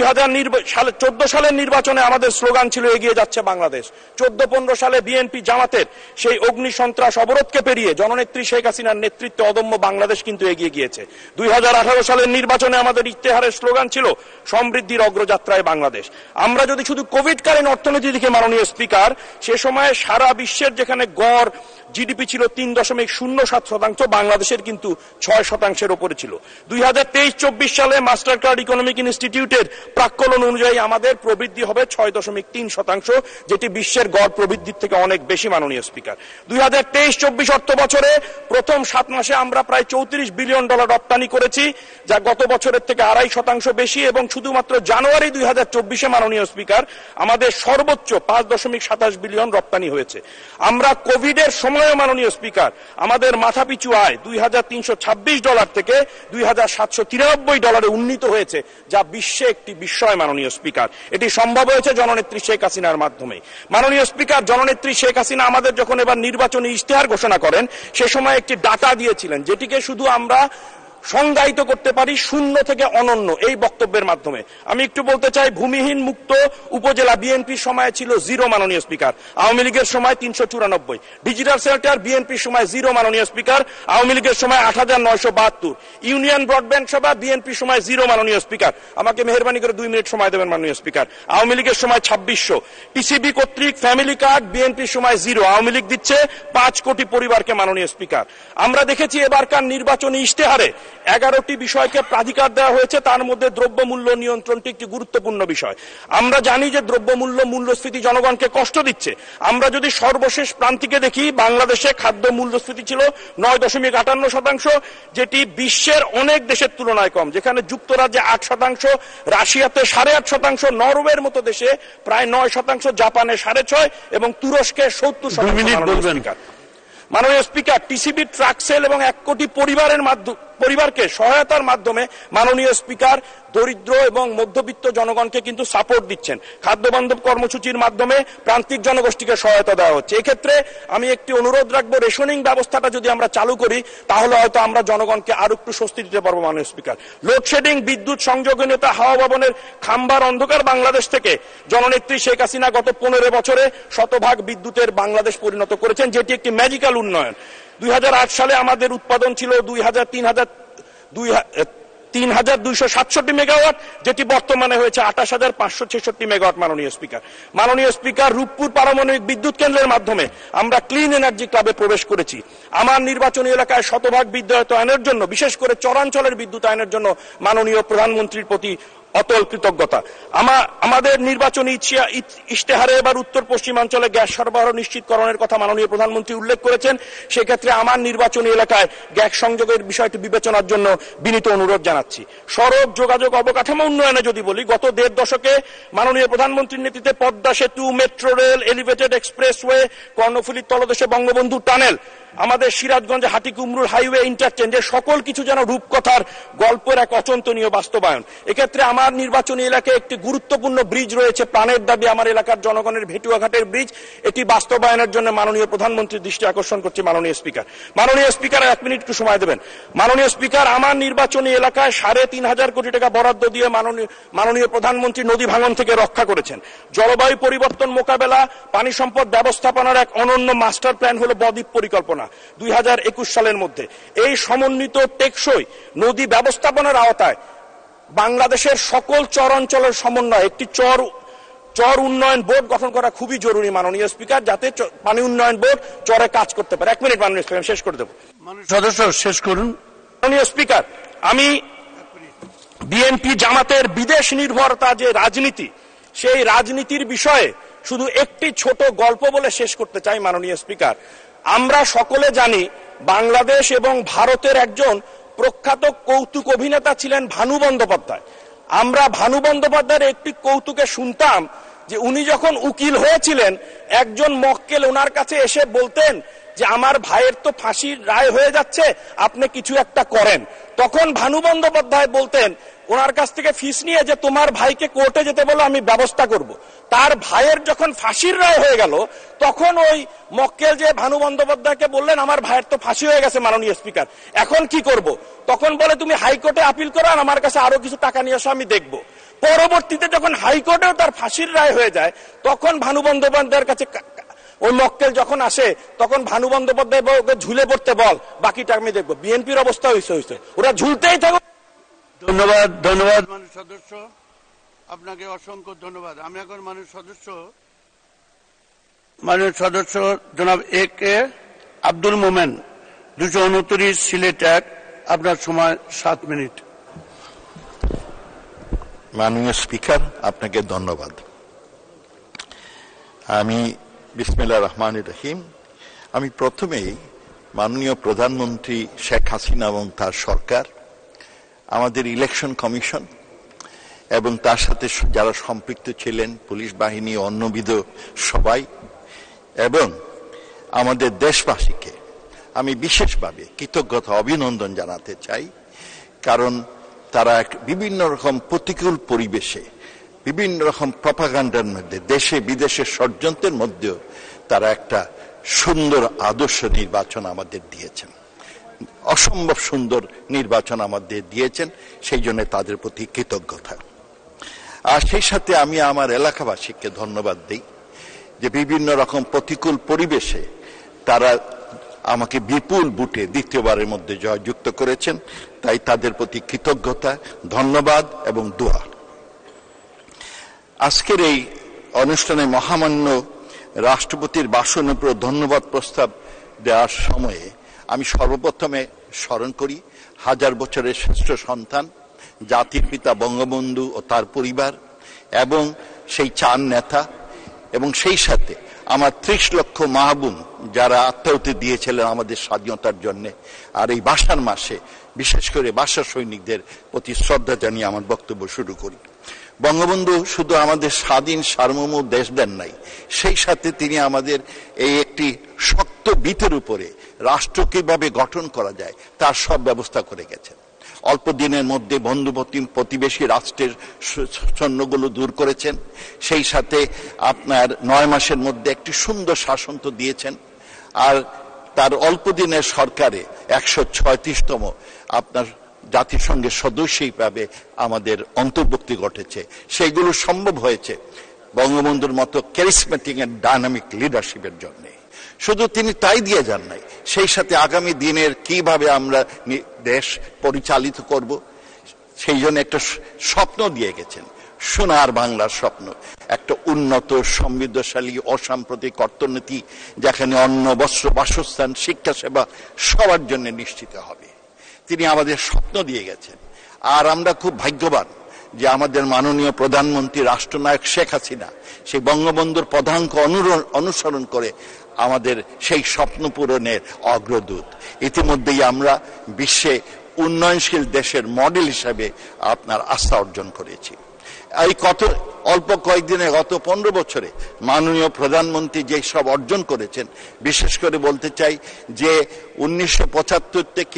2014 সালের নির্বাচনে আমাদের স্লোগান ছিল এগিয়ে যাচ্ছে বাংলাদেশ। 14-15 সালে বিএনপি জামাতের সেই অগ্নি সন্ত্রাস অবরোধকে পেরিয়ে জননেত্রী শেখ হাসিনার নেতৃত্বে অদম্য বাংলাদেশ কিন্তু এগিয়ে গিয়েছে। 2018 সালের নির্বাচনে আমাদের ইশতেহারের স্লোগান ছিল সমৃদ্ধির অগ্রযাত্রায় বাংলাদেশ। আমরা যদি শুধু কোভিডকালীন অর্থনীতি দিকে মাননীয় স্পিকার, সে সময় সারা বিশ্বের যেখানে গড় জিডিপি ছিল 3.07%, বাংলাদেশের কিন্তু 6% উপরে ছিল। 2023-24 সালে মাস্টার কার্ড ইকোনমিক ইনস্টিটিউটের প্রাক্কলন অনুযায়ী আমাদের প্রবৃদ্ধি হবে 6.3%, যেটি বিশ্বের গড় প্রবৃদ্ধির থেকে অনেক বেশি। মাননীয় স্পিকার, 2023-24 অর্থ বছরে প্রথম 7 মাসে আমরা প্রায় $34 বিলিয়ন রপ্তানি করেছি, যা গত বছরের থেকে 2.5% বেশি, এবং শুধুমাত্র জানুয়ারি 2024 মাননীয় স্পিকার আমাদের সর্বোচ্চ 5.27 বিলিয়ন রপ্তানি হয়েছে। আমরা কোভিডের সময়ও মাননীয় স্পিকার আমাদের মাথাপিছু আয় $2,326 থেকে $2,793 উন্নীত হয়েছে, যা বিশ্বে একটি বিস্ময়। মাননীয় স্পিকার, এটি সম্ভব হয়েছে জননেত্রী শেখ হাসিনার মাধ্যমে। মাননীয় স্পিকার, জননেত্রী শেখ হাসিনা আমাদের যখন এবার নির্বাচনী ইশতেহার ঘোষণা করেন, সে সময় একটি ডাটা দিয়েছিলেন, যেটিকে শুধু আমরা সংজ্ঞায়িত করতে পারি শূন্য থেকে অনন্য এই বক্তব্যের মাধ্যমে। আমি একটু বলতে চাই, ভূমিহীন মুক্ত উপজেলা বিএনপির সময় ছিল 0 মাননীয় স্পিকার, আওয়ামী লীগের সময় 394। ডিজিটাল সেল্টার বিএনপির সময় 0 মাননীয় স্পিকার, আওয়ামী লীগের সময় 8,972। ইউনিয়ন ব্রডব্যান্ড সেবা বিএনপির সময় 0 মাননীয় স্পিকার। আমাকে মেহরবানি করে 2 মিনিট সময় দেবেন মাননীয় স্পিকার। আওয়ামী লীগের সময় 2600। টিসিবি কর্তৃক ফ্যামিলি কার্ড বিএনপির সময় 0, আওয়ামী লীগ দিচ্ছে 5 কোটি পরিবারকে। মাননীয় স্পিকার, আমরা দেখেছি এবারকার নির্বাচনী ইশতেহারে 11টি বিষয়কে প্রাধিকার দেওয়া হয়েছে, তার মধ্যে দ্রব্যমূল্য নিয়ন্ত্রণটি একটি গুরুত্বপূর্ণ বিষয়। আমরা জানি যে দ্রব্যমূল্য, মূল্যস্ফীতি জনগণকে কষ্ট দিচ্ছে। আমরা যদি সর্বশেষ প্রান্তিকে দেখি, বাংলাদেশে খাদ্য মূল্যস্ফীতি ছিল 9.58%, যেটি বিশ্বের অনেক দেশের তুলনায় কম, যেখানে যুক্তরাজ্যে 8%, রাশিয়াতে 8.5%, নরওয়ের মতো দেশে প্রায় 9%, জাপানে 6.5% এবং তুরস্কে 70%। মাননীয় স্পিকার, টিসিবি ট্রাক সেল এবং 1 কোটি পরিবারকে সহায়তার মাধ্যমে মাননীয় স্পিকার দরিদ্র এবং মধ্যবিত্ত জনগণকে কিন্তু সাপোর্ট দিচ্ছেন। খাদ্য বান্ধব কর্মসূচির মাধ্যমে প্রান্তিক জনগোষ্ঠীকে সহায়তা দেওয়া হচ্ছে। এক্ষেত্রে আমি একটি অনুরোধ রাখবো, রেশনিং ব্যবস্থাটা যদি আমরা চালু করি, তাহলে হয়তো আমরা জনগণকে আরো একটু স্বস্তি দিতে পারবো। মাননীয় স্পিকার, লোডশেডিং, বিদ্যুৎ সংযোগনীয়তা, হাওয়া ভবনের খাম্বার অন্ধকার বাংলাদেশ থেকে জননেত্রী শেখ হাসিনা গত 15 বছরে শতভাগ বিদ্যুতের বাংলাদেশ পরিণত করেছেন, যেটি একটি ম্যাজিক্যাল উন্নয়ন। 2008 সালে আমাদের উৎপাদন ছিল 3,267 মেগাওয়াট, যেটি বর্তমানে হয়েছে 28,566 মেগাওয়াট। মাননীয় স্পিকার, রূপপুর পারমাণবিক বিদ্যুৎ কেন্দ্রের মাধ্যমে আমরা ক্লিন এনার্জি ক্লাবে প্রবেশ করেছি। আমার নির্বাচনী এলাকায় শতভাগ বিদ্যুতায়নের জন্য, বিশেষ করে চরাঞ্চলের বিদ্যুতায়নের জন্য মাননীয় প্রধানমন্ত্রীর প্রতি অতল কৃতজ্ঞতা। আমাদের নির্বাচনী ইশতেহারে এবার উত্তর পশ্চিমাঞ্চলে গ্যাস সরবরাহ নিশ্চিতকরণের কথা মাননীয় প্রধানমন্ত্রী উল্লেখ করেছেন। সেক্ষেত্রে আমার নির্বাচনী এলাকায় গ্যাস সংযোগের বিষয়টি বিবেচনার জন্য বিনীত অনুরোধ জানাচ্ছি। সড়ক যোগাযোগ অবকাঠামো উন্নয়নে যদি বলি, গত 1.5 দশকে মাননীয় প্রধানমন্ত্রীর নেতৃত্বে পদ্মা সেতু, মেট্রো রেল, এলিভেটেড এক্সপ্রেসওয়ে, কর্ণফুলীর তলদেশে বঙ্গবন্ধু টানেল, আমাদের সিরাজগঞ্জে হাটিকুমরুল হাইওয়ে ইন্টারচেঞ্জে সকল কিছু যেন রূপকথার গল্পের এক অচিন্তনীয় বাস্তবায়ন। এক্ষেত্রে আমার নির্বাচনী এলাকায় একটি গুরুত্বপূর্ণ ব্রিজ রয়েছে, প্রাণের দাবি আমার এলাকার জনগণের, ভেটুয়াঘাটের ব্রিজ। এটি বাস্তবায়নের জন্য মাননীয় প্রধানমন্ত্রীর দৃষ্টি আকর্ষণ করছে। মাননীয় স্পিকার 1 মিনিট একটু সময় দেবেন। মাননীয় স্পিকার, আমার নির্বাচনী এলাকায় 3,500 কোটি টাকা বরাদ্দ দিয়ে মাননীয় প্রধানমন্ত্রী নদী ভাঙন থেকে রক্ষা করেছেন। জলবায়ু পরিবর্তন মোকাবেলা, পানি সম্পদ ব্যবস্থাপনার এক অনন্য মাস্টার প্ল্যান হলো বদ্বীপ পরিকল্পনা 2021 সালের মধ্যে। এই সমন্বিত টেকসই নদী ব্যবস্থাপনার আওতায় বাংলাদেশের সকল চর অঞ্চলের সমন্বয় একটি চর উন্নয়ন বোর্ড গঠন করা খুবই জরুরি। মাননীয় স্পিকার, যাতে পানি উন্নয়ন বোর্ড চরে কাজ করতে পারে। 1 মিনিট মাননীয় স্পিকার, শেষ করে দেব। সদস্য শেষ করুন। মাননীয় স্পিকার, আমি বিএনপি জামাতের বিদেশ নির্ভরতা যে রাজনীতি, সেই রাজনীতির বিষয়ে শুধু একটি ছোট গল্প বলে শেষ করতে চাই। মাননীয় স্পিকার, আমরা সকলে জানি বাংলাদেশ এবং ভারতের একজন প্রখ্যাত কৌতুক অভিনেতা ছিলেন ভানু বন্দ্যোপাধ্যায়। আমরা ভানু বন্দ্যোপাধ্যায়ের একটি কৌতুকে শুনতাম যে উনি যখন উকিল হয়েছিলেন, একজন মক্কেল ওনার কাছে এসে বলতেন যে আমার ভাইয়ের তো ফাঁসির রায় হয়ে যাচ্ছে, আপনি কিছু একটা করেন। তখন ভানু বন্দ্যোপাধ্যায় বলতেন ওনার কাছ থেকে ফিস নিয়ে যে তোমার ভাইকে কোর্টে যেতে বলো, আমি ব্যবস্থা করব। তার ভাইয়ের যখন ফাঁসির রায় হয়ে গেল, তখন ওই মক্কেল যে ভানু বন্দ্যোপাধ্যায়কে বললেন আমার ভাইয়ের তো ফাঁসি হয়ে গেছে মাননীয় স্পিকার, এখন কি করব? তখন বলে তুমি হাইকোর্টে আপিল করো, আর আমার কাছে আরো কিছু টাকা নিয়ে এসো, আমি দেখব। পরবর্তীতে যখন হাইকোর্টেও তার ফাঁসির রায় হয়ে যায়, তখন ভানু বন্দ্যোপাধ্যায়ের কাছে ওই মক্কেল যখন আসে, তখন ভানু বন্দ্যোপাধ্যায় ওকে ঝুলে পড়তে বল, বাকিটা আমি দেখবো। বিএনপির অবস্থা হয়েছে, ওরা ঝুলতেই থাকো। ধন্যবাদ, ধন্যবাদ মাননীয় সদস্য, আপনাকে অসংখ্য ধন্যবাদ। আমি এখন মাননীয় সদস্য জনাব এ কে আব্দুল মোমেন, 229 সিলেট এক, আপনার সময় 7 মিনিট। মাননীয় স্পিকার, আপনাকে ধন্যবাদ। আমি বিসমিল্লাহির রহমানির রহিম। আমি প্রথমেই মাননীয় প্রধানমন্ত্রী শেখ হাসিনা এবং তার সরকার, আমাদের ইলেকশন কমিশন এবং তার সাথে যারা সম্পৃক্ত ছিলেন, পুলিশ বাহিনী, অন্যবিধ সবাই, এবং আমাদের দেশবাসীকে আমি বিশেষভাবে কৃতজ্ঞতা অভিনন্দন জানাতে চাই। কারণ তারা বিভিন্ন রকম প্রতিকূল পরিবেশে, বিভিন্ন রকম প্রপাগান্ডার মধ্যে, দেশে বিদেশে ষড়যন্ত্রের মধ্যেও তারা একটা সুন্দর আদর্শ নির্বাচন আমাদের দিয়েছেন, অসম্ভব সুন্দর নির্বাচন আমাদের দিয়েছেন। সেই জন্য তাদের প্রতি কৃতজ্ঞতা। আর সেই সাথে আমি আমার এলাকাবাসীকে ধন্যবাদ দিই যে বিভিন্ন রকম প্রতিকূল পরিবেশে তারা আমাকে বিপুল ভোটে দ্বিতীয়বারের মধ্যে জয়যুক্ত করেছেন। তাই তাদের প্রতি কৃতজ্ঞতা, ধন্যবাদ এবং দোয়া। আজকের এই অনুষ্ঠানে মহামান্য রাষ্ট্রপতির ভাষণের উপর ধন্যবাদ প্রস্তাব দেওয়ার সময়ে আমি সর্বপ্রথমে স্মরণ করি হাজার বছরের শ্রেষ্ঠ সন্তান জাতির পিতা বঙ্গবন্ধু ও তার পরিবার এবং সেই চার নেতা, এবং সেই সাথে আমার 30 লক্ষ মা বোন যারা আত্মাহুতি দিয়েছিলেন আমাদের স্বাধীনতার জন্য। আর এই বাসার মাসে বিশেষ করে বাসা সৈনিকদের প্রতি শ্রদ্ধা জানিয়ে আমার বক্তব্য শুরু করি। বঙ্গবন্ধু শুধু আমাদের স্বাধীন সার্বভৌম দেশ দেন নাই, সেই সাথে তিনি আমাদের এই একটি শক্ত ভিতের উপরে রাষ্ট্র কিভাবে গঠন করা যায় তার সব ব্যবস্থা করে গেছেন। অল্প দিনের মধ্যে বন্ধু প্রতিবেশী রাষ্ট্রের সৈন্যগুলো দূর করেছেন। সেই সাথে আপনার 9 মাসের মধ্যে একটি সুন্দর শাসন তো দিয়েছেন। আর তার অল্প দিনের সরকারে 136তম আপনার জাতিসংঘের সদস্য হিসাবে আমাদের অন্তর্ভুক্তি ঘটেছে। সেইগুলো সম্ভব হয়েছে বঙ্গবন্ধুর মতো ক্যারিসমেটিক এন্ড ডাইনামিক লিডারশিপের জন্য। শুধু তিনি তাই দিয়ে যান নাই, সেই সাথে আগামী দিনের কিভাবে আমরা দেশ পরিচালিত করব সেই জন্য একটা স্বপ্ন দিয়ে গেছেন, সোনার বাংলার স্বপ্ন, একটা উন্নত সমৃদ্ধশালী অসাম্প্রদায়িক অর্থনীতি যেখানে অন্ন, বস্ত্র, বাসস্থান, শিক্ষা সেবা সবার জন্য নিশ্চিত হবে। তিনি আমাদের স্বপ্ন দিয়ে গেছেন। আর আমরা খুব ভাগ্যবান যে আমাদের মাননীয় প্রধানমন্ত্রী রাষ্ট্রনায়ক শেখ হাসিনা সেই বঙ্গবন্ধুর পদাঙ্ক অনুসরণ করে আমাদের সেই স্বপ্ন পূরণের অগ্রদূত। ইতিমধ্যেই আমরা বিশ্বে উন্নয়নশীল দেশের মডেল হিসাবে আপনার আস্থা অর্জন করেছি। এই অল্প কয়েকদিনে গত 15 বছরে মাননীয় প্রধানমন্ত্রী যে সব অর্জন করেছেন, বিশেষ করে বলতে চাই যে 1975 থেকে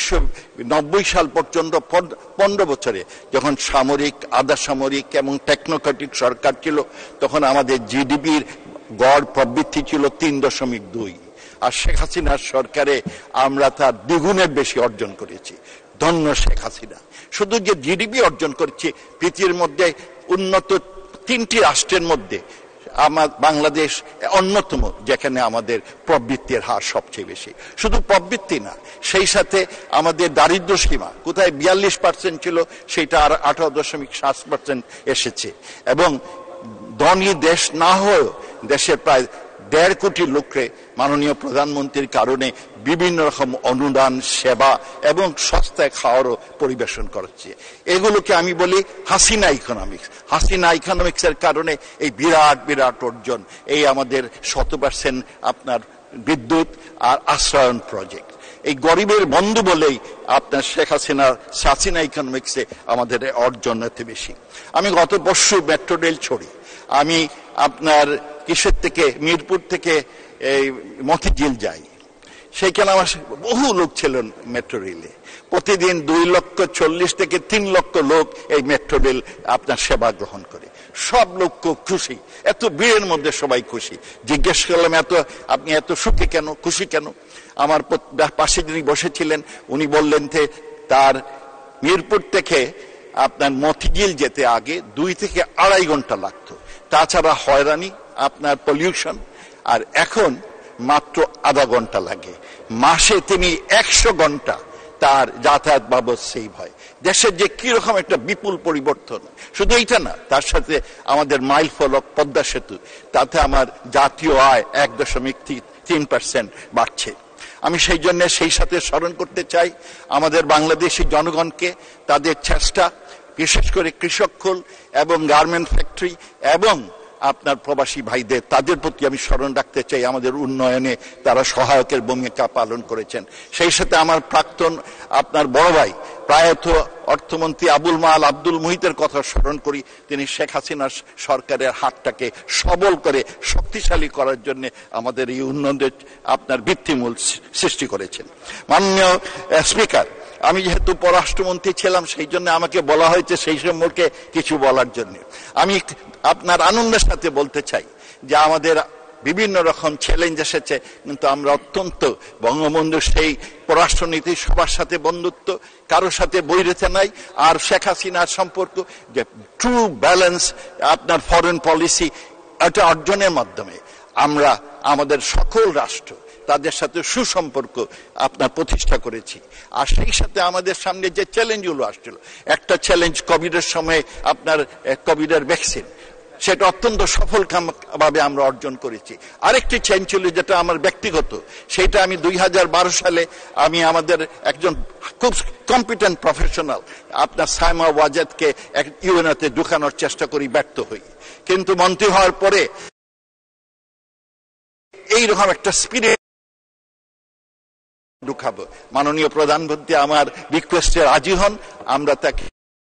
1990 সাল পর্যন্ত 15 বছরে যখন সামরিক, আধা সামরিক এবং টেকনোক্রেটিক সরকার ছিল, তখন আমাদের জিডিপির গড় প্রবৃদ্ধি ছিল 3.2। আর শেখ হাসিনার সরকারে আমরা তার দ্বিগুণের বেশি অর্জন করেছি। ধন্য শেখ হাসিনা। শুধু যে জিডিপি অর্জন করছে, পৃথিবীর মধ্যে উন্নত 3টি রাষ্ট্রের মধ্যে আমার বাংলাদেশ অন্যতম, যেখানে আমাদের প্রবৃত্তির হার সবচেয়ে বেশি। শুধু প্রবৃত্তি না, সেই সাথে আমাদের দারিদ্র্য সীমা কোথায় 42% ছিল, সেটা আর 18.7% এসেছে। এবং ধনী দেশ না হয়েও দেশের প্রায় 1.5 কোটি লোককে মাননীয় প্রধানমন্ত্রীর কারণে বিভিন্ন রকম অনুদান, সেবা এবং সস্তায় খাওয়ারও পরিবেশন করছে। এগুলোকে আমি বলি হাসিনা ইকোনমিক্স। হাসিনা ইকোনমিক্সের কারণে এই বিরাট বিরাট অর্জন, এই আমাদের 100% আপনার বিদ্যুৎ আর আশ্রয়ন প্রজেক্ট, এই গরিবের বন্ধু বলেই আপনার শেখ হাসিনা ইকোনমিক্সে আমাদের অর্জন এত বেশি। আমি গত বর্ষ মেট্রো রেল ছড়ি, আমি আপনার কিসের থেকে মিরপুর থেকে এই মতিঝিল যাই, সেইখানে আমার বহু লোক ছিলেন মেট্রো রেলে। প্রতিদিন 2,40,000 থেকে 3 লক্ষ লোক এই মেট্রো রেল আপনার সেবা গ্রহণ করে। সব লোক খুব খুশি, এত ভিড়ের মধ্যে সবাই খুশি। জিজ্ঞেস করলাম আপনি এত সুখী কেন, খুশি কেন? আমার পাশে যিনি বসেছিলেন উনি বললেন যে তার মিরপুর থেকে আপনার মতিঝিল যেতে আগে 2 থেকে 2.5 ঘন্টা লাগতো, তাছাড়া হয়রানি, আপনার পলিউশন, আর এখন মাত্র আধা ঘন্টা লাগে। মাসে তিনি 100 ঘন্টা তার যাতায়াত বাবদ সেভ হয়। দেশের যে কিরকম একটা বিপুল পরিবর্তন, শুধু এইটা না, তার সাথে আমাদের মাইল ফলক পদ্মা সেতু, তাতে আমার জাতীয় আয় 1.3% বাড়ছে। আমি সেই জন্য সেই সাথে স্মরণ করতে চাই আমাদের বাংলাদেশি জনগণকে, তাদের চেষ্টা, বিশেষ করে কৃষক কুল এবং গার্মেন্ট ফ্যাক্টরি এবং আপনার প্রবাসী ভাইদের, তাদের প্রতি আমি স্মরণ রাখতে চাই। আমাদের উন্নয়নে তারা সহায়কের ভূমিকা পালন করেছেন। সেই সাথে আমার প্রাক্তন আপনার বড় ভাই প্রায়ত অর্থমন্ত্রী আবুল মাল আব্দুল মুহিতের কথা স্মরণ করি। তিনি শেখ হাসিনার সরকারের হাতটাকে সবল করে শক্তিশালী করার জন্য আমাদের এই উন্নয়নের আপনার ভিত্তিমূল সৃষ্টি করেছেন। মাননীয় স্পিকার, আমি যেহেতু পররাষ্ট্রমন্ত্রী ছিলাম, সেই জন্য আমাকে বলা হয়েছে সেই সম্পর্কে কিছু বলার জন্য। আমি আপনার আনন্দের সাথে বলতে চাই যে আমাদের বিভিন্ন রকম চ্যালেঞ্জ এসেছে, কিন্তু আমরা অত্যন্ত বঙ্গবন্ধুর সেই পররাষ্ট্রনীতি, সবার সাথে বন্ধুত্ব, কারোর সাথে বৈরিতা নাই, আর শেখ হাসিনার সম্পর্ক যে ট্রু ব্যালেন্স আপনার ফরেন পলিসি, এটা অর্জনের মাধ্যমে আমরা আমাদের সকল রাষ্ট্র তাদের সাথে সুসম্পর্ক আপনার প্রতিষ্ঠা করেছি। আর সেই সাথে আমাদের সামনে যে চ্যালেঞ্জগুলো আসছিল, একটা চ্যালেঞ্জ কোভিডের সময় আপনার কোভিডের ভ্যাকসিন, সেটা অত্যন্ত সফলভাবে আমরা অর্জন করেছি। আরেকটি চ্যালেঞ্জ ছিল যেটা আমার ব্যক্তিগত, সেটা আমি 2012 সালে আমি আমাদের একজন খুব কম্পিটেন্ট প্রফেশনাল আপনার সাইমা ওয়াজেদকে ইউএনওতে ঢুকানোর চেষ্টা করি, ব্যর্থ হই। কিন্তু মন্ত্রী হওয়ার পরে এইরকম একটা স্পিরিট ঢুকাবো, মাননীয় প্রধানমন্ত্রী আমার রিকোয়েস্টে রাজি হন। আমরা তাকে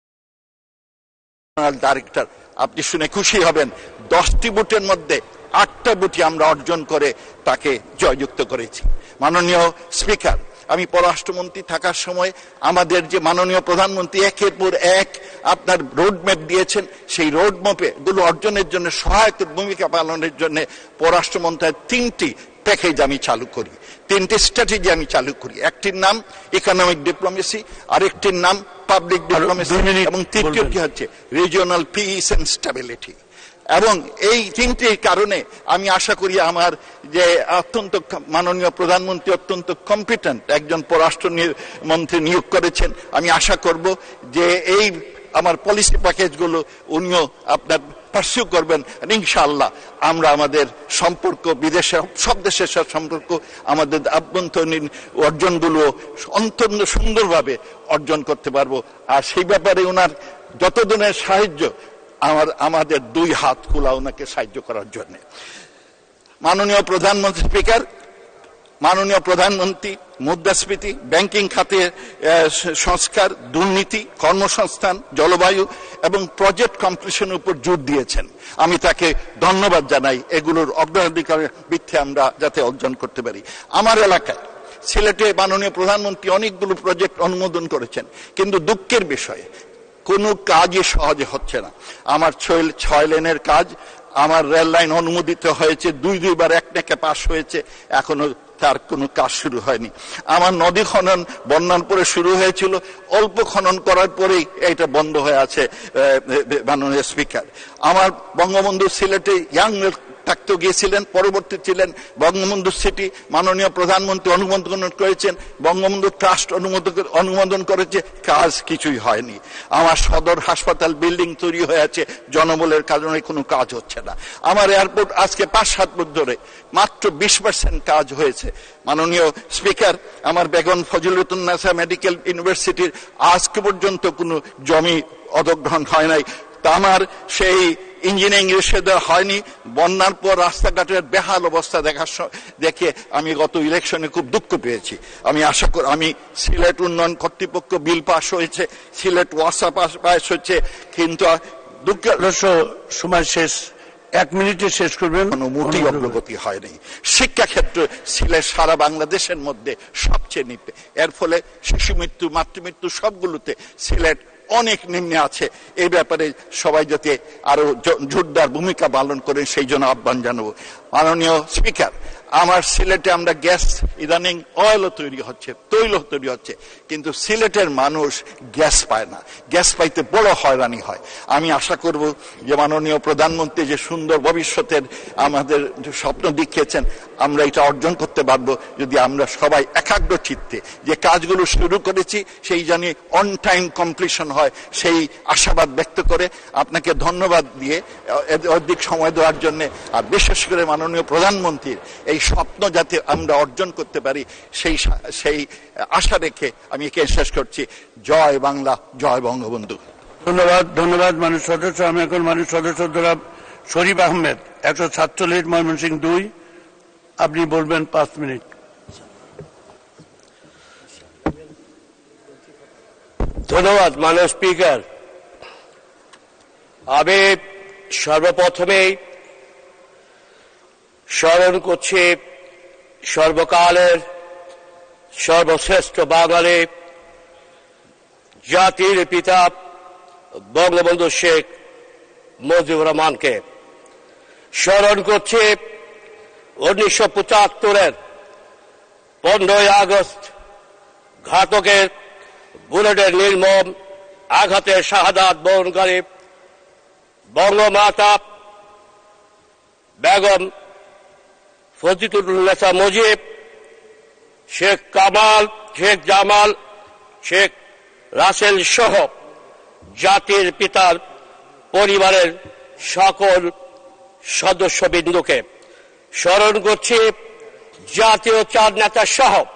ডাইরেক্টর, আপনি শুনে খুশি হবেন, 10টি বুথের মধ্যে 8টা বুথই আমরা অর্জন করে তাকে জয়যুক্ত করেছি। মাননীয় স্পিকার, আমি পররাষ্ট্রমন্ত্রী থাকার সময় আমাদের যে মাননীয় প্রধানমন্ত্রী একের পর এক আপনার রোডম্যাপ দিয়েছেন, সেই রোডম্যাপে গুলো অর্জনের জন্য সহায়ক ভূমিকা পালনের জন্য পররাষ্ট্র মন্ত্রণালয়ের 3টি প্যাকেজ আমি চালু করি, 3টি স্ট্র্যাটেজি আমি চালু করি। একটির নাম ইকোনমিক ডিপ্লোমেসি, আরেকটির নাম পাবলিক ডিপ্লোমেসি, এবং তৃতীয়টি হচ্ছে রিজিওনাল পিস এন্ড স্টেবিলিটি। এবং এই 3টির কারণে আমি আশা করি আমার যে অত্যন্ত মাননীয় প্রধানমন্ত্রী অত্যন্ত কম্পিটেন্ট একজন পররাষ্ট্র মন্ত্রী নিয়োগ করেছেন। আমি আশা করব যে এই আমার পলিসি প্যাকেজগুলো উনিও আপনার পার্সিউ করবেন। ইনশাআল্লাহ আমরা আমাদের সম্পর্ক বিদেশের সব দেশের সাথে সম্পর্ক, আমাদের আভ্যন্তরীণ অর্জনগুলো অত্যন্ত সুন্দরভাবে অর্জন করতে পারবো। আর সেই ব্যাপারে ওনার যত দিনের সাহায্য, আমাদের 2 হাত খোলা ওনাকে সাহায্য করার জন্য। মাননীয় প্রধানমন্ত্রী স্পিকার, মাননীয় প্রধানমন্ত্রী মুদ্রাস্ফীতি, ব্যাংকিং খাতে সংস্কার, দুর্নীতি, কর্মসংস্থান, জলবায়ু এবং প্রজেক্ট কমপ্লিশনের উপর জোর দিয়েছেন। আমি তাকে ধন্যবাদ জানাই। এগুলোর অগ্রাধিকারের ভিত্তিতে আমরা যাতে অর্জন করতে পারি। আমার এলাকায় সিলেটে মাননীয় প্রধানমন্ত্রী অনেকগুলো প্রজেক্ট অনুমোদন করেছেন, কিন্তু দুঃখের বিষয়ে কোনো কাজই সহজে হচ্ছে না। আমার 6 লেনের কাজ, আমার রেল লাইন অনুমোদিত হয়েছে, 2বার একনেকে পাশ হয়েছে, এখনো তার কোনো কাজ শুরু হয়নি। আমার নদী খনন বন্যার পরে শুরু হয়েছিল, অল্প খনন করার পরেই এটা বন্ধ হয়ে আছে। মাননীয় স্পিকার, আমার বঙ্গবন্ধু সিলেটে ইয়াং থাকতে গিয়েছিলেন, পরবর্তী ছিলেন বঙ্গবন্ধু সিটি, মাননীয় প্রধানমন্ত্রী অনুমোদন করেছেন, বঙ্গবন্ধু ট্রাস্ট অনুমোদন করেছে, কাজ কিছুই হয়নি। আমার সদর হাসপাতাল বিল্ডিং তৈরি হয়ে আছে, জনবলের কারণে কোনো কাজ হচ্ছে না। আমার এয়ারপোর্ট আজকে 5-7 বছর ধরে মাত্র 20% কাজ হয়েছে। মাননীয় স্পিকার, আমার বেগম ফজিলতুন্নেসা মেডিকেল ইউনিভার্সিটির আজকে পর্যন্ত কোনো জমি অধিগ্রহণ হয় নাই। তা আমার সেই ইঞ্জিনিয়ারিং রেশিও হয়নি। বন্যার পর রাস্তাঘাটের বেহাল অবস্থা দেখে আমি গত ইলেকশনে খুব দুঃখ পেয়েছি। আমি আশা করি, আমি সিলেট উন্নয়ন কর্তৃপক্ষ বিল পাস হয়েছে, সিলেট ওয়াসা পাস হয়েছে, কিন্তু সময় শেষ, 1 মিনিটে শেষ করবেন। কোনো মোটেই অগ্রগতি হয়নি। শিক্ষাক্ষেত্রে সিলেট সারা বাংলাদেশের মধ্যে সবচেয়ে নিম্নে, এর ফলে শিশু মৃত্যু, মাতৃমৃত্যু সবগুলোতে সিলেট অনেক নিম্নে আছে। এই ব্যাপারে সবাই যাতে আরো জোরদার ভূমিকা পালন করেন সেই জন্য আহ্বান জানাবো। মাননীয় স্পিকার, আমার সিলেটে আমরা গ্যাস, ইদানিং অয়েলও তৈরি হচ্ছে, তৈল তৈরি হচ্ছে, কিন্তু সিলেটের মানুষ গ্যাস পায় না, গ্যাস পাইতে বড় হয়রানি হয়। আমি আশা করব যে মাননীয় প্রধানমন্ত্রী যে সুন্দর ভবিষ্যতের আমাদের স্বপ্ন দেখিয়েছেন, আমরা এটা অর্জন করতে পারবো যদি আমরা সবাই একাগ্র চিত্তে যে কাজগুলো শুরু করেছি সেই জানি অন টাইম কমপ্লিশন হয়, সেই আশাবাদ ব্যক্ত করে আপনাকে ধন্যবাদ দিয়ে অধিক সময় দেওয়ার জন্য, আর বিশেষ করে মাননীয় প্রধানমন্ত্রীর এই স্বপ্ন যাতে আমরা অর্জন করতে পারি সেই আশা রেখে আমি একে শেষ করছি। জয় বাংলা, জয় বঙ্গবন্ধু। ধন্যবাদ মাননীয় সদস্য। আমি এখন মাননীয় সদস্য জনাব শরীফ আহমেদ, 147 ময়মনসিংহ 2, আপনি বলবেন 5 মিনিট। ধন্যবাদ মাননীয় স্পিকার। আমি সর্বপ্রথমেই স্মরণ করছি সর্বকালের সর্বশ্রেষ্ঠ বাঙালি, জাতির পিতা বঙ্গবন্ধু শেখ মুজিবুর রহমানকে। স্মরণ করছি 1975-এর 15ই আগস্ট ঘাতকের বুলেটের নির্মম আঘাতে শাহাদাত বরণকারী বঙ্গমাতা বেগম ফজিলতুন্নেসা মুজিব, শেখ কামাল, শেখ জামাল, শেখ রাসেল সহ জাতির পিতার পরিবারের সকল সদস্যবৃন্দকে। স্মরণ করছি জাতীয় চার নেতা সহ